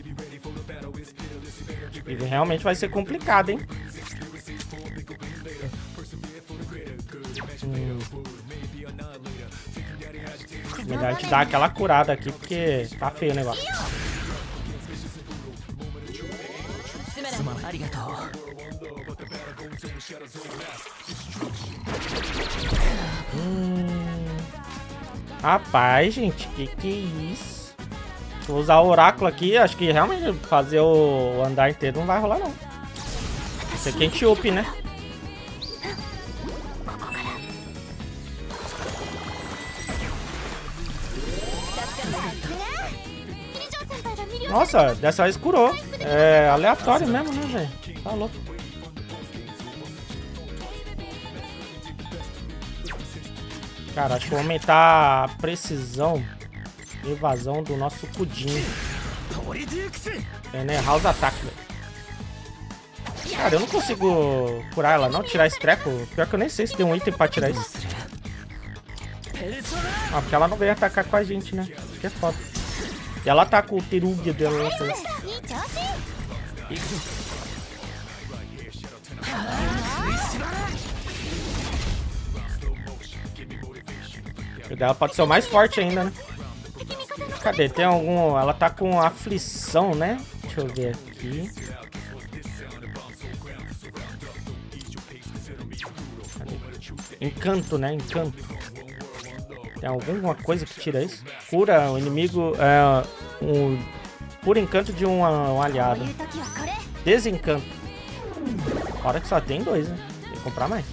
Ele realmente vai ser complicado, hein? Melhor a gente dar aquela curada aqui, porque tá feio o negócio. Rapaz, gente, que é isso? Vou usar o oráculo aqui, acho que realmente fazer o andar inteiro não vai rolar, não. Isso aqui é Antíope, né? Nossa, dessa vez curou. É aleatório mesmo, né, velho? Tá louco. Cara, acho que vou aumentar a precisão e evasão do nosso pudim. É, né? House Attack, velho. Cara, eu não consigo curar ela, não. Tirar esse treco. Pior que eu nem sei se tem um item pra tirar isso. Ah, porque ela não veio atacar com a gente, né? Acho que é foda. E ela tá com o Terugia dela. O dela pode ser o mais forte ainda, né? Cadê? Tem algum... Ela tá com aflição, né? Deixa eu ver aqui. Encanto, né? Encanto. Tem alguma coisa que tira isso? Cura o inimigo... Cura encanto de um aliado. Desencanto. Fora que só tem 2, né? Tem que comprar mais.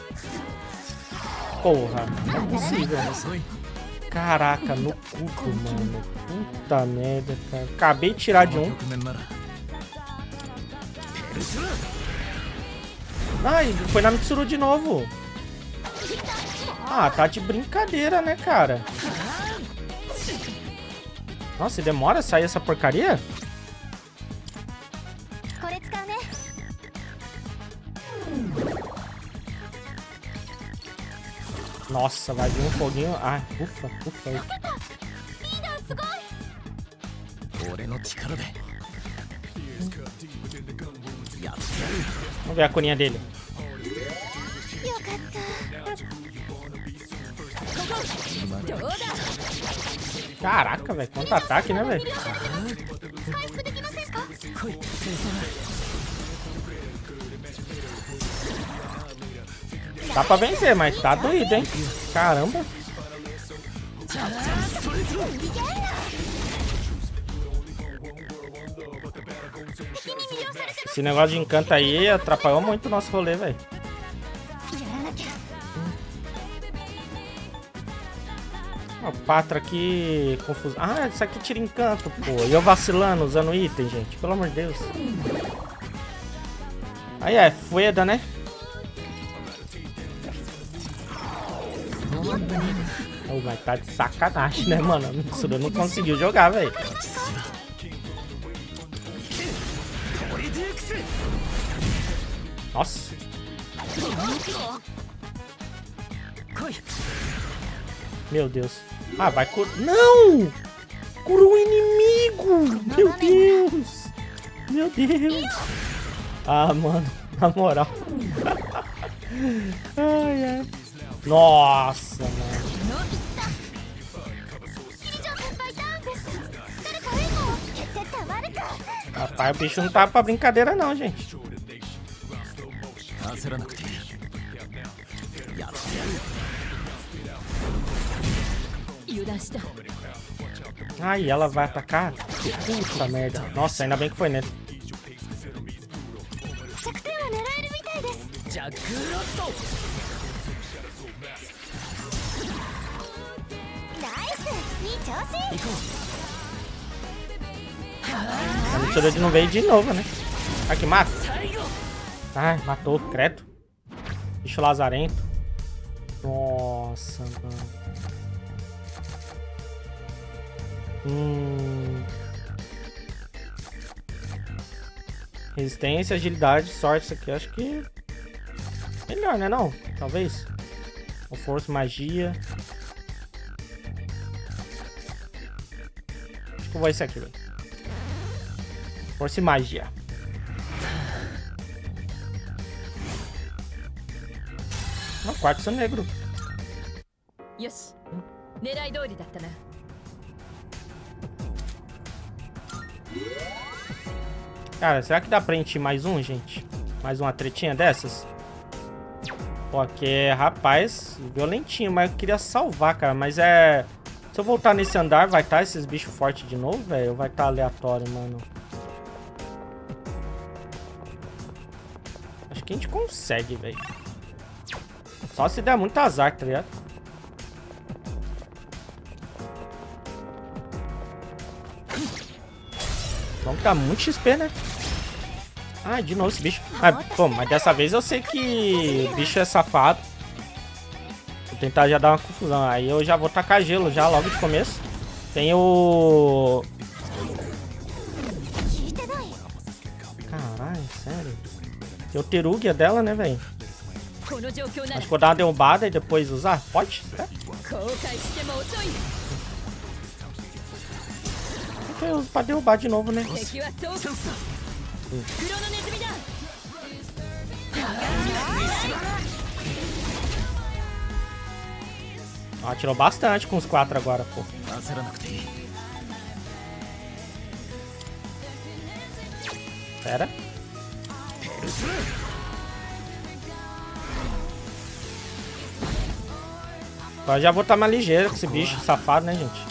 Porra, não é possível. Caraca, no cu, mano. Puta merda, cara. Acabei de tirar de um. Ai, foi na Mitsuru de novo. Ah, tá de brincadeira, né, cara? Nossa, demora a sair essa porcaria? Nossa, vai vir um foguinho. Ai, ufa. Vamos ver a curinha dele. Caraca, velho. Quanto ataque, né, velho? Dá pra vencer, mas tá doído, hein? Caramba. Esse negócio de encanto aí atrapalhou muito o nosso rolê, velho. O Patra aqui, confuso. Ah, isso aqui tira encanto, pô. E eu vacilando, usando item, gente. Pelo amor de Deus. Aí é, Fueda, né? Oh, mas tá de sacanagem, né, mano? O Mitsuru não conseguiu jogar, velho. Nossa. Meu Deus. Ah, vai curar. Não! Curou o inimigo! Meu Deus! Meu Deus! Ah, mano. Na moral. Ai, ai. Nossa, mano. Rapaz, o bicho não tá pra brincadeira não, gente. Ai, ela vai atacar? Puta merda. Nossa, ainda bem que foi nele. A mistura não veio de novo, né? Aqui, mata. Ai, matou, credo. Bicho lazarento. Nossa, mano. Resistência, agilidade, sorte. Isso aqui acho que melhor, né? Não? Talvez. Ou força, magia. Acho que eu vou esse aqui, velho. Força e magia. Não, quartzo negro. Yoshi. Nerai dori datta na. Cara, será que dá pra encher mais um, gente? Mais uma tretinha dessas? Porque, rapaz, violentinho, mas eu queria salvar, cara. Mas é... Se eu voltar nesse andar, vai estar esses bichos fortes de novo, velho? Ou vai estar aleatório, mano? Acho que a gente consegue, velho. Só se der muito azar, tá ligado? Bom que tá muito XP, né? Ah, de novo esse bicho. Ah, bom, mas dessa vez eu sei que o bicho é safado. Vou tentar já dar uma confusão. Aí eu já vou tacar gelo já logo de começo. Tem o... Caralho, sério. Tem o Terugia dela, né, velho? Acho que vou dar uma derrubada e depois usar. Pode? É? Eu uso pra derrubar de novo, né? Ó, tirou bastante com os 4 agora, pô. Pera. Agora já vou estar mais ligeiro com esse bicho safado, né, gente?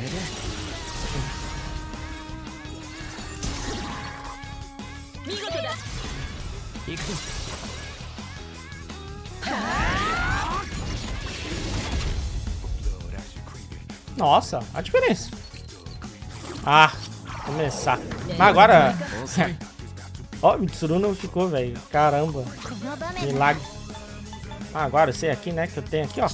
Nossa, a diferença. Ah, começar. Mas agora... Ó, o Mitsuru não ficou, velho. Caramba. Milagre. Ah, agora eu sei aqui, né, que eu tenho aqui, ó.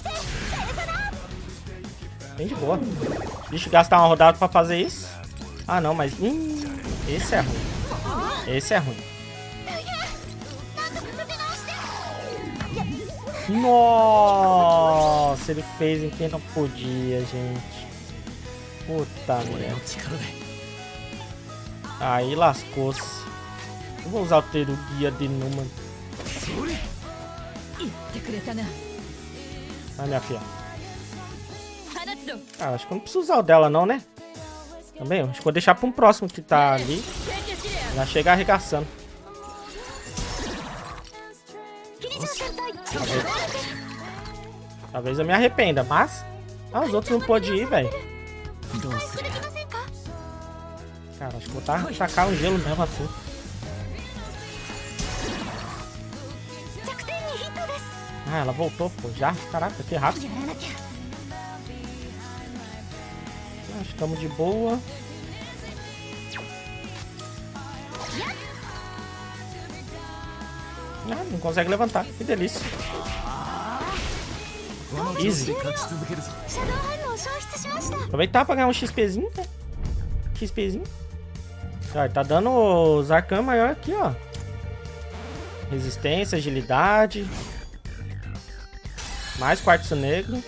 Bem de boa. Deixa eu gastar uma rodada pra fazer isso. Ah, não, mas... esse é ruim. Esse é ruim. Nossa, ele fez em quem não podia, gente. Puta merda. Aí lascou-se. Eu vou usar o Terugia de Numa. Vai, minha filha. Ah, acho que eu não preciso usar o dela não, né? Também, acho que vou deixar para um próximo que tá ali. Já chega arregaçando. Talvez eu me arrependa, mas... Ah, os outros não podem ir, velho. Cara, acho que vou tacar um gelo mesmo assim. Ah, ela voltou, pô. Já? Caraca, que rápido. Acho que estamos de boa. Ah, não consegue levantar. Que delícia. Easy. Aproveitar pra ganhar um XPzinho, né? XPzinho. Ó, tá dando os arcanos maior aqui, ó. Resistência, agilidade. Mais quartzo negro.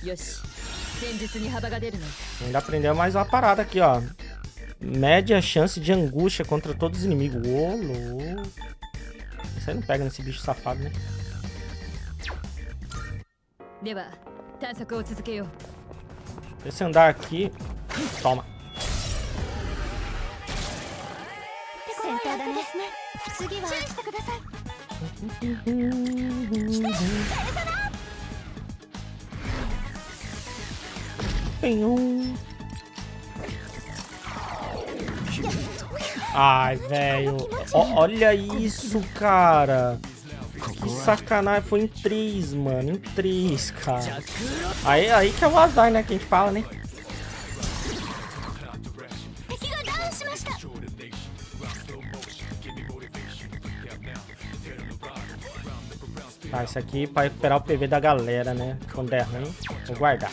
Ainda aprendeu mais uma parada aqui, ó. Média chance de angústia contra todos os inimigos. Ô, louco. Isso aí não pega nesse bicho safado, né? Esse andar aqui. Toma. Tem um. Ai, velho. Olha isso, cara. Que sacanagem. Foi em 3, mano. Em 3, cara. Aí que é o azar, né? Que a gente fala, né? Tá, isso aqui pra recuperar o PV da galera, né? Quando der ruim, vou guardar.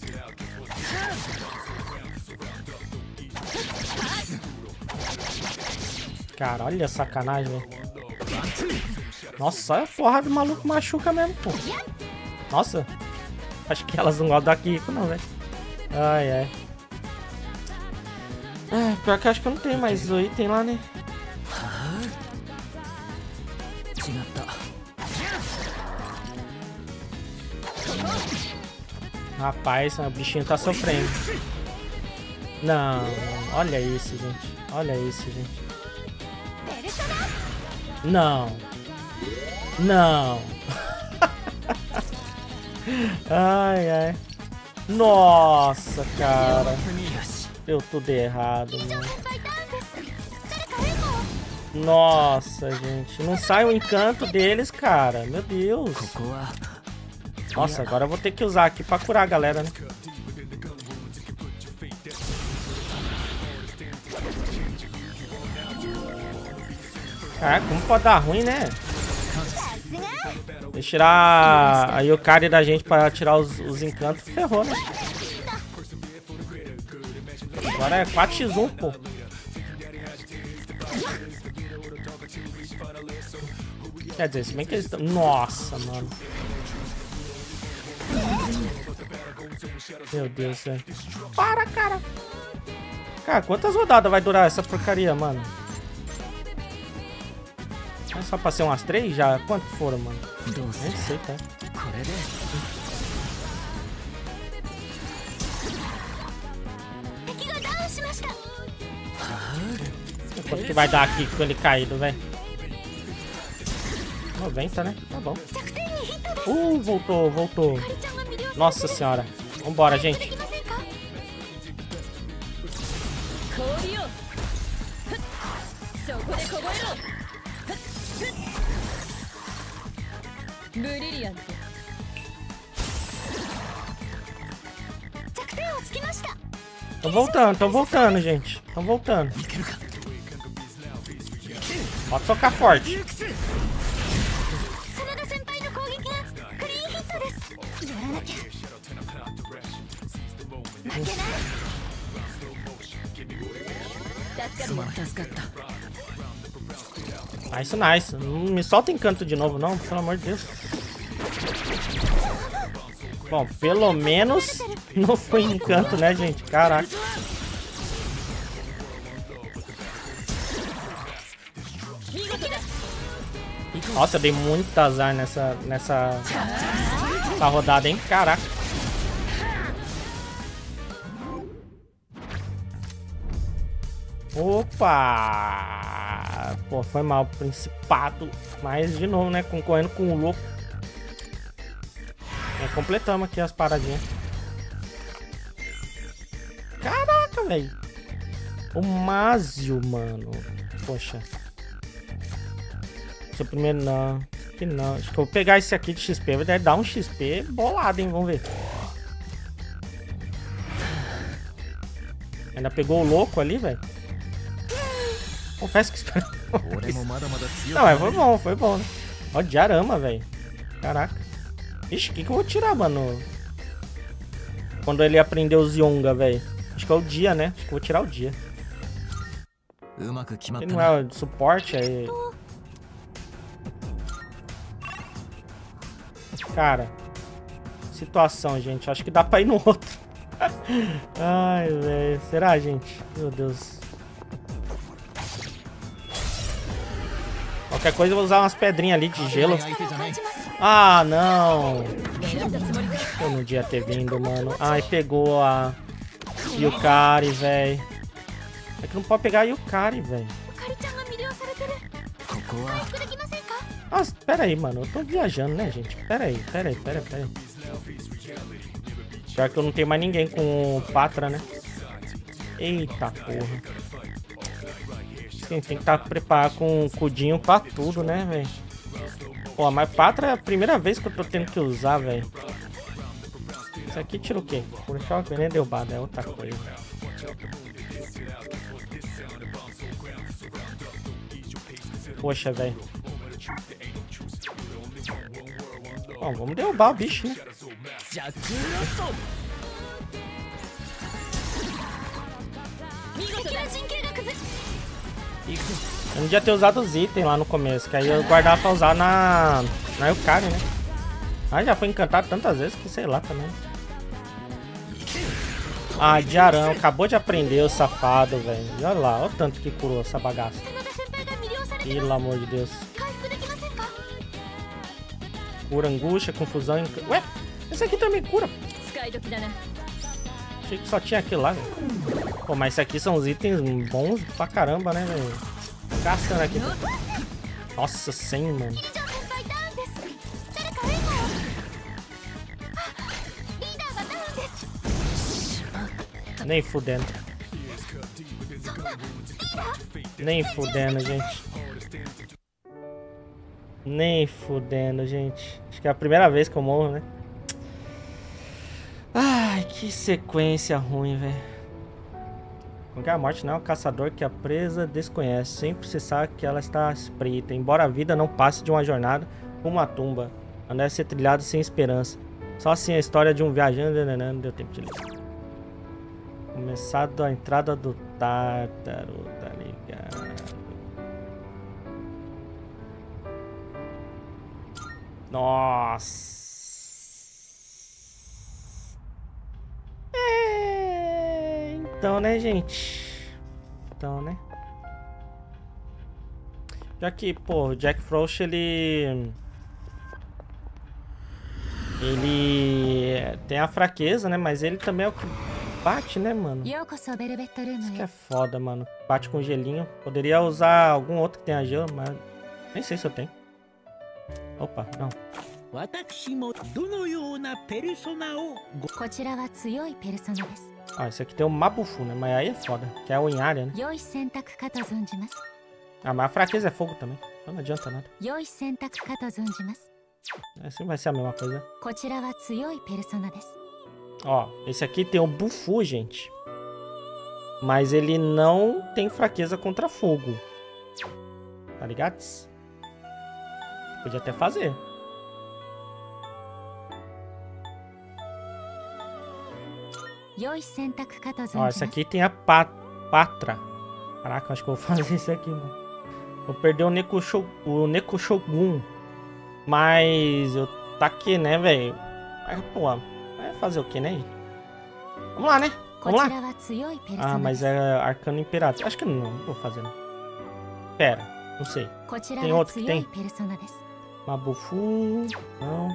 Cara, olha a sacanagem, velho. Nossa, olha a porra do maluco machuca mesmo, pô. Nossa. Acho que elas não gostam da Kiko, não, velho. Ai, ai. É, pior que eu acho que eu não tenho mais o item lá, né? Rapaz, o bichinho tá sofrendo. Não, olha isso, gente. Olha isso, gente. Não. Não. Ai, ai. Nossa, cara. Deu tudo errado, mano. Nossa, gente. Não sai o encanto deles, cara. Meu Deus. Nossa, agora eu vou ter que usar aqui pra curar a galera, né? Caraca, como pode dar ruim, né? Deixa eu tirar a Yukari da gente pra tirar os encantos. Ferrou, né? Agora é 4x1, pô. Quer dizer, se bem que eles estão... Nossa, mano. Meu Deus do céu. Para, cara. Cara, quantas rodadas vai durar essa porcaria, mano? É só pra ser umas 3 já? Quantos foram, mano? Nem sei, tá? Quanto que vai dar aqui com ele caído, velho? 90, né? Tá bom. Voltou, voltou. Nossa senhora. Vambora, gente. Tão voltando, gente. Tão voltando. Pode socar forte. Nice, nice. Não me solta encanto de novo, não, pelo amor de Deus. Bom, pelo menos não foi encanto, né, gente? Caraca. Nossa, eu dei muito azar nessa rodada, hein? Caraca. Opa! Pô, foi mal. Principado. Mas, de novo, né? Concorrendo com o louco. Completamos aqui as paradinhas. Caraca, velho. O Mazio, mano. Poxa. Esse é o primeiro não. Que não. Acho que eu vou pegar esse aqui de XP. Vai dar um XP bolado, hein? Vamos ver. Ainda pegou o louco ali, velho. Confesso que espero. Não, mas foi bom, foi bom, né? Ó, diarama, velho. Caraca. Ixi, o que eu vou tirar, mano? Quando ele aprendeu o Zionga, velho. Acho que é o dia, né? Acho que eu vou tirar o dia. Ele não é de suporte, aí... Cara. Situação, gente. Acho que dá pra ir no outro. Ai, velho. Será, gente? Meu Deus. Qualquer coisa eu vou usar umas pedrinhas ali de gelo. Ah, não. Eu não devia ter vindo, mano. Ai, pegou a Yukari, velho. É que não pode pegar a Yukari, velho. Nossa, pera aí, mano. Eu tô viajando, né, gente? Pera aí. Pior que eu não tenho mais ninguém com Patra, né? Eita porra. Tem que estar preparado com um cudinho pra tudo, né, velho? Pô, mas Patra é a primeira vez que eu tô tendo que usar, velho. Isso aqui tira o quê? Por choque, nem derrubado, é outra coisa. Poxa, velho. Bom, vamos derrubar o bicho, né? Eu não devia ter usado os itens lá no começo, que aí eu guardava pra usar na Yukari, né? Mas já foi encantado tantas vezes que sei lá também. Ah, Diarão, acabou de aprender o safado, velho. E olha lá, olha o tanto que curou essa bagaça. Pelo amor de Deus. Cura angústia, confusão. Ué, esse aqui também cura. Achei que só tinha aquilo lá, velho. Pô, mas isso aqui são os itens bons pra caramba, né, velho? Gastando aqui. Nossa, 100, mano. Nem fudendo. Nem fudendo, gente. Nem fudendo, gente. Acho que é a primeira vez que eu morro, né? Ai, que sequência ruim, velho. Porque a morte não é um caçador que a presa desconhece. Sempre se sabe que ela está espreita. Embora a vida não passe de uma jornada rumo uma tumba. Não deve ser trilhada sem esperança. Só assim a história de um viajante. Não deu tempo de ler. Começado a entrada do Tártaro, tá ligado? Nossa. Então, né, gente? Então, né? Já que, pô, o Jack Frost, ele tem a fraqueza, né? Mas ele também é o que bate, né, mano? Isso que é foda, mano. Bate com gelinho. Poderia usar algum outro que tenha gelo, mas nem sei se eu tenho. Opa, não. Ah, esse aqui tem o Mabufu, né? Mas aí é foda, que é o em área, né? Ah, mas a fraqueza é fogo também. Então não adianta nada. Assim vai ser a mesma coisa. Ó, esse aqui tem o Bufu, gente. Mas ele não tem fraqueza contra fogo. Tá ligado? Podia até fazer. Ó, esse aqui tem a Patra. Caraca, acho que eu vou fazer isso aqui, mano. Vou perder o Neko Shogun. Mas eu taquei, né, velho? Mas, pô, vai fazer o que, né? Vamos lá, né? Vamos lá. Ah, mas é Arcano Imperativo. Acho que não vou fazer, não. Pera, não sei. Tem outro que tem? Mabufu. Não.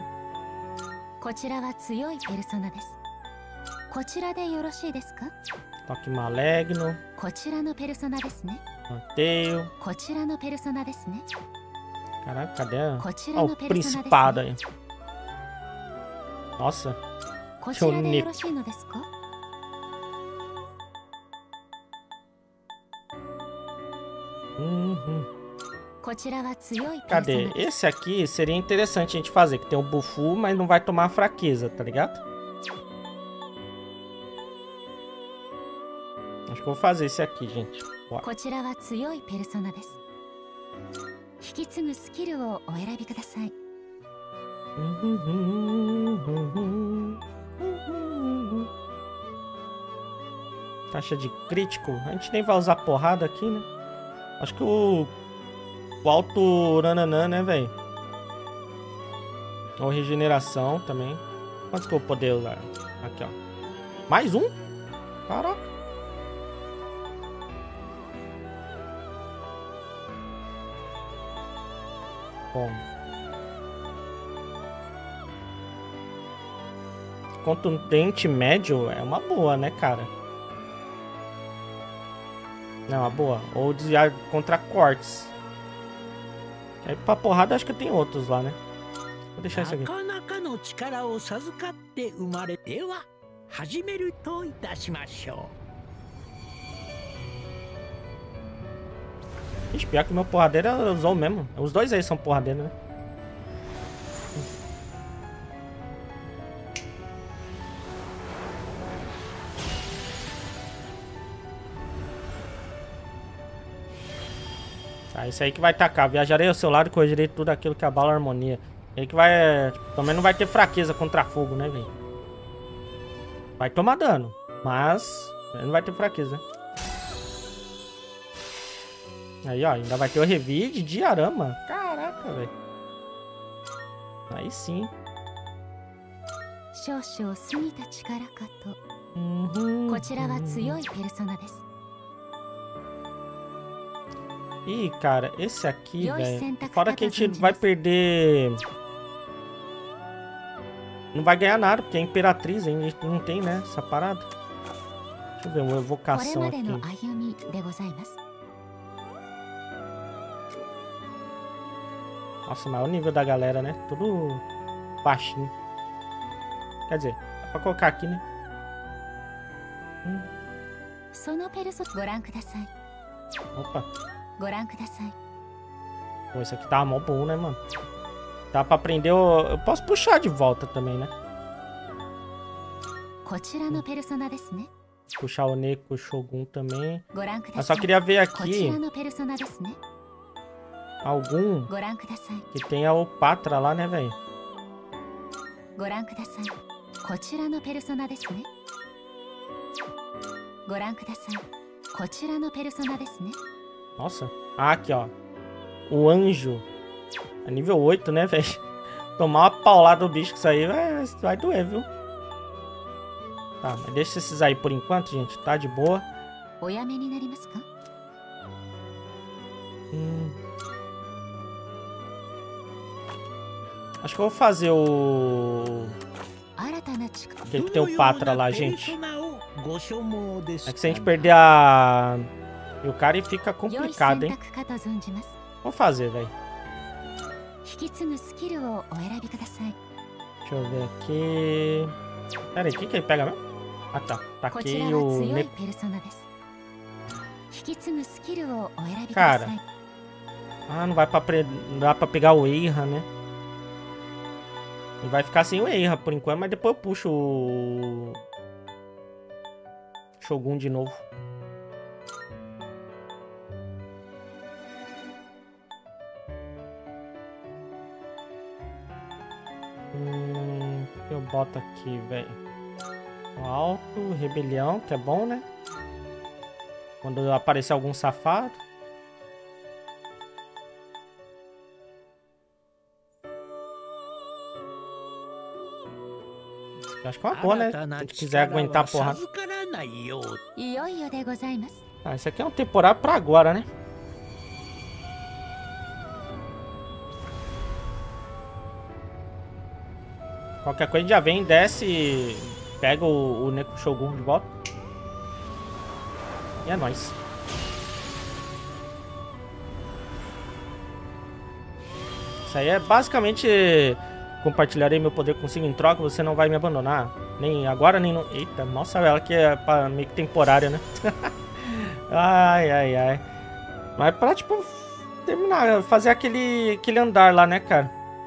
Toque Maligno. Manteio. Caraca, cadê? Ó, o Principado aí. Nossa. Deixa eu Cadê? Esse aqui seria interessante a gente fazer, que tem o Bufu, mas não vai tomar fraqueza, tá ligado? Acho que eu vou fazer esse aqui, gente. Bora. Taxa de crítico. A gente nem vai usar porrada aqui, né? Acho que o alto nananã, né, velho? Ou regeneração também. Quantos que eu vou poder usar? Aqui, ó. Mais um? Caraca. Bom. Contundente médio é uma boa, né, cara? Não, uma boa. Ou desviar contra cortes. Aí pra porrada acho que tem outros lá, né? Vou deixar isso aqui. Ixi, pior que meu porradeiro usou mesmo. Os dois aí são porradeiros, né? Tá, esse aí que vai tacar. Viajarei ao seu lado e corrigirei tudo aquilo que abala a harmonia. Ele que vai... também não vai ter fraqueza contra fogo, né, velho? Vai tomar dano. Mas... ele não vai ter fraqueza, né? Aí, ó. Ainda vai ter o revide de diarama. Caraca, velho. Aí sim. Ih, cara, esse aqui, velho. Fora que a gente vai perder... não vai ganhar nada, porque é Imperatriz, a gente não tem, né, essa parada. Deixa eu ver uma evocação aqui. Nossa, maior nível da galera, né? Tudo baixinho. Quer dizer, dá pra colocar aqui, né? Opa. Pô, esse aqui tá mó bom, né, mano? Dá pra aprender eu posso puxar de volta também, né? Puxar o Neko Shogun também. Eu só queria ver aqui algum que tenha o Patra lá, né, velho? Nossa. Ah, aqui, ó. O anjo. É nível 8, né, velho? Tomar uma paulada do bicho que isso aí vai doer, viu? Tá, mas deixa esses aí por enquanto, gente. Tá de boa. Acho que eu vou fazer o... aquele que tem o Patra lá, gente. É que se a gente perder a... e o cara fica complicado, hein? Vou fazer, velho. Deixa eu ver aqui... pera aí, o que ele pega mesmo? Ah, tá. Taquei o... cara... ah, não vai pra... não dá pra pegar o Eira, né? Ele vai ficar sem o Eira por enquanto, mas depois eu puxo o... Shogun de novo. Eu boto aqui, velho. Alto, rebelião, que é bom, né? Quando aparecer algum safado. Acho que é uma boa, né? Se a gente quiser aguentar a porrada. Ah, isso aqui é um temporário pra agora, né? Qualquer coisa já vem, desce, pega o Neko Shogun de volta. E é nóis. Isso aí é basicamente... compartilharei meu poder consigo em troca, você não vai me abandonar. Nem agora, nem no... eita, nossa, ela que é meio que temporária, né? Ai, ai, ai. Mas pra, tipo, terminar, fazer aquele andar lá, né, cara?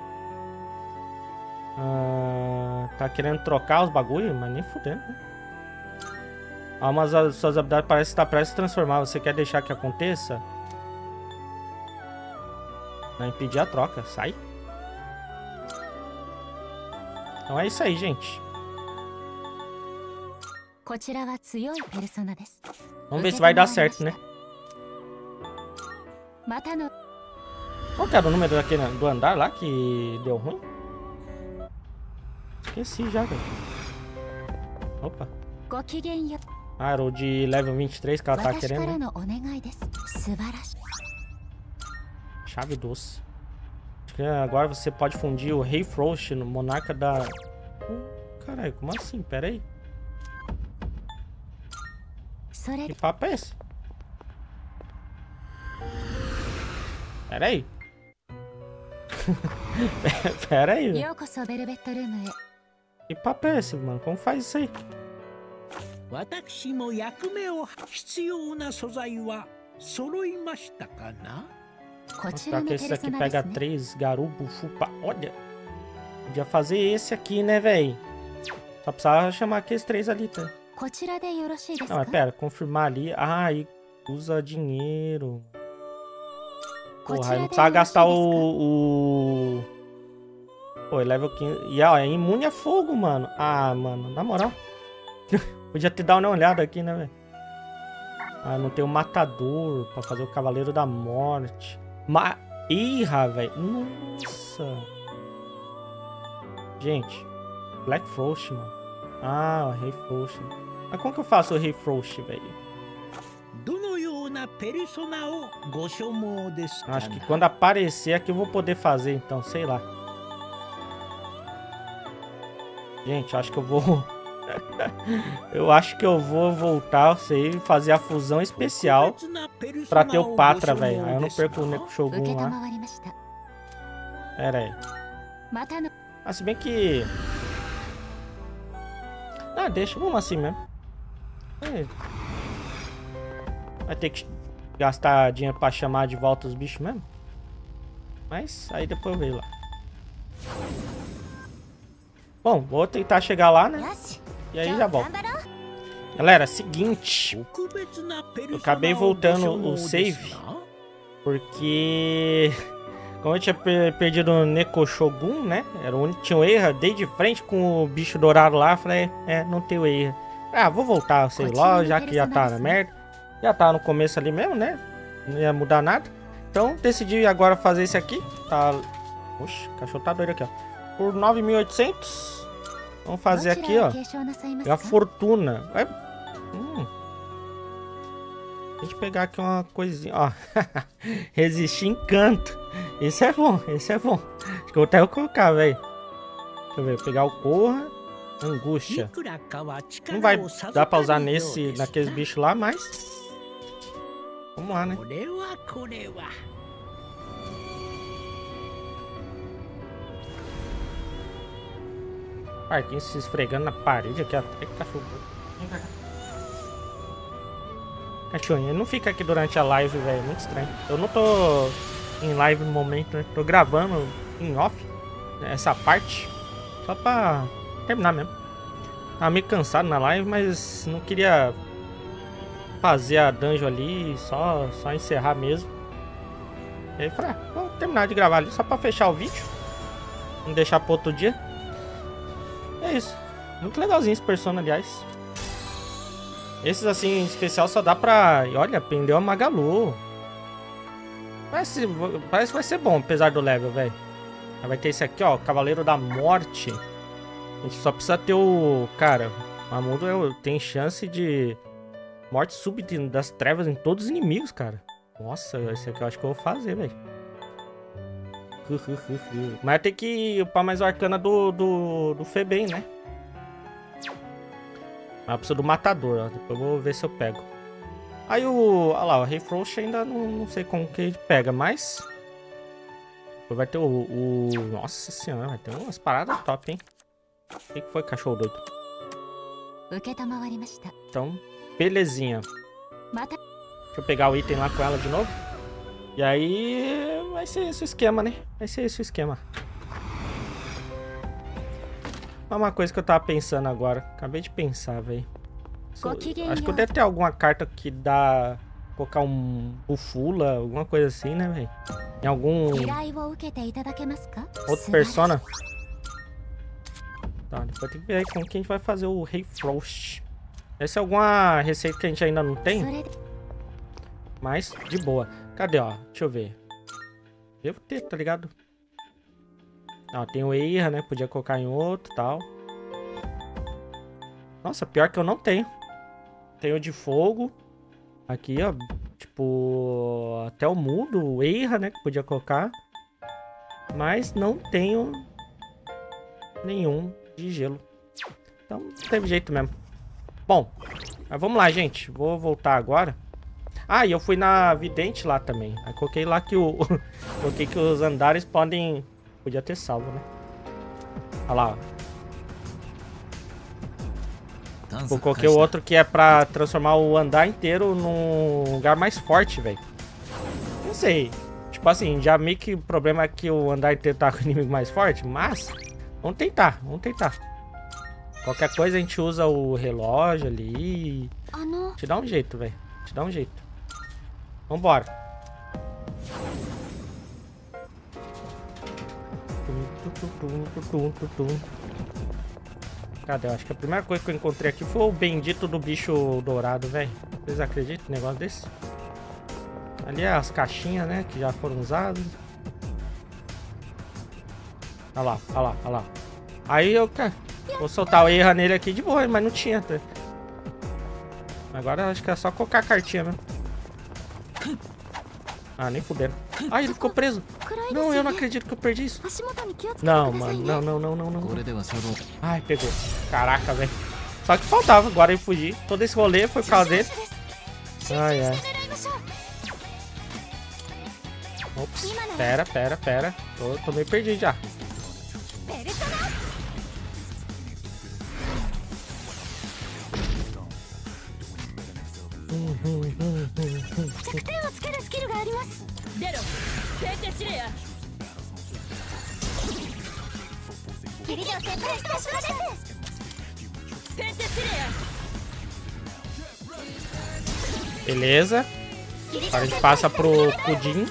Tá querendo trocar os bagulho, mas nem fudendo, né? Mas as suas habilidades parecem estar prestes a se transformar. Você quer deixar que aconteça? Não impedir a troca. Sai. Então é isso aí, gente. Vamos ver se vai dar certo, né? Qual que era o número daquele, do andar lá que deu ruim? Esqueci já, velho. Opa. Ah, era o de level 23 que ela tá querendo, né? Chave doce. Acho que agora você pode fundir o Rei Frost no monarca da... Caralho, como assim? Pera aí. Que papo é esse? Pera aí. Pera aí, velho. Que papo é esse, mano? Como faz isso aí? Tá, que esse aqui pega 3, garubo, fupa. Olha. Podia fazer esse aqui, né, velho? Só precisava chamar aqueles 3 ali, tá? Não, mas pera, confirmar ali. Ah, e usa dinheiro. Porra, aí não precisava gastar o... Pô, level 15. E ó, é imune a fogo, mano. Ah, mano, na moral. Podia ter dado uma olhada aqui, né, velho? Ah, não tem o matador pra fazer o Cavaleiro da Morte. Irra, velho. Nossa. Gente. Black Frost, mano. Ah, o Rei Frost. Mas como que eu faço o Rei Frost, velho? Acho que quando aparecer aqui eu vou poder fazer, então, sei lá. Gente, acho que eu vou... eu acho que eu vou voltar a fazer a fusão especial pra ter o Patra, velho. Aí eu não perco o Neko Shogun lá. Pera aí. Ah, se bem que... Ah, deixa, vamos assim mesmo. Vai ter que gastar dinheiro pra chamar de volta os bichos mesmo. Mas aí depois eu vejo lá. Bom, vou tentar chegar lá, né? E aí já volto. Galera, seguinte. Eu acabei voltando o save. Porque... Como eu tinha perdido o Neko Shogun, né? Era o único que tinha o Eira. Dei de frente com o bicho dourado lá. Falei, não tem o Eira. Ah, vou voltar, sei lá, já que já tá na merda. Já tá no começo ali mesmo, né? Não ia mudar nada. Então, decidi agora fazer esse aqui. Tá... Oxe, o cachorro tá doido aqui, ó. Por 9.800. Vamos fazer aqui, ó. A fortuna. Deixa eu pegar aqui uma coisinha, ó. Resistir encanto. Esse é bom, esse é bom. Acho que eu vou até colocar, velho. Deixa eu ver, pegar o Corra. Angústia. Não vai dar pra usar naqueles bichos lá, mas... Vamos lá, né? Parquinho se esfregando na parede aqui, ó. Cachorro. Vem pra cá. Cachorrinho, não fica aqui durante a live, velho. Muito estranho. Eu não tô em live no momento, né? Tô gravando em off, né, essa parte. Só pra terminar mesmo. Tava meio cansado na live, mas não queria fazer a dungeon ali. Só encerrar mesmo. E aí falei, vou terminar de gravar ali só pra fechar o vídeo. Não deixar pro outro dia. É isso. Muito legalzinho esse Persona, aliás. Esses assim, em especial, só dá pra... E olha, prendeu a Magalu. Parece que vai ser bom, apesar do level, velho. Vai ter esse aqui, ó, Cavaleiro da Morte. A gente só precisa ter o... Cara, o Mamudo tem chance de... Morte súbita das trevas em todos os inimigos, cara. Nossa, esse aqui eu acho que eu vou fazer, velho. Mas tem que upar mais o arcana do Febem, né? Mas eu preciso do matador, ó. Depois eu vou ver se eu pego. Aí olha lá, o Rei Frost ainda não sei como que ele pega, mas... Depois vai ter Nossa senhora, vai ter umas paradas top, hein? O que foi, cachorro doido? Então, belezinha. Deixa eu pegar o item lá com ela de novo. E aí vai ser esse o esquema, né? Vai ser esse o esquema. Uma coisa que eu tava pensando agora. Acabei de pensar, velho. Acho que eu devo ter alguma carta que dá... Colocar um Bufula, alguma coisa assim, né, velho? Em algum... outro persona. Tá, depois tem que ver aí como que a gente vai fazer o Rei Frost. Essa é alguma receita que a gente ainda não tem. Mas, de boa. Cadê, ó? Deixa eu ver. Devo ter, tá ligado? Ó, tem o Eira, né? Podia colocar em outro e tal. Nossa, pior que eu não tenho. Tenho de fogo. Aqui, ó. Tipo, até o mudo, o Eira, né? Que podia colocar. Mas não tenho nenhum de gelo. Então, não teve jeito mesmo. Bom, mas vamos lá, gente. Vou voltar agora. Ah, e eu fui na vidente lá também. Aí coloquei lá que o... coloquei que os andares podem... Podia ter salvo, né? Olha lá, ó. Eu coloquei o outro que é pra transformar o andar inteiro num lugar mais forte, velho. Não sei. Tipo assim, já meio que o problema é que o andar inteiro tá com o inimigo mais forte, mas... Vamos tentar, vamos tentar. Qualquer coisa a gente usa o relógio ali. Te dá um jeito, velho. Te dá um jeito. Vambora. Cadê? Eu acho que a primeira coisa que eu encontrei aqui foi o bendito do bicho dourado, velho. Vocês acreditam num negócio desse? Ali é as caixinhas, né? Que já foram usadas. Olha lá, olha lá, olha lá. Aí eu vou soltar o Eira nele aqui de boa, mas não tinha. Tá? Agora eu acho que é só colocar a cartinha mesmo. Ah, nem fuderam. Ai, ele ficou preso. Não, eu não acredito que eu perdi isso. Não, mano. Não, não, não, não, não. Ai, pegou. Caraca, velho. Só que faltava agora ele fugir. Todo esse rolê foi por causa dele. Ai, ai. Ops. Pera. Tô meio perdido já. Beleza. Agora a gente passa pro pudim.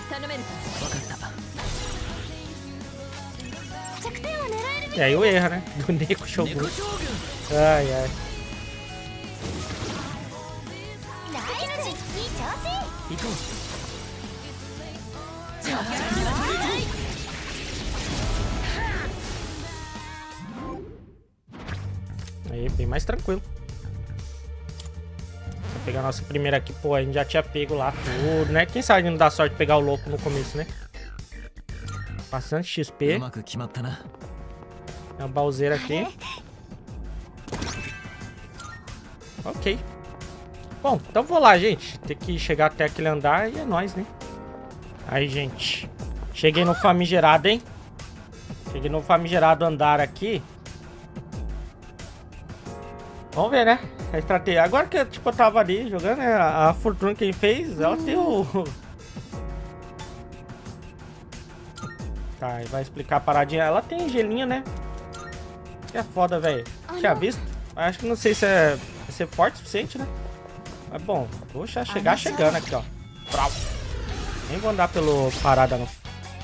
E aí o erro, né? Do Neko Shogun. Ai, ai. Aí, bem mais tranquilo. Vou pegar a nossa primeira aqui. Pô, a gente já tinha pego lá tudo, né? Quem sabe não dá sorte de pegar o louco no começo, né? Bastante XP. É uma balzeira aqui. Ok. Bom, então vou lá, gente. Tem que chegar até aquele andar e é nóis, né? Aí, gente. Cheguei no famigerado, hein? Cheguei no famigerado andar aqui. Vamos ver, né? A estratégia. Agora que tipo, eu tava ali jogando, né? A fortuna que ele fez, ela tem o... Tá, vai explicar a paradinha. Ela tem gelinho, né? Que é foda, velho. Tinha visto? Acho que não sei se é... vai ser forte o suficiente, né? Mas bom, vou chegar chegando aqui, ó. Brau. Nem vou andar pelo parada, não.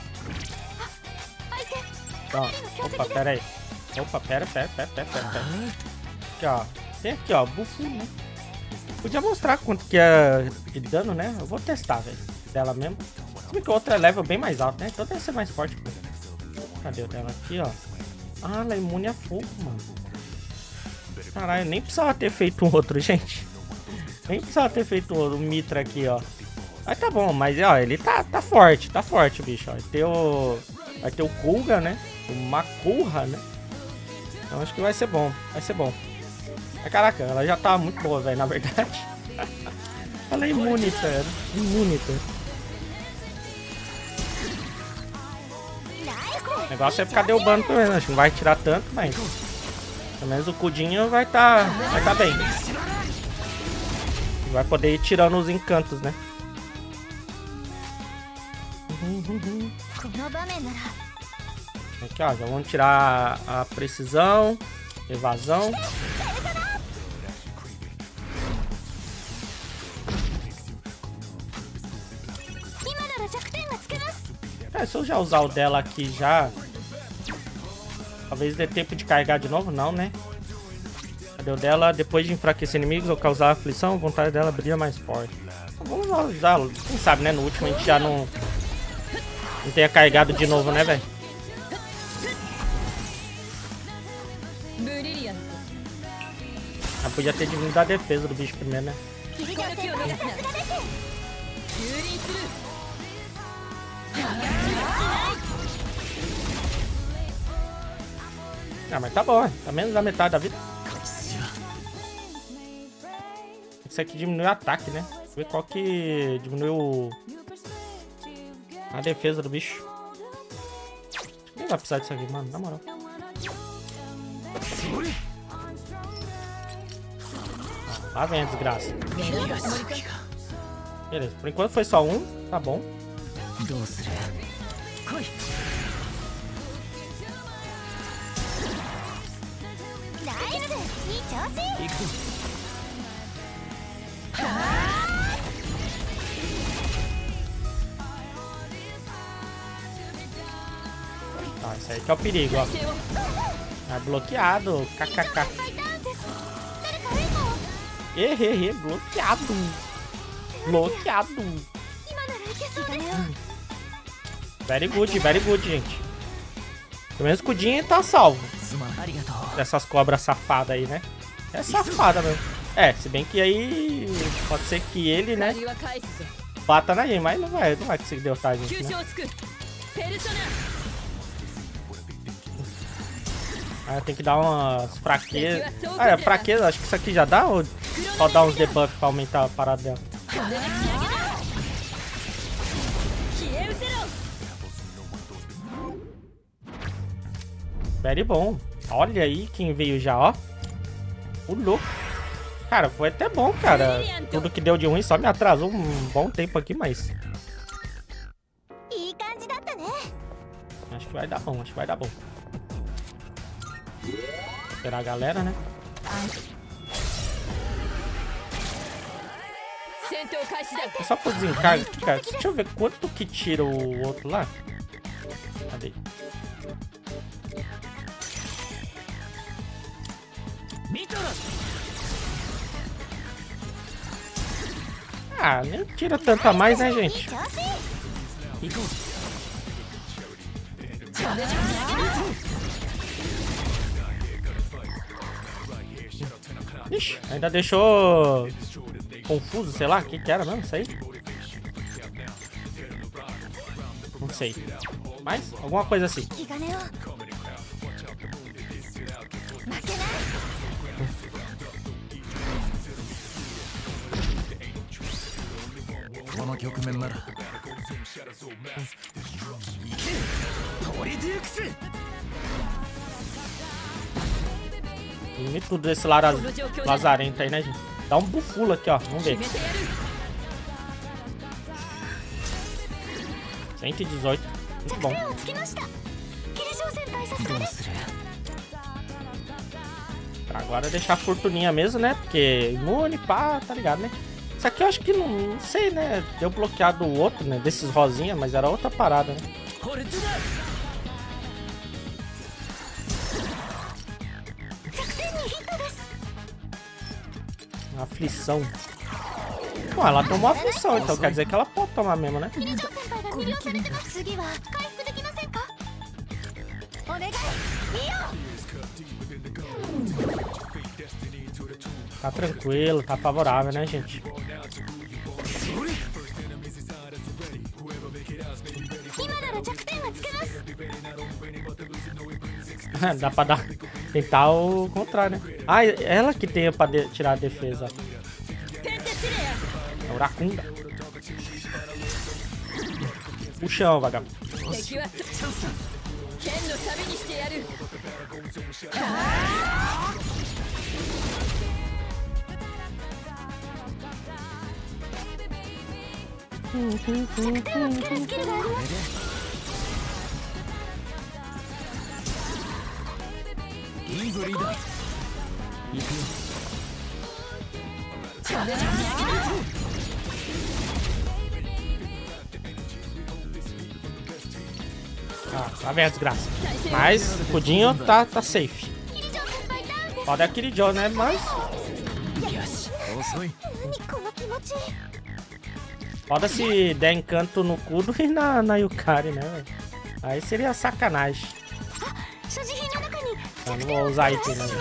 Ó, opa, pera aí. Opa, pera. Aqui, ó. Tem aqui, ó, bufu, né? Podia mostrar quanto que é de dano, né? Eu vou testar, velho. Dela mesmo. Se bem que a outra é level bem mais alto, né? Então deve ser mais forte. Cadê o dela aqui, ó? Ah, ela é imune a fogo, mano. Caralho, nem precisava ter feito um outro, gente. Nem precisava ter feito o Mitra aqui, ó. Mas tá bom, mas ó, ele tá forte o bicho, ó. Vai ter o Kulga, né? O Makurra, né? Então acho que vai ser bom, Mas caraca, ela já tá muito boa, velho, na verdade. Ela é imune, velho. O negócio é ficar derrubando pelo menos. Acho que não vai tirar tanto, mas... pelo menos o Cudinho vai tá bem. Vai poder ir tirando os encantos, né? Aqui, ó, já vamos tirar a precisão, evasão. Se eu já usar o dela aqui já, talvez dê tempo de carregar de novo, não, né? Cadê o dela? Depois de enfraquecer inimigos ou causar aflição, a vontade dela brilha mais forte. Então, vamos usar, quem sabe, né? No último a gente já não tenha carregado de novo, né, velho? Podia ter diminuído a defesa do bicho primeiro, né? Ah, mas tá bom, tá menos da metade da vida. Isso aqui diminui o ataque, né? Vamos ver qual que diminuiu a defesa do bicho. Nem vai precisar disso aqui, mano, na moral. Lá vem a desgraça. Beleza, por enquanto foi só um, tá bom. Tá, isso aí que é o perigo, ó. Tá bloqueado, kkk. Bloqueado. Bloqueado. Very good, gente. Pelo menos o escudinho tá salvo. Dessas cobras safadas aí, né? É safada mesmo. É, se bem que aí pode ser que ele, né, bata na gente, mas não vai conseguir derrotar a gente, né? Ah, tem que dar umas fraquezas. Ah, é fraqueza, acho que isso aqui já dá ou só dá uns debuffs pra aumentar a parada dela? Very bom. Olha aí quem veio já, ó. O louco. Cara, foi até bom, cara. Tudo que deu de ruim só me atrasou um bom tempo aqui, mas... Acho que vai dar bom, Esperar a galera, né? É só por desencargo, cara. Deixa eu ver quanto que tira o outro lá. Cadê? Ah, nem tira tanto a mais, né, gente? Ixi, ainda deixou confuso, sei lá, o que era mesmo isso aí? Não sei. Mas, alguma coisa assim. Limite tudo desse lazarento aí, né, gente? Dá um bufulo aqui, ó. Vamos ver. 118. Muito bom. Agora deixar a fortuninha mesmo, né? Porque imune, pá, tá ligado, né? Isso aqui eu acho que não sei, né? Deu bloqueado o outro, né? Desses rosinha, mas era outra parada, né? Aflição. Bom, ela tomou aflição, então quer dizer que ela pode tomar mesmo, né? Tá tranquilo, tá favorável, né, gente? Dá pra tentar o contrário, né? Ah, ela que tem pra tirar a defesa. É o Rakunda. O chão, vagabundo. 点をつけるスキルがあります。 いいぞリーダー。行くよ。 Ah, lá vem a desgraça. Mas o Pudinho tá safe. Pode aquele Joe, né? Mas. Foda se der encanto no Kudo e na Yukari, né, velho? Aí seria sacanagem. Eu não vou usar item, né?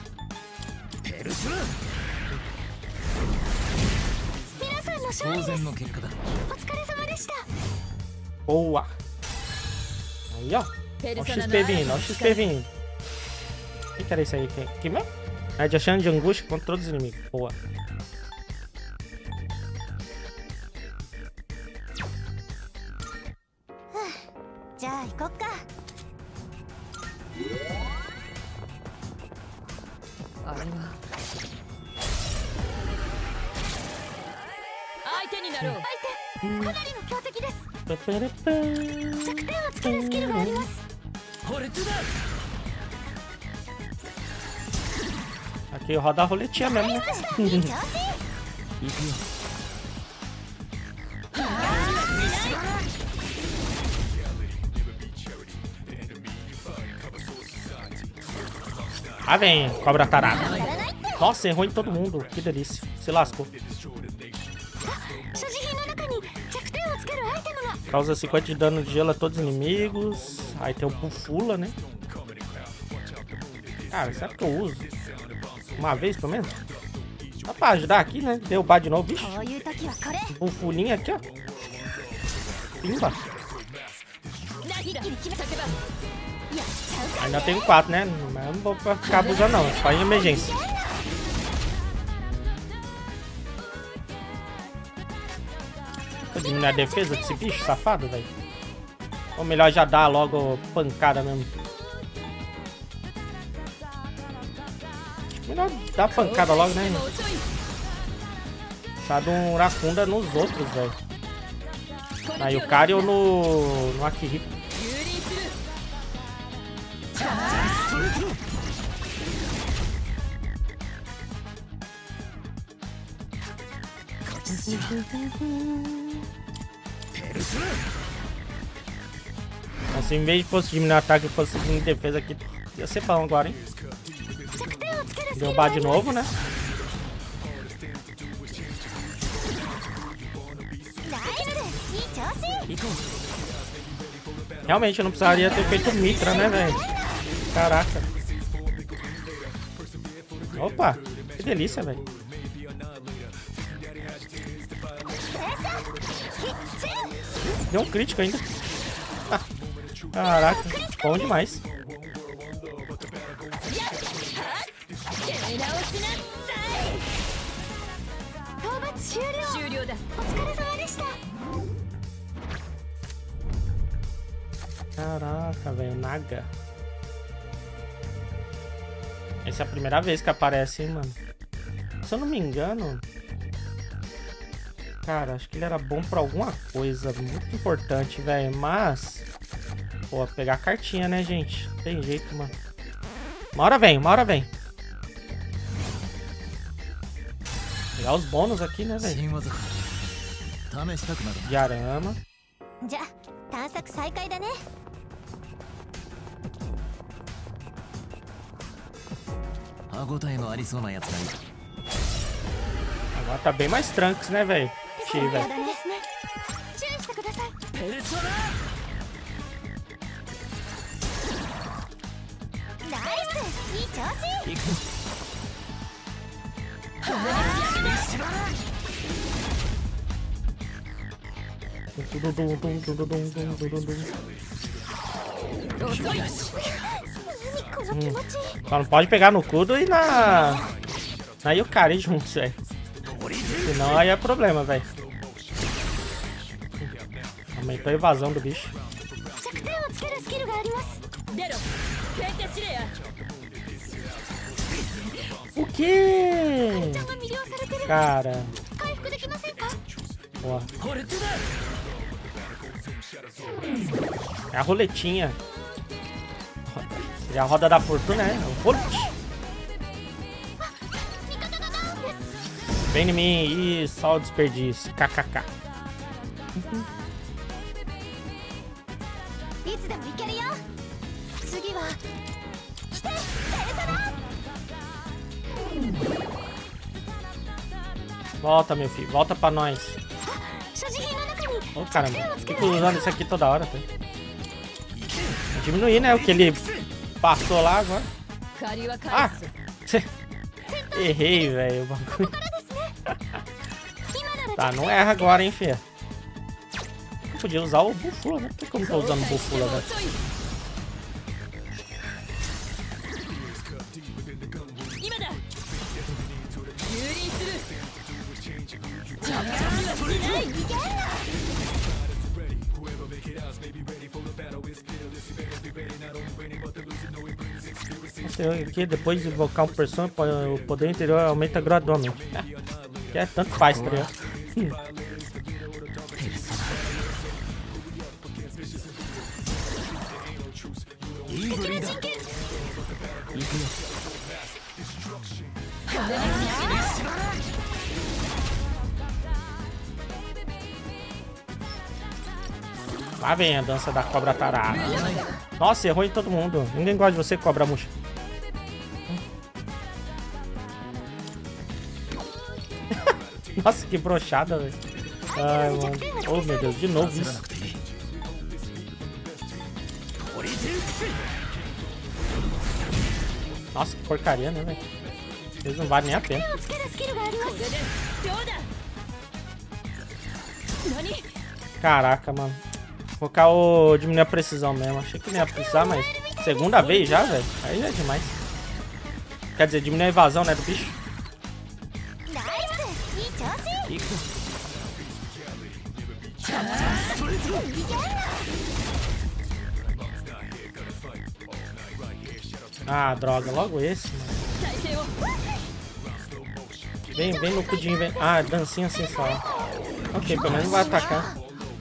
Boa! Aí, ó. Olha o XP vindo, olha o XP vindo. O que era isso aí? Que mesmo? É de achando de angústia contra todos os inimigos. Boa. Aqui roda a roletinha mesmo, né? Ah, vem, cobra tarada. Nossa, errou em todo mundo. Que delícia. Se lascou. Causa 50 de dano de gelo a todos os inimigos. Aí tem o Bufula, né? Cara, será que eu uso? Uma vez, pelo menos? Dá pra ajudar aqui, né? Derrubar de novo, bicho. Bufulinha aqui, ó. Pimba. Ainda tenho 4, né? Mas eu não vou ficar abusando, não. Só em emergência. Vou diminuir a defesa desse bicho safado, velho. Ou melhor já dar logo pancada mesmo. Melhor dar pancada logo, né? Tá de um Rakunda nos outros, velho. Na Yukari ou no Akihiko. Assim, em vez de fosse diminuir ataque e fosse diminuir defesa aqui, ia ser bom agora, hein? Derrubar de novo, né? Realmente eu não precisaria ter feito Mitra, né, velho? Caraca. Opa, que delícia, velho. Deu um crítico ainda. Caraca, bom demais. Caraca, velho, Naga. Essa é a primeira vez que aparece, hein, mano. Se eu não me engano... Cara, acho que ele era bom pra alguma coisa muito importante, velho. Mas... Pô, pegar a cartinha, né, gente? Não tem jeito, mano. Uma hora vem, uma hora vem. Pegar os bônus aqui, né, velho? De arama. Agora tá bem mais Trunks, né, velho? Velho. Só não pode pegar no Kudo e na Yukari juntos, velho. Senão aí é problema, velho. Aumentou a evasão do bicho. O quê? Cara. Boa. É a roletinha. É a roda da fortuna, né? O rolete. Vem em mim. Ih, só o desperdício. KKK. Volta, meu filho. Volta pra nós. Ô, caramba. Fico usando isso aqui toda hora, tá? Diminuir, né? O que ele passou lá agora. Ah! Errei, velho. O bagulho. Tá, não erra agora, hein, fia. Eu podia usar o Bufula, né? Por que eu não tô usando o Bufula, velho? Aqui, depois de invocar um persona, o poder interior aumenta gradualmente. Que é tanto faz, tá ligado? Lá vem a dança da cobra tarada. Nossa, errou em todo mundo. Ninguém gosta de você, cobra murcha. Nossa, que brochada, velho. Ai, mano. Oh, meu Deus, de novo isso. Nossa, que porcaria, né, velho? Eles não valem nem a pena. Caraca, mano. Vou colocar o... diminuir a precisão mesmo. Achei que não ia precisar, mas... segunda vez já, velho. Aí já é demais. Quer dizer, diminuir a evasão, né, do bicho. Ah, droga. Logo esse, mano. Vem no pudim, vem. Ah, dancinha sensual. Ok, pelo menos não vai atacar.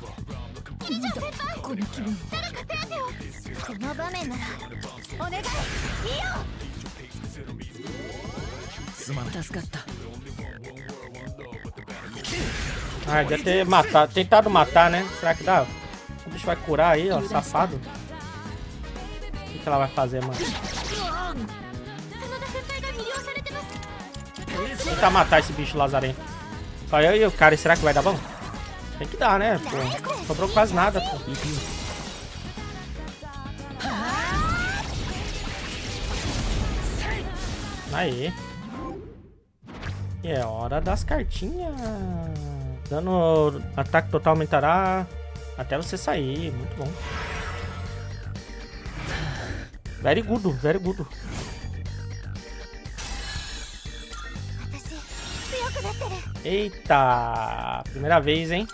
Ah, deve ter tentado matar, né? Será que dá? O bicho vai curar aí, ó, safado. O que ela vai fazer, mano? Tentar matar esse bicho lazarento. Só eu e o cara, será que vai dar bom? Tem que dar, né? Pô, não sobrou quase nada, pô. Aí. E é hora das cartinhas. Dano ataque total aumentará até você sair. Muito bom. Very good, very good. Eita! Primeira vez, hein?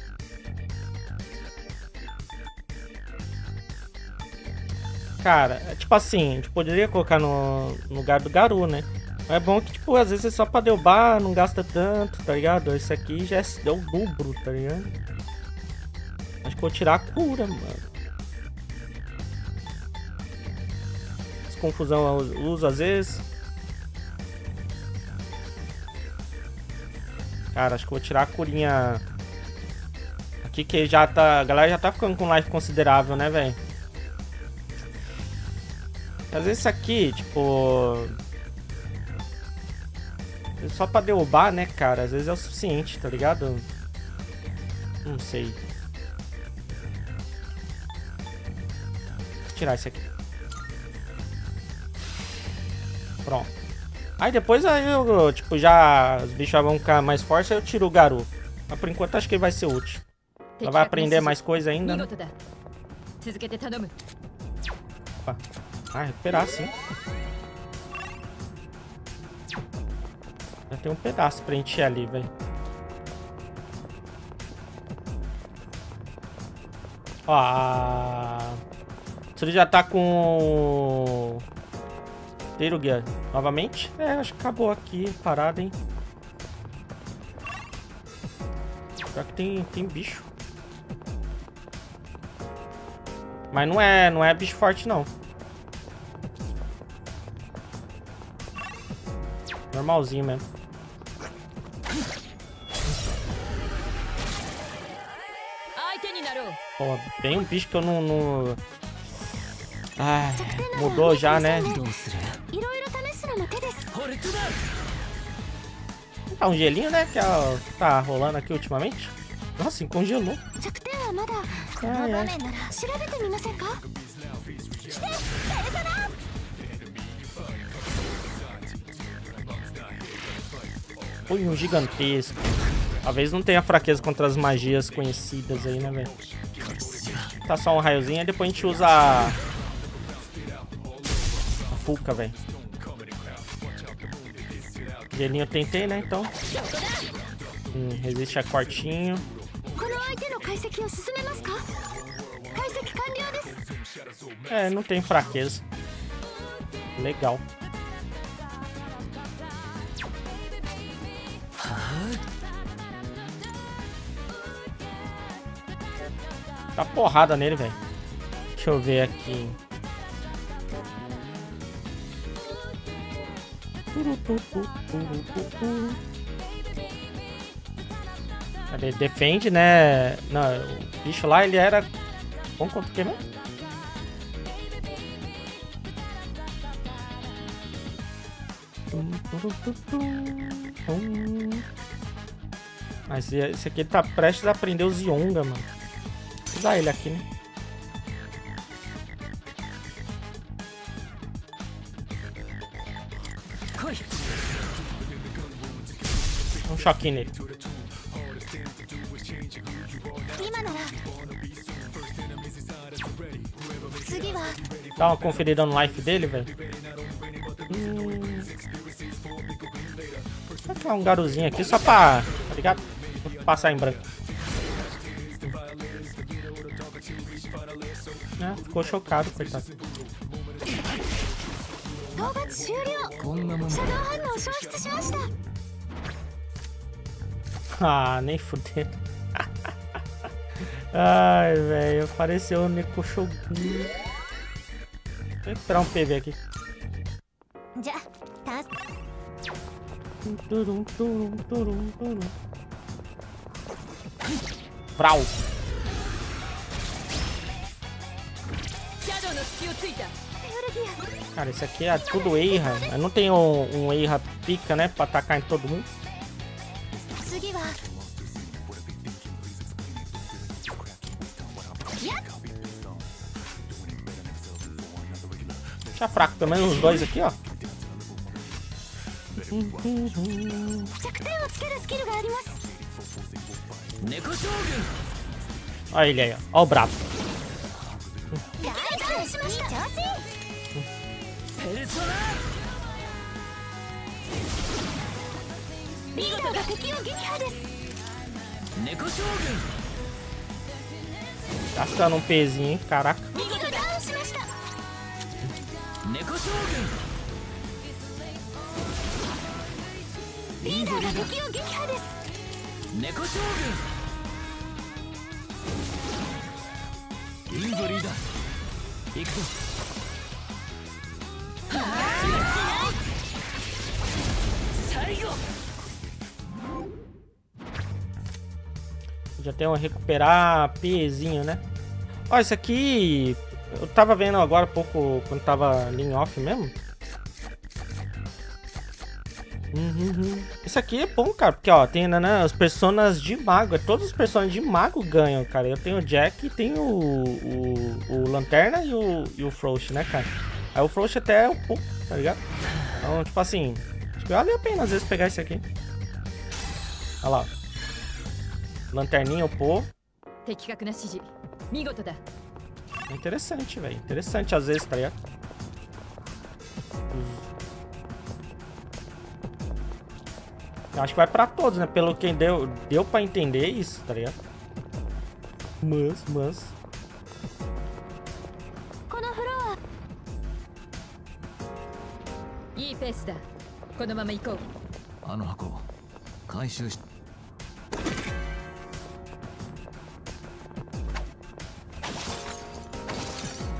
Cara, tipo assim, a gente poderia colocar no lugar do Garou, né? É bom que, tipo, às vezes é só pra derrubar, não gasta tanto, tá ligado? Esse aqui já é o dobro, tá ligado? Acho que vou tirar a cura, mano. Essa confusão eu uso às vezes. Cara, acho que vou tirar a curinha aqui, que já tá... a galera já tá ficando com life considerável, né, velho? Às vezes isso aqui, tipo... só pra derrubar, né, cara? Às vezes é o suficiente, tá ligado? Não sei. Vou tirar esse aqui. Pronto. Aí depois aí eu, tipo, já os bichos já vão ficar mais fortes, aí eu tiro o Garou. Mas por enquanto acho que ele vai ser útil. Ela vai aprender mais coisa ainda, né? Opa. Ah, recuperar sim. Já tem um pedaço pra encher ali, velho. Ó, a Tsuri já tá com Terugia novamente. É, acho que acabou aqui, parada, hein. Pior que tem bicho. Mas não é bicho forte, não. Normalzinho mesmo. Pô, tem um bicho que eu não... Ai, mudou já, né? Tá um gelinho, né? Que tá rolando aqui ultimamente. Nossa, congelou. Ai, ai. Punho gigantesco. Talvez não tenha fraqueza contra as magias conhecidas aí, né, velho? Tá só um raiozinho, aí depois a gente usa a Fuca, velho. Gelinho eu tentei, né, então. Resiste a cortinho. É, não tem fraqueza. Legal. Tá porrada nele, velho. Deixa eu ver aqui. Ele defende, né? Não, o bicho lá, ele era... Bom contra o que mesmo? Mas esse aqui ele tá prestes a aprender o Zionga, mano. Vou usar ele aqui, né? Um choquinho nele. Dá uma conferida no life dele, velho. Vou colocar um garozinho aqui só pra, tá ligado? Vou passar em branco. Ficou chocado, coitado. Ah, nem fudendo. Ai, velho, apareceu o Neko Shogun. Vou esperar um PV aqui. Vrau. Cara, esse aqui é tudo Eira. Eu não tenho um Eira pica, né? Pra atacar em todo mundo. Deixa fraco, pelo menos os dois aqui, ó. Olha ele aí, ó. Olha o brabo. Gastando um pezinho, hein? Caraca. Já tem um recuperar Pzinho, né? Ó, isso aqui eu tava vendo agora há pouco, quando tava ali em off mesmo. Isso aqui é bom, cara, porque ó, tem, né, as personas de mago. Todos os personagens de mago ganham, cara. Eu tenho o Jack, tenho o Lanterna e o Frost, né, cara? Aí o Frost até é um pouco, tá ligado? Então, tipo assim, acho que vale a pena às vezes pegar esse aqui. Olha lá. Lanterninha, o Pô. É interessante, velho. Interessante às vezes, tá ligado? Eu acho que vai pra todos, né? Pelo que deu pra entender isso, tá ligado? Mas...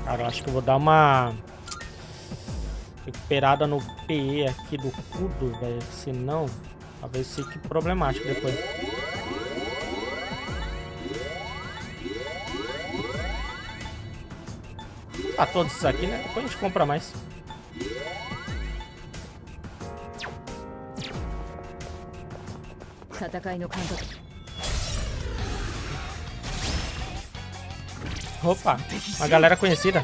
Cara, eu acho que eu vou dar uma recuperada no PE aqui do Kudo, velho. Senão, talvez fique problemático depois. Ah, todos esses aqui, né? Depois a gente compra mais. Opa, uma galera conhecida.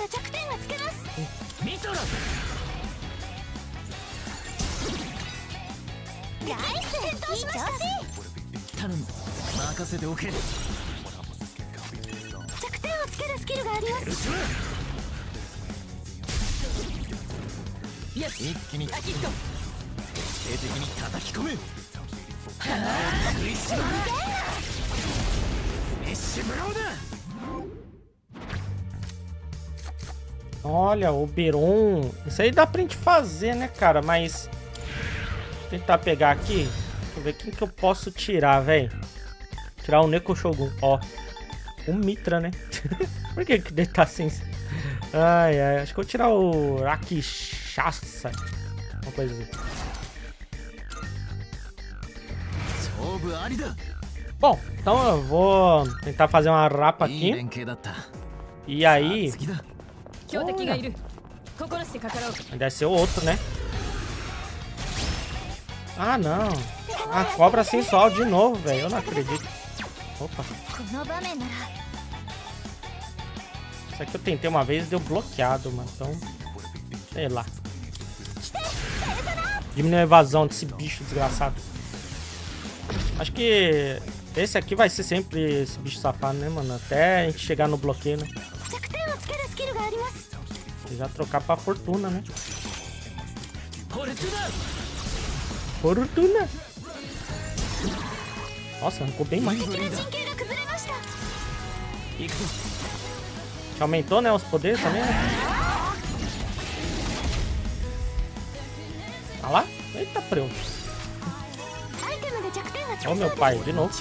Olha, o Oberon. Isso aí dá pra gente fazer, né, cara? Mas... Vou tentar pegar aqui. Deixa eu ver quem que eu posso tirar, velho. Tirar o Neko Shogun. Ó. O Mitra, né? Por que ele tá assim? Ai, ai. Acho que eu vou tirar o Rakishasa. Uma coisa assim. Bom, então eu vou tentar fazer uma rapa aqui. E aí... Deve ser o outro, né? Ah, não. Ah, cobra sensual de novo, velho. Eu não acredito. Opa. Isso aqui eu tentei uma vez e deu bloqueado, mano. Então, sei lá. Diminuiu a evasão desse bicho desgraçado. Acho que esse aqui vai ser sempre esse bicho safado, né, mano? Até a gente chegar no bloqueio, né? E já trocar pra fortuna, né? Fortuna! Nossa, arrancou bem mais. Aumentou, né, os poderes também, né? Olha lá. Eita, preu. Ó, meu pai, de novo.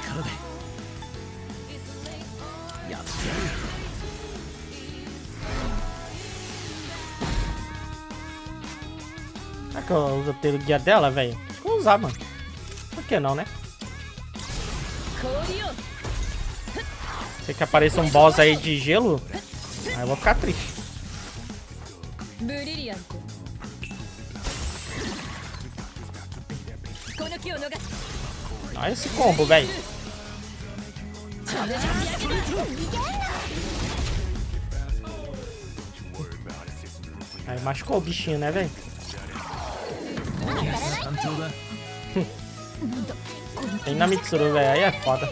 Será que eu uso o guia dela, velho? Acho que eu vou usar, mano. Por que não, né? Sei que apareça um boss aí de gelo. Aí eu vou ficar triste. Olha esse combo, velho. Aí machucou o bichinho, né, velho? Tem na Mitsuru, velho. Aí é foda.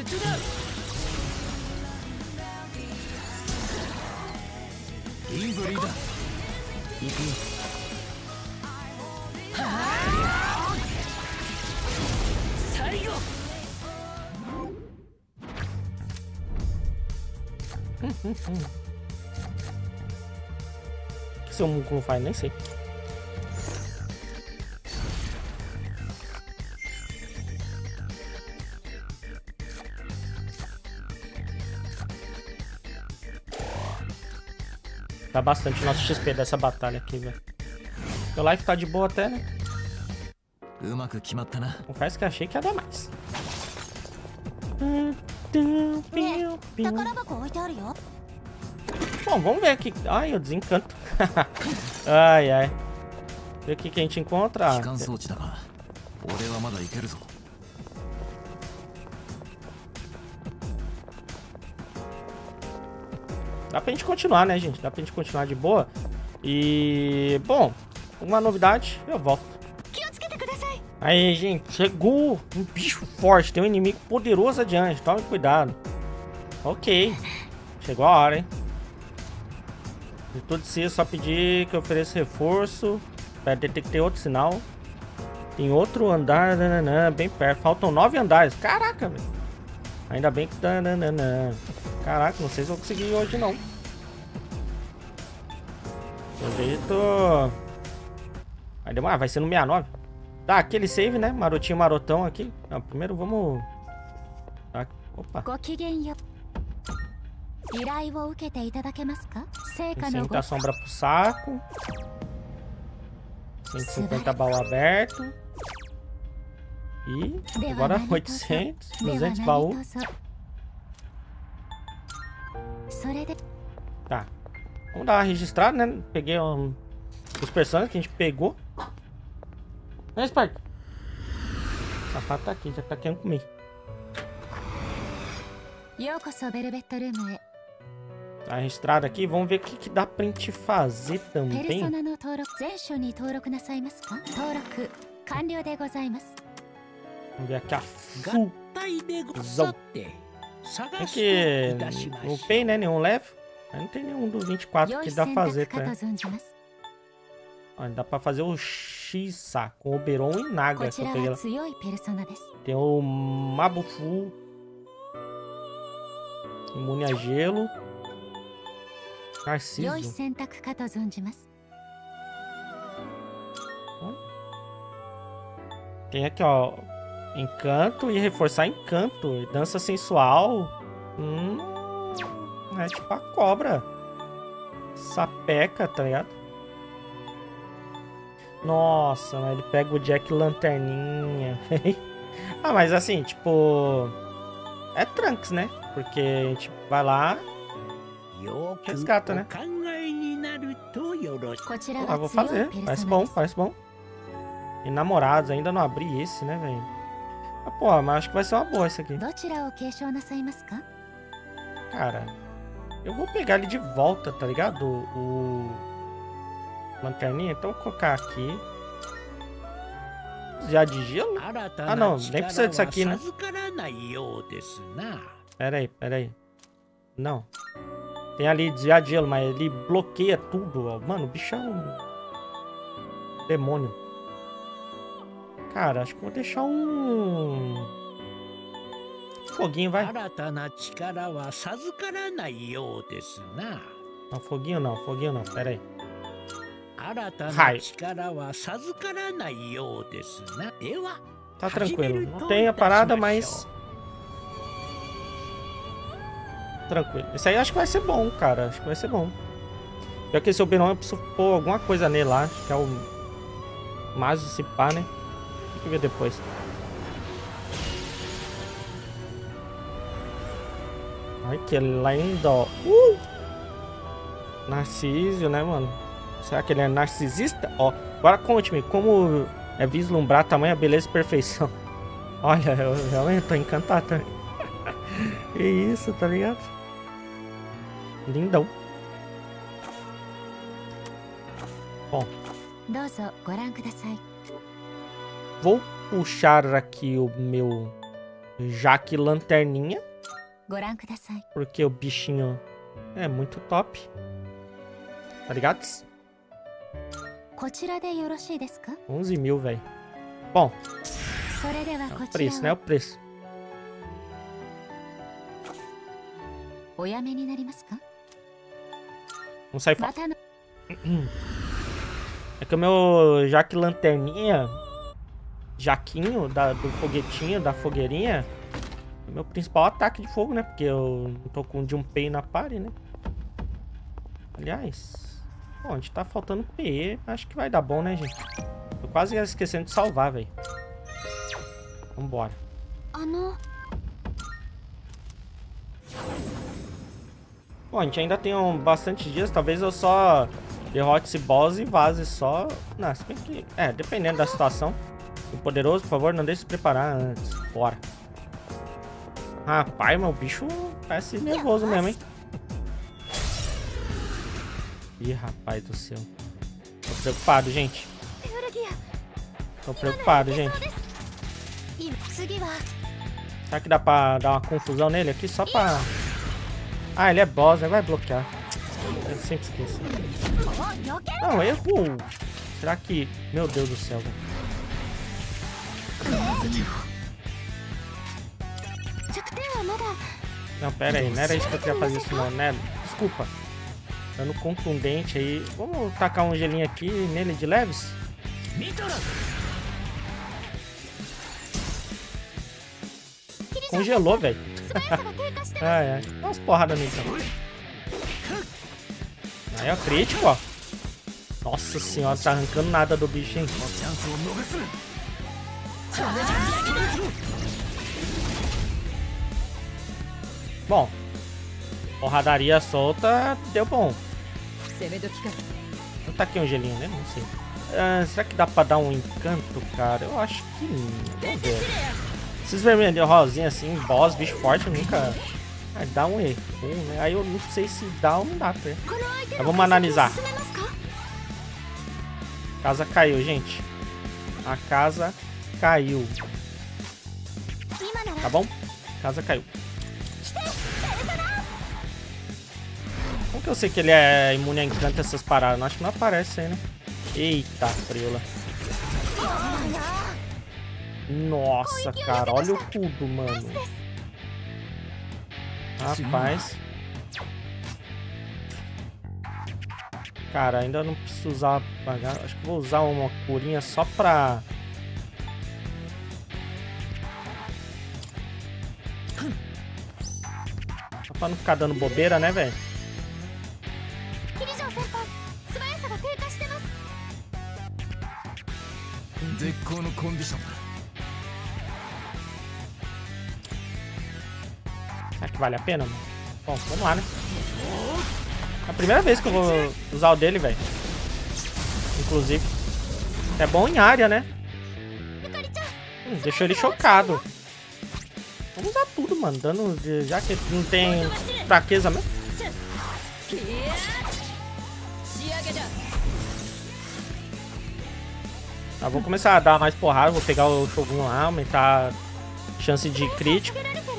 O que seu Muku não faz? Nem sei. Dá bastante nosso XP dessa batalha aqui, velho. O life tá de boa até, né? Confesso que achei que ia dar mais. Bom, vamos ver aqui. Ai, eu desencanto. Ai, ai. Ver o que a gente encontra. Dá pra gente continuar, né, gente? Dá pra gente continuar de boa. E... Bom, uma novidade, eu volto. Aí, gente, chegou um bicho forte. Tem um inimigo poderoso adiante. Tome cuidado. Ok. Chegou a hora, hein? De tudo isso, só pedir que eu ofereça reforço. Pera, detectei outro sinal. Tem outro andar, bem perto. Faltam 9 andares. Caraca, velho. Ainda bem que... Caraca, não sei se eu consegui hoje, não. Pelo jeito... Vai demorar, vai ser no 69. Tá, aquele save, né? Marotinho marotão aqui. Não, primeiro vamos... Tá. Opa. 60 sombra pro saco. 150 baú aberto. E agora 800, 200 baú. Tá. Vamos dar uma registrada, né? Peguei os personagens que a gente pegou. Né, Spark? O safado tá aqui, já tá querendo comer. Tá registrado aqui, vamos ver o que dá pra gente fazer também. Vamos ver aqui a fusão. Tem que não tem, né, nenhum level. Não tem nenhum do 24 que dá pra fazer, tá? Olha, dá pra fazer o Xisa com Oberon e Naga. Se eu peguei lá. Tem o Mabufu. Imune a gelo. Narciso. Tem aqui, ó. Encanto e reforçar encanto. Dança sensual. É tipo a cobra. Sapeca, tá ligado? Nossa, mas ele pega o Jack Lanterninha. Ah, mas assim, tipo... É Trunks, né? Porque a gente vai lá... Resgata, né? Ah, vou fazer. Parece bom, parece bom. E namorados, ainda não abri esse, né, velho? Ah, pô, mas acho que vai ser uma boa esse aqui. Cara, eu vou pegar ele de volta, tá ligado? O Lanterninha. Então vou colocar aqui. Já de gelo? Ah, não, nem precisa disso aqui, né? Pera aí. Não. Tem ali desviar de gelo, mas ele bloqueia tudo, ó. Mano, o bicho é um demônio. Cara, acho que vou deixar um foguinho, vai. Não, foguinho não, pera aí. Raio. Tá tranquilo, não tem a parada, mas... Tranquilo. Esse aí acho que vai ser bom, cara. Acho que vai ser bom. Pior que esse Oberon eu preciso pôr alguma coisa nele lá. Acho que é o... Mas se pá, né? Tem que ver depois. Ai, que lindo. Narciso, né, mano? Será que ele é narcisista? Ó, agora conte-me, como é vislumbrar tamanha beleza e perfeição? Olha, eu realmente tô encantado também. Que isso, tá ligado? Lindão. Bom. Vou puxar aqui o meu Jack Lanterninha. Porque o bichinho é muito top. Tá ligado? 11 mil, velho. Bom. É o preço, né? É o preço. Vamos sair fora. É que o meu Jack Lanterninha, Jaquinho, do foguetinho, da fogueirinha, é o meu principal ataque de fogo, né? Porque eu não tô com Junpei na party, né? Aliás, bom, a gente tá faltando PE. Acho que vai dar bom, né, gente? Tô quase esquecendo de salvar, velho. Vambora. Bom, a gente ainda tem bastante dias. Talvez eu só derrote esse boss e vaze só. Não, se bem que... É, dependendo da situação. O poderoso, por favor, não deixe se preparar antes. Bora. Rapaz, meu bicho parece nervoso mesmo, hein? Ih, rapaz do céu. Tô preocupado, gente. Tô preocupado, gente. Será que dá pra dar uma confusão nele aqui só pra... Ah, ele é boss, né? Vai bloquear. Eu sempre esqueço. Não, errou. Será que... Meu Deus do céu, velho. Não, pera aí. Não era isso que eu queria fazer isso não, né? Desculpa. Dando contundente aí. Vamos tacar um gelinho aqui nele de leves? Congelou, velho. Ai, ai. Dá umas porradas nele também. Aí, ó, crítico, ó. Nossa senhora, tá arrancando nada do bicho, hein? Bom, porradaria solta deu bom. Vou tá aqui um gelinho, né? Não sei. Será que dá pra dar um encanto, cara? Eu acho que não. Vamos ver. Esses vermelhos rosinhos assim, boss, bicho forte, nunca... dá um erro, né? Aí eu não sei se dá ou não dá, né? Então vamos analisar. A casa caiu, gente. A casa caiu. Tá bom? A casa caiu. Como que eu sei que ele é imune a encanto essas paradas? Não, acho que não aparece aí, né? Eita, friola. Nossa, cara. Olha o cubo, mano. Rapaz. Cara, ainda não preciso usar... Acho que vou usar uma curinha só pra... Só pra não ficar dando bobeira, né, velho? Será que vale a pena, mano? Bom, vamos lá, né? É a primeira vez que eu vou usar o dele, velho. Inclusive. É bom em área, né? Deixou ele chocado. Vamos usar tudo, mano. Dano de... Já que não tem fraqueza mesmo. Tá, vou começar a dar mais porrada. Vou pegar o Shogun lá, aumentar a chance de crítico.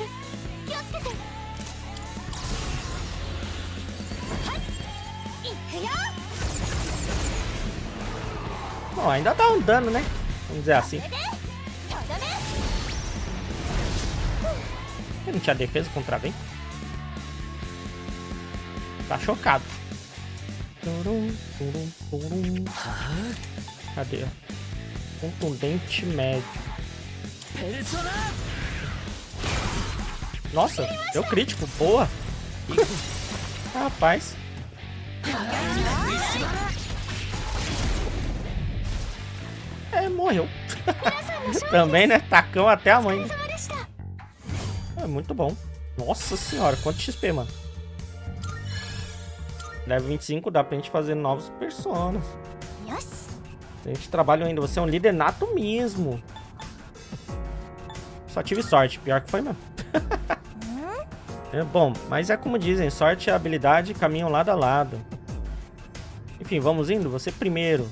Bom, ainda dá um dano, né? Vamos dizer assim. Ele não tinha defesa contra bem? Tá chocado. Cadê? Contundente médio. Nossa, deu crítico, boa. Rapaz. Morreu. Também, né? Tacão até a mãe. É muito bom. Nossa senhora, quanto XP, mano. Level 25, dá pra gente fazer novos personas. A gente trabalha ainda. Você é um líder nato mesmo. Só tive sorte. Pior que foi mesmo. Bom, mas é como dizem, sorte e habilidade caminham lado a lado. Enfim, vamos indo. Você primeiro.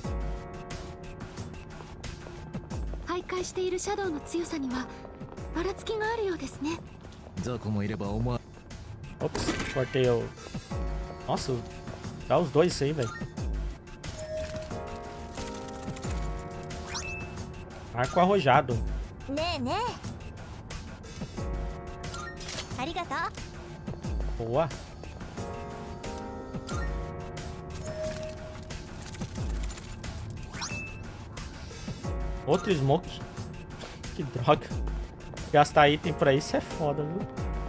Ops, cortei o... Nossa, dá os dois isso aí, velho. Arco arrojado. Boa. Outro smoke. Que droga. Gastar item pra isso é foda, viu?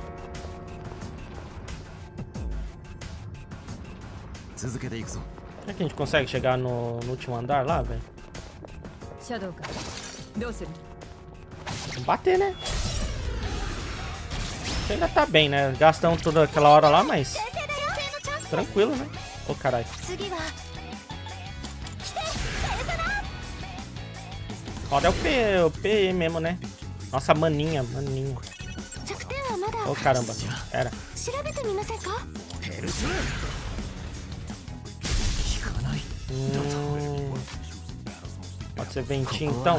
Será que a gente consegue chegar no último andar lá, velho? Vamos bater, né? Ainda tá bem, né? Gastamos toda aquela hora lá, mas... Tranquilo, né? Ô, caralho. Foda é o P mesmo, né? Nossa, maninha. Ô, caramba. Pera. Pode ser ventinho, então?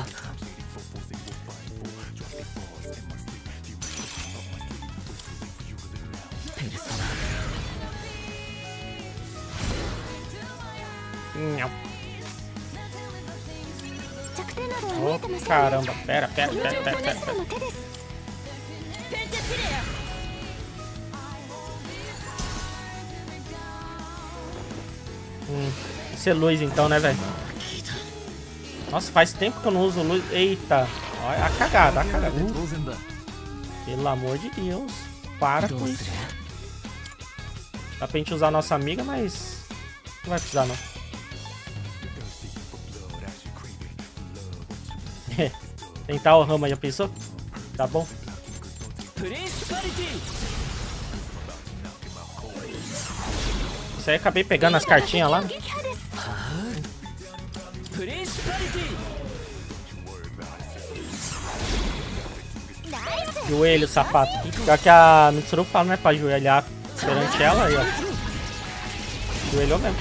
Não. Oh, caramba, pera. Ser luz então, né, velho? Nossa, faz tempo que eu não uso luz. Eita, olha a cagada, Pelo amor de Deus, para com isso. Dá pra gente usar a nossa amiga, mas Não vai precisar, não. Tentar o Rama, já pensou? Tá bom. Isso aí, acabei pegando as cartinhas lá. Joelho, sapato. Já que a Mitsuru fala, né, pra ajoelhar perante ela, aí, ó. Joelhou mesmo.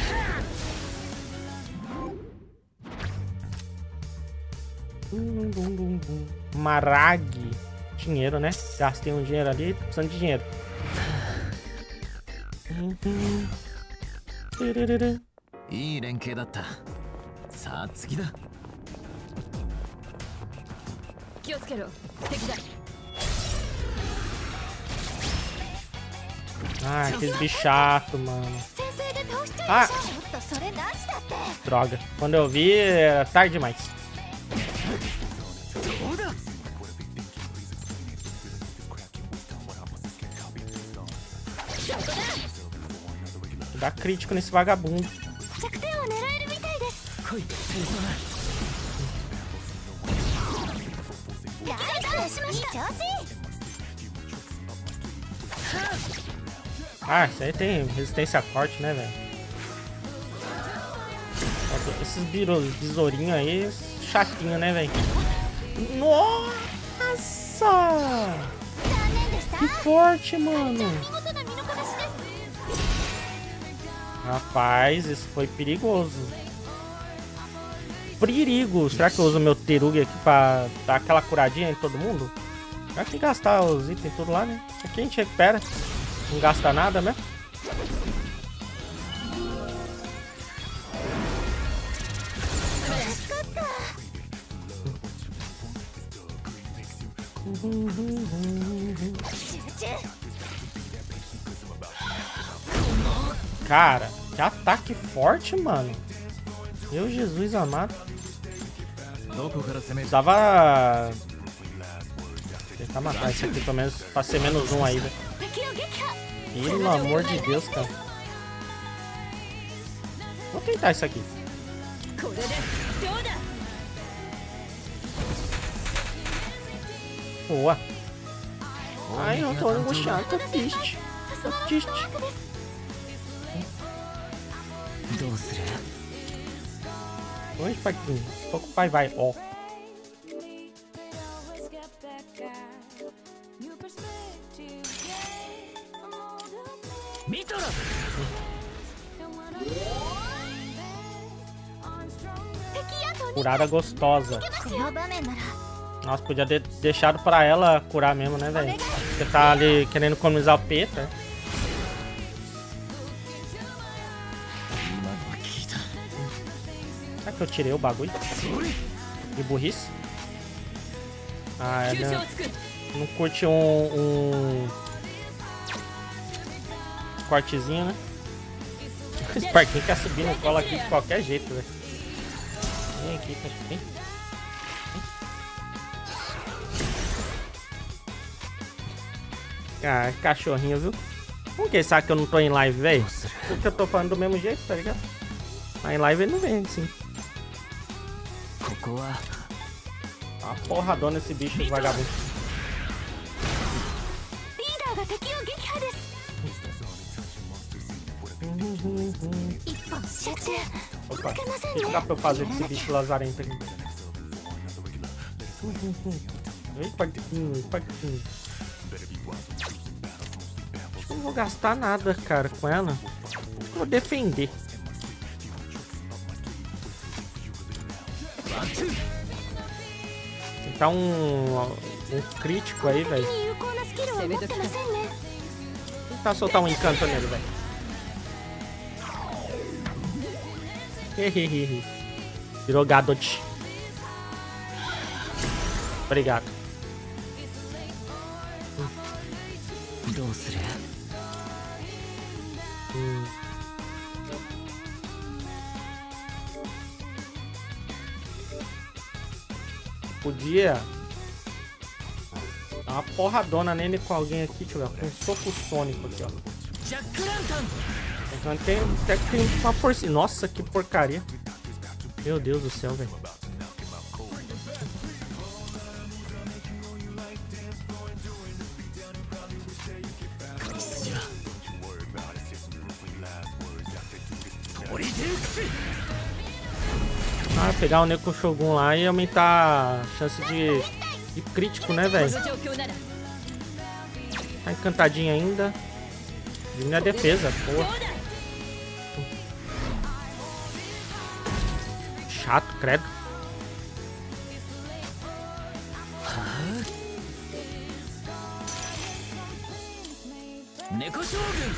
Marag. Dinheiro, né? Gastei um dinheiro ali, tô precisando de dinheiro. Ah, aqueles bichos chatos, mano. Ah! Droga. Quando eu vi, era tarde demais. Vou dar crítico nesse vagabundo. Ah, isso aí tem resistência forte, né, velho? Esses besourinhos aí, chatinho, né, velho? Nossa! Que forte, mano! Rapaz, isso foi perigoso. Perigo! Será que eu uso meu Terugi aqui pra dar aquela curadinha em todo mundo? Vai que gastar os itens tudo lá, né? Aqui a gente recupera. Não gasta nada, né? Cara, que ataque forte, mano. Meu Jesus amado. Precisava tentar matar esse aqui, pelo menos pra ser menos um aí, velho. Pelo amor de Deus, cara. Vou tentar isso aqui. Boa. Ai, eu tô angustiado, tô triste. Tô triste. Onde, Paquinho? Pouco pai vai, ó. Curada gostosa. Nossa, podia ter deixado pra ela curar mesmo, né, velho? Você tá ali querendo economizar o peito, né? Será que eu tirei o bagulho? De burrice? Ah, não curte um cortezinho, né? O Sparkinho quer subir no colo aqui de qualquer jeito, velho. Vem aqui, acho que tem. Ah, cachorrinho, viu? Como que ele sabe que eu não tô em live, velho? Porque eu tô falando do mesmo jeito, tá ligado? Mas em live ele não vem, assim. Uma porradona esse bicho, esse vagabundo. Opa, o que dá pra eu fazer com esse bicho lazarento aqui? Paquinho. Acho que eu não vou gastar nada, cara, com ela. Vou defender. Tentar um crítico aí, velho. Tentar soltar um encanto nele, velho. Virou Gadot. Obrigado. Podia dar uma porradona nele com alguém aqui, deixa eu ver, com um soco sônico aqui, ó. Tem uma porcinha. Nossa, que porcaria. Meu Deus do céu, velho. Ah, pegar o Neko Shogun lá e aumentar a chance de crítico, né, velho? Tá encantadinho ainda. Diminui a defesa, porra. Chato, credo. Neko Shogun.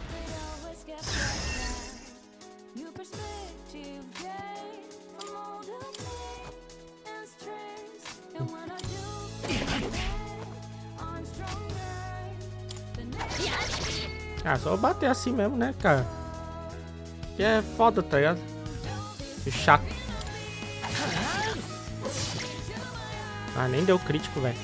Ah, só bater assim mesmo, né, cara? Que é foda, tá ligado? Que chato. Ah, nem deu crítico, velho.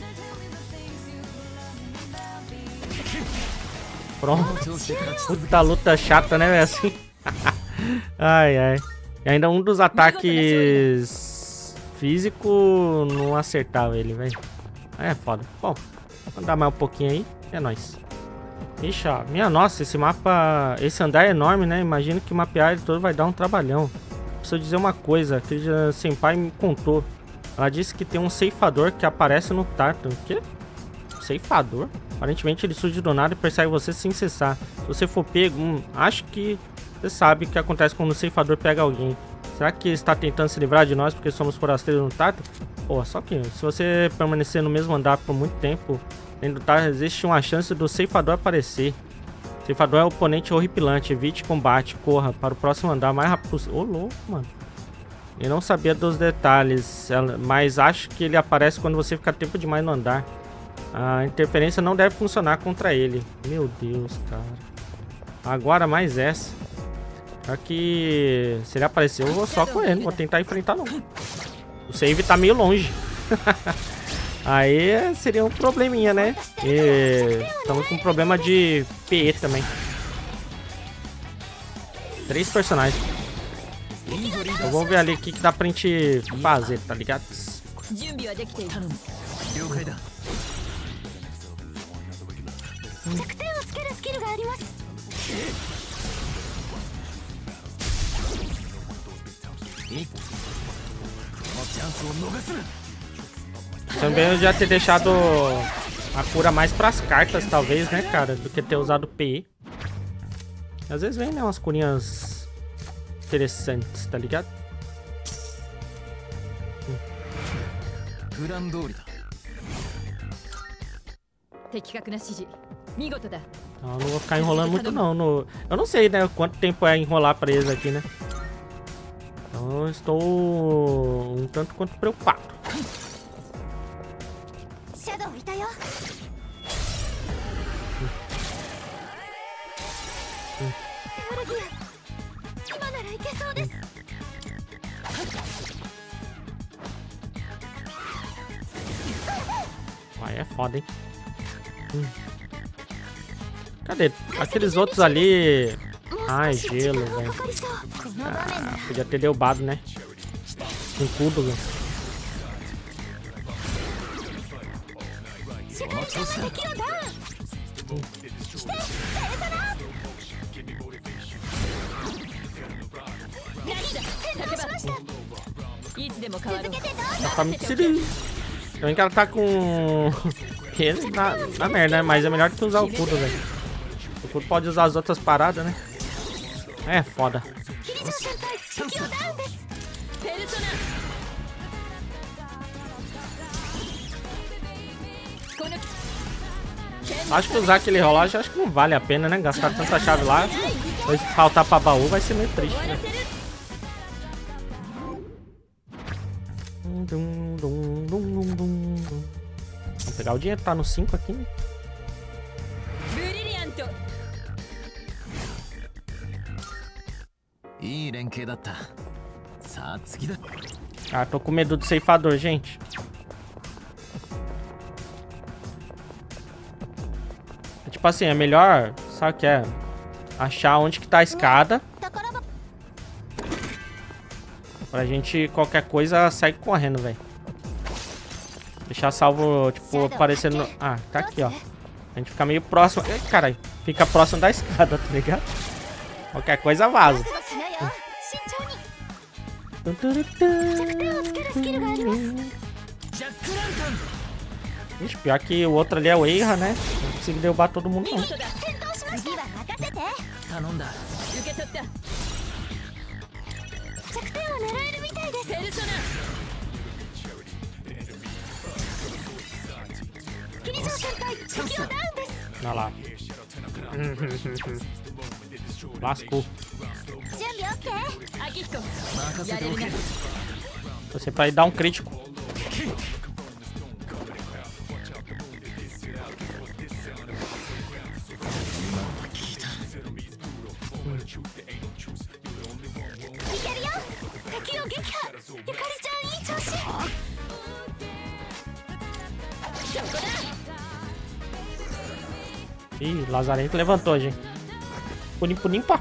Pronto. Puta luta chata, né, velho? Assim. Ai, ai. E ainda um dos ataques físico não acertava ele, velho. É foda. Bom, vamos dar mais um pouquinho aí. É nóis. Ixi, ó. Minha nossa, esse mapa... Esse andar é enorme, né? Imagino que mapear ele todo vai dar um trabalhão. Preciso dizer uma coisa. Que a Senpai me contou. Ela disse que tem um ceifador que aparece no Tartaro. O quê? Ceifador? Aparentemente ele surge do nada e persegue você sem cessar. Se você for pego, acho que você sabe o que acontece quando o ceifador pega alguém. Será que ele está tentando se livrar de nós porque somos forasteiros no Tartaro? Pô, só que se você permanecer no mesmo andar por muito tempo... Dentro do Tartaro existe uma chance do ceifador aparecer. O ceifador é o oponente horripilante. Evite combate. Corra para o próximo andar mais rápido possível. Ô, louco, mano. Eu não sabia dos detalhes, mas acho que ele aparece quando você fica tempo demais no andar. A interferência não deve funcionar contra ele. Meu Deus, cara. Agora mais essa. Aqui, se ele aparecer, eu vou só com ele. Não vou tentar enfrentar, não. O save tá meio longe. Aí seria um probleminha, né? E estamos com problema de PE também. 3 personagens. Então vamos ver ali o que dá pra gente fazer, tá ligado? Também eu já ter deixado a cura mais pras cartas, talvez, né, cara? Do que ter usado PE. Às vezes vem, né, umas curinhas interessantes, tá ligado? Não, não vou ficar enrolando muito, não. Eu não sei, né, quanto tempo é enrolar pra eles aqui, né? Então eu estou um tanto quanto preocupado. Aí é foda, hein? Cadê? Aqueles outros ali... Ai, gelo, velho. Ah, podia ter derrubado, né? Um cubo, velho. Tá me decidindo. Também que ela tá com... ele na merda, né? Mas é melhor que usar o Kudo, velho. O Kudo pode usar as outras paradas, né? É foda. Acho que usar aquele relógio, acho que não vale a pena, né? Gastar tanta chave lá. Depois faltar pra baú vai ser meio triste, né? Vamos pegar o dinheiro, tá no 5 aqui, né? Ah, tô com medo do ceifador, gente. Tipo assim, é melhor... Sabe o que é? achar onde que tá a escada. Pra gente, qualquer coisa, sair correndo, velho. Deixar salvo, tipo, aparecendo... Ah, tá aqui, ó. A gente fica meio próximo... Ai, caralho. Fica próximo da escada, tá ligado? Qualquer coisa, vaza. Ixi, pior que o outro ali é o Eira, né? Não consigo derrubar todo mundo, não. Olha lá. Lascou. Você vai dar um crítico. Ih, Lazarento levantou, gente. Punim, punim, pá.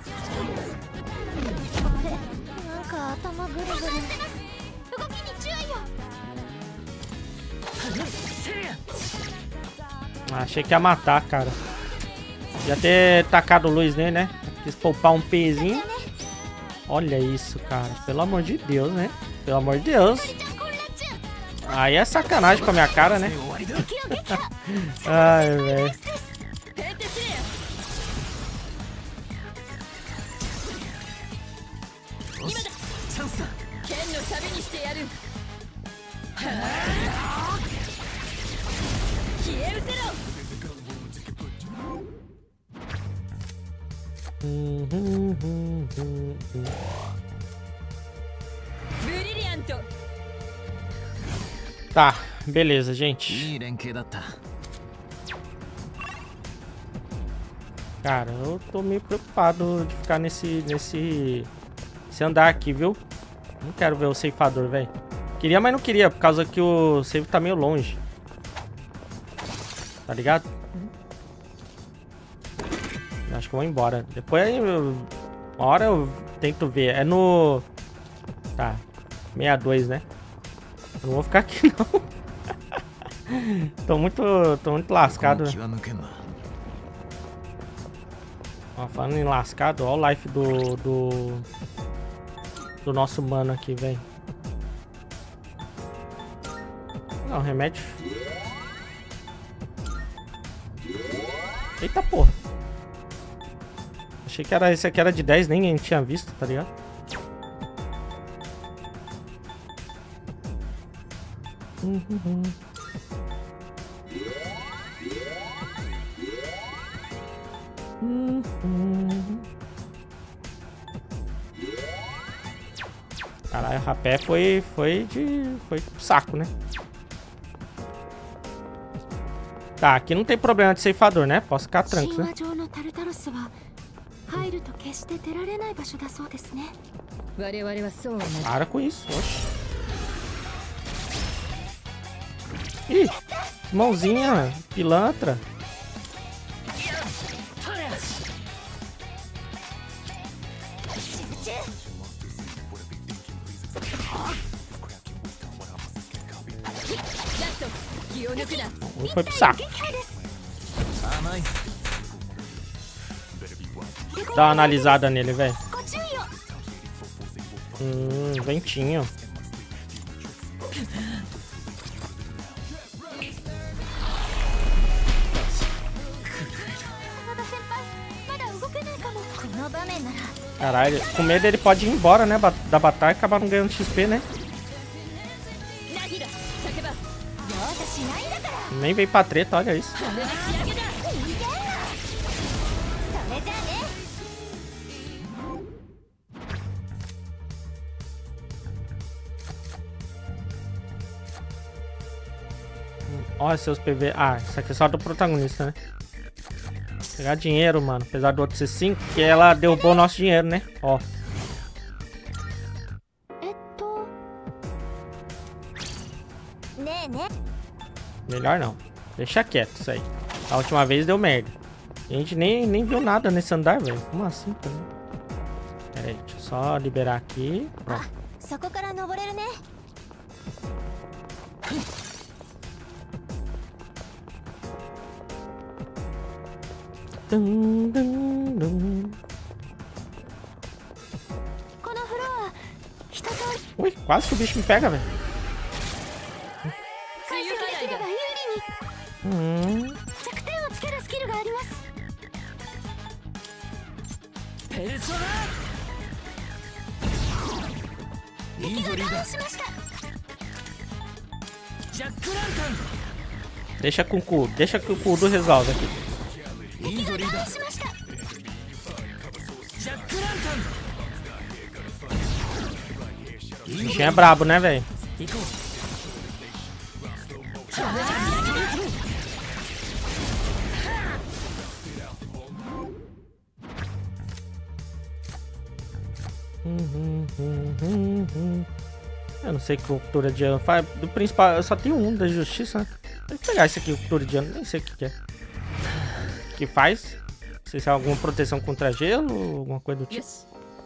Achei que ia matar, cara. Ia ter tacado luz nele, né? Quis poupar um pezinho. Olha isso, cara. Pelo amor de Deus, né? Pelo amor de Deus. Aí é sacanagem com a minha cara, né? Ai, velho. Tá, beleza, gente. Cara, eu tô meio preocupado de ficar nesse andar aqui, viu? Não quero ver o ceifador, velho. Queria, mas não queria, por causa que o save tá meio longe. Tá ligado? Acho que eu vou embora. Depois, uma hora eu tento ver. É no... Tá, 62, né? Eu não vou ficar aqui, não. Tô muito lascado, né? Ó, falando em lascado, ó o life do nosso mano aqui, velho. Não, remédio. Eita porra. Achei que esse aqui era de 10, nem tinha visto, tá ligado? Caralho, o rapé foi pro saco, né? Tá, aqui não tem problema de ceifador, né? Posso ficar tranquilo, né? Para com isso, oxe. Ih, mãozinha, pilantra. Foi pro saco. Dá uma analisada nele, velho. Ventinho. Caralho, com medo ele pode ir embora, né? Da batalha e acabar não ganhando XP, né? Nem veio pra treta, olha isso. Olha seus PV. Ah, isso aqui é só do protagonista, né? Pegar dinheiro, mano. Apesar do outro ser 5, que ela derrubou o nosso dinheiro, né? Ó. Melhor não. Deixa quieto isso aí. A última vez deu merda. A gente nem viu nada nesse andar, velho. Como assim também? Pera aí, deixa eu só liberar aqui. Pronto. そこから登れるね。 Dum, dum, dum. このフロア、人と Ui, quase que o bicho me pega, velho. 解析できれば有利に弱点をつけるスキルがあります。 ペルソナ敵がダウンしました。 ジャックランタン Deixa com o cu, deixa que o Kudo resolve aqui. いいぞリーダージャックランタン O bichinho é brabo, né, velho? 行こう Eu não sei o que o cultura de ano faz. Do principal, eu só tenho um da justiça, né? Vou pegar esse aqui, o cultura de ano, nem sei o que é. O que faz? Não sei se é alguma proteção contra gelo ou alguma coisa do tipo.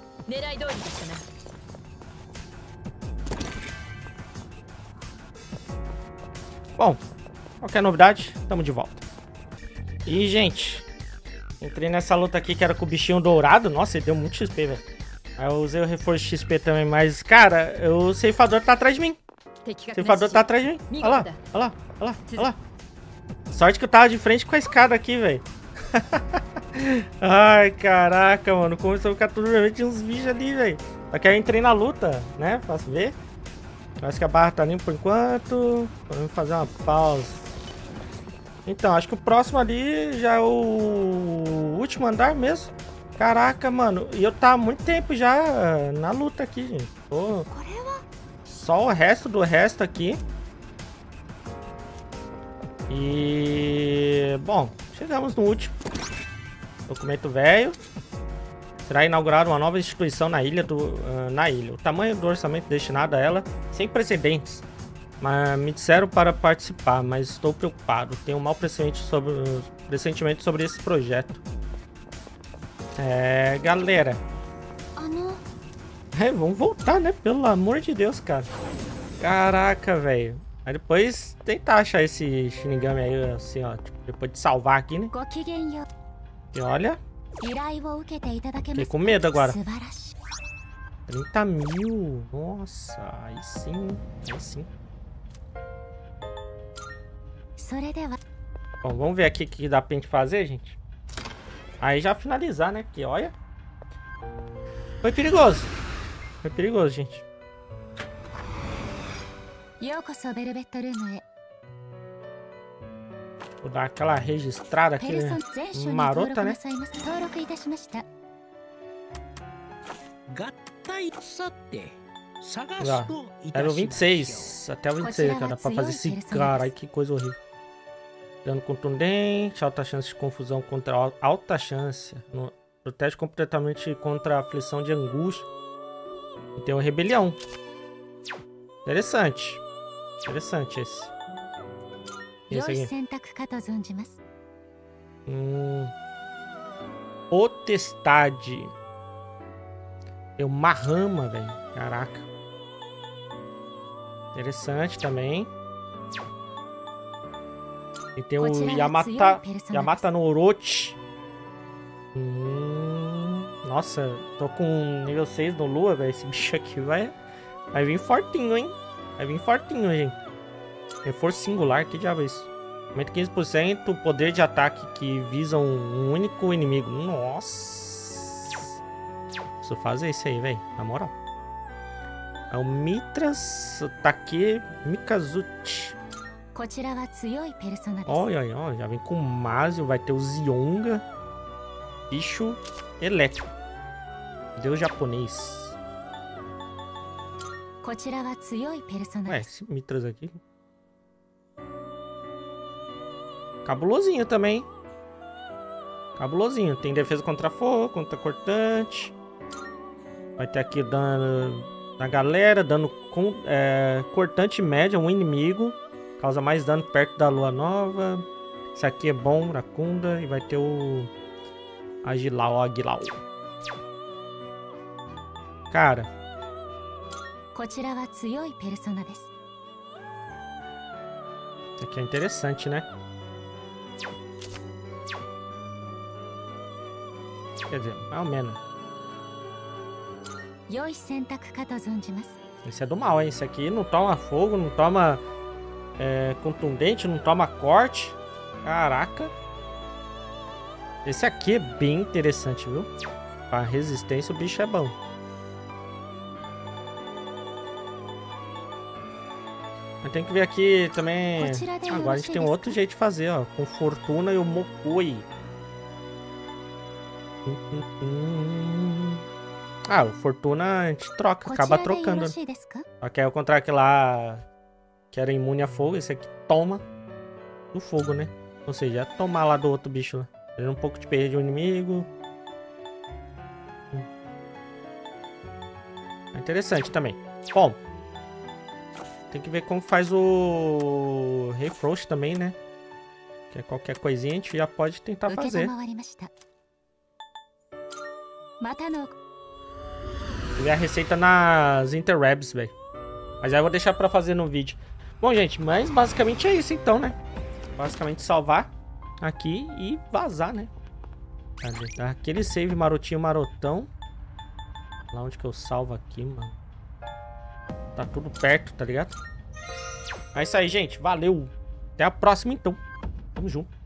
Bom, qualquer novidade, tamo de volta. E, gente, entrei nessa luta aqui que era com o bichinho dourado. Nossa, ele deu muito XP, velho. Aí eu usei o reforço XP também, mas, cara, o ceifador tá atrás de mim. O ceifador tá atrás de mim. Olha lá, olha lá, olha lá, olha lá. Sorte que eu tava de frente com a escada aqui, velho. Ai, caraca, mano. Começou a ficar tudo vermelho. Tinha uns bichos ali, velho. Só que aí eu entrei na luta, né? Posso ver? Parece que a barra tá limpa por enquanto. Vamos fazer uma pausa. Então, acho que o próximo ali já é o último andar mesmo. Caraca, mano. E eu tá há muito tempo já na luta aqui, gente. Pô, só o resto do resto aqui. E... bom, chegamos no último. Documento velho. Será inaugurada uma nova instituição na ilha. O tamanho do orçamento destinado a ela, sem precedentes. Mas me disseram para participar, mas estou preocupado. Tenho um mau pressentimento sobre esse projeto. Galera. Vamos voltar, né? Pelo amor de Deus, cara. Caraca, velho. Aí depois tentar achar esse Shinigami aí, assim, ó. Tipo, depois de salvar aqui, né? E olha. Fiquei com medo agora. 30 mil. Nossa, aí sim. Aí sim. Bom, vamos ver aqui o que dá pra gente fazer, gente. Aí já finalizar, né? Porque olha. Foi perigoso. Foi perigoso, gente. Vou dar aquela registrada aqui, né? Marota, né? Era o 26. Até o 26, cara. Dá pra fazer esse cara. Ai, que coisa horrível. Dano contundente, alta chance de confusão contra alta chance. Protege completamente contra a aflição de angústia. E tem uma rebelião. Interessante. Interessante esse. Esse aqui. Potestade. Tem uma rama, velho. Caraca. Interessante também. E tem o Yamata no Orochi. Nossa, tô com nível 6 no Lua, velho. Esse bicho aqui vai vir fortinho, hein? Vai vir fortinho, gente. Reforço singular, que diabo é isso? Aumenta 15% poder de ataque que visa um único inimigo. Nossa. Preciso fazer isso aí, velho. Na moral. É o Mitras Take Mikazuchi. Olha, olha, já vem com o Mazio, vai ter o Zionga. Bicho elétrico. Deus japonês. Ué, esse Mitras aqui. Cabulosinho também. Cabulosinho. Tem defesa contra fogo, contra cortante. Vai ter aqui dano na galera. Dano cortante média, um inimigo. Causa mais dano perto da lua nova. Esse aqui é bom, Racunda. E vai ter o Agilau. Cara. Esse aqui é interessante, né? Quer dizer, mais ou menos. Esse é do mal, hein? Esse aqui não toma fogo, não toma contundente, não toma corte. Caraca. Esse aqui é bem interessante, viu? Pra resistência o bicho é bom. Mas tem que ver aqui também. Agora a gente tem um outro jeito de fazer, ó. Com Fortuna e o Mokoi. Ah, o Fortuna a gente troca, acaba trocando. Só que aí ao contrário que lá que era imune a fogo, esse aqui toma do fogo, né? Ou seja, é tomar lá do outro bicho lá. Um pouco de perda de um inimigo. É interessante também. Bom, tem que ver como faz o Rei Frost também, né? Que é qualquer coisinha a gente já pode tentar fazer. Vou ver a receita nas Interwebs, velho. Mas aí eu vou deixar pra fazer no vídeo. Bom, gente, mas basicamente é isso então, né? Basicamente salvar aqui e vazar, né? Cadê? Aquele save marotinho marotão. Lá onde que eu salvo aqui, mano. Tá tudo perto, tá ligado? É isso aí, gente. Valeu. Até a próxima, então. Tamo junto.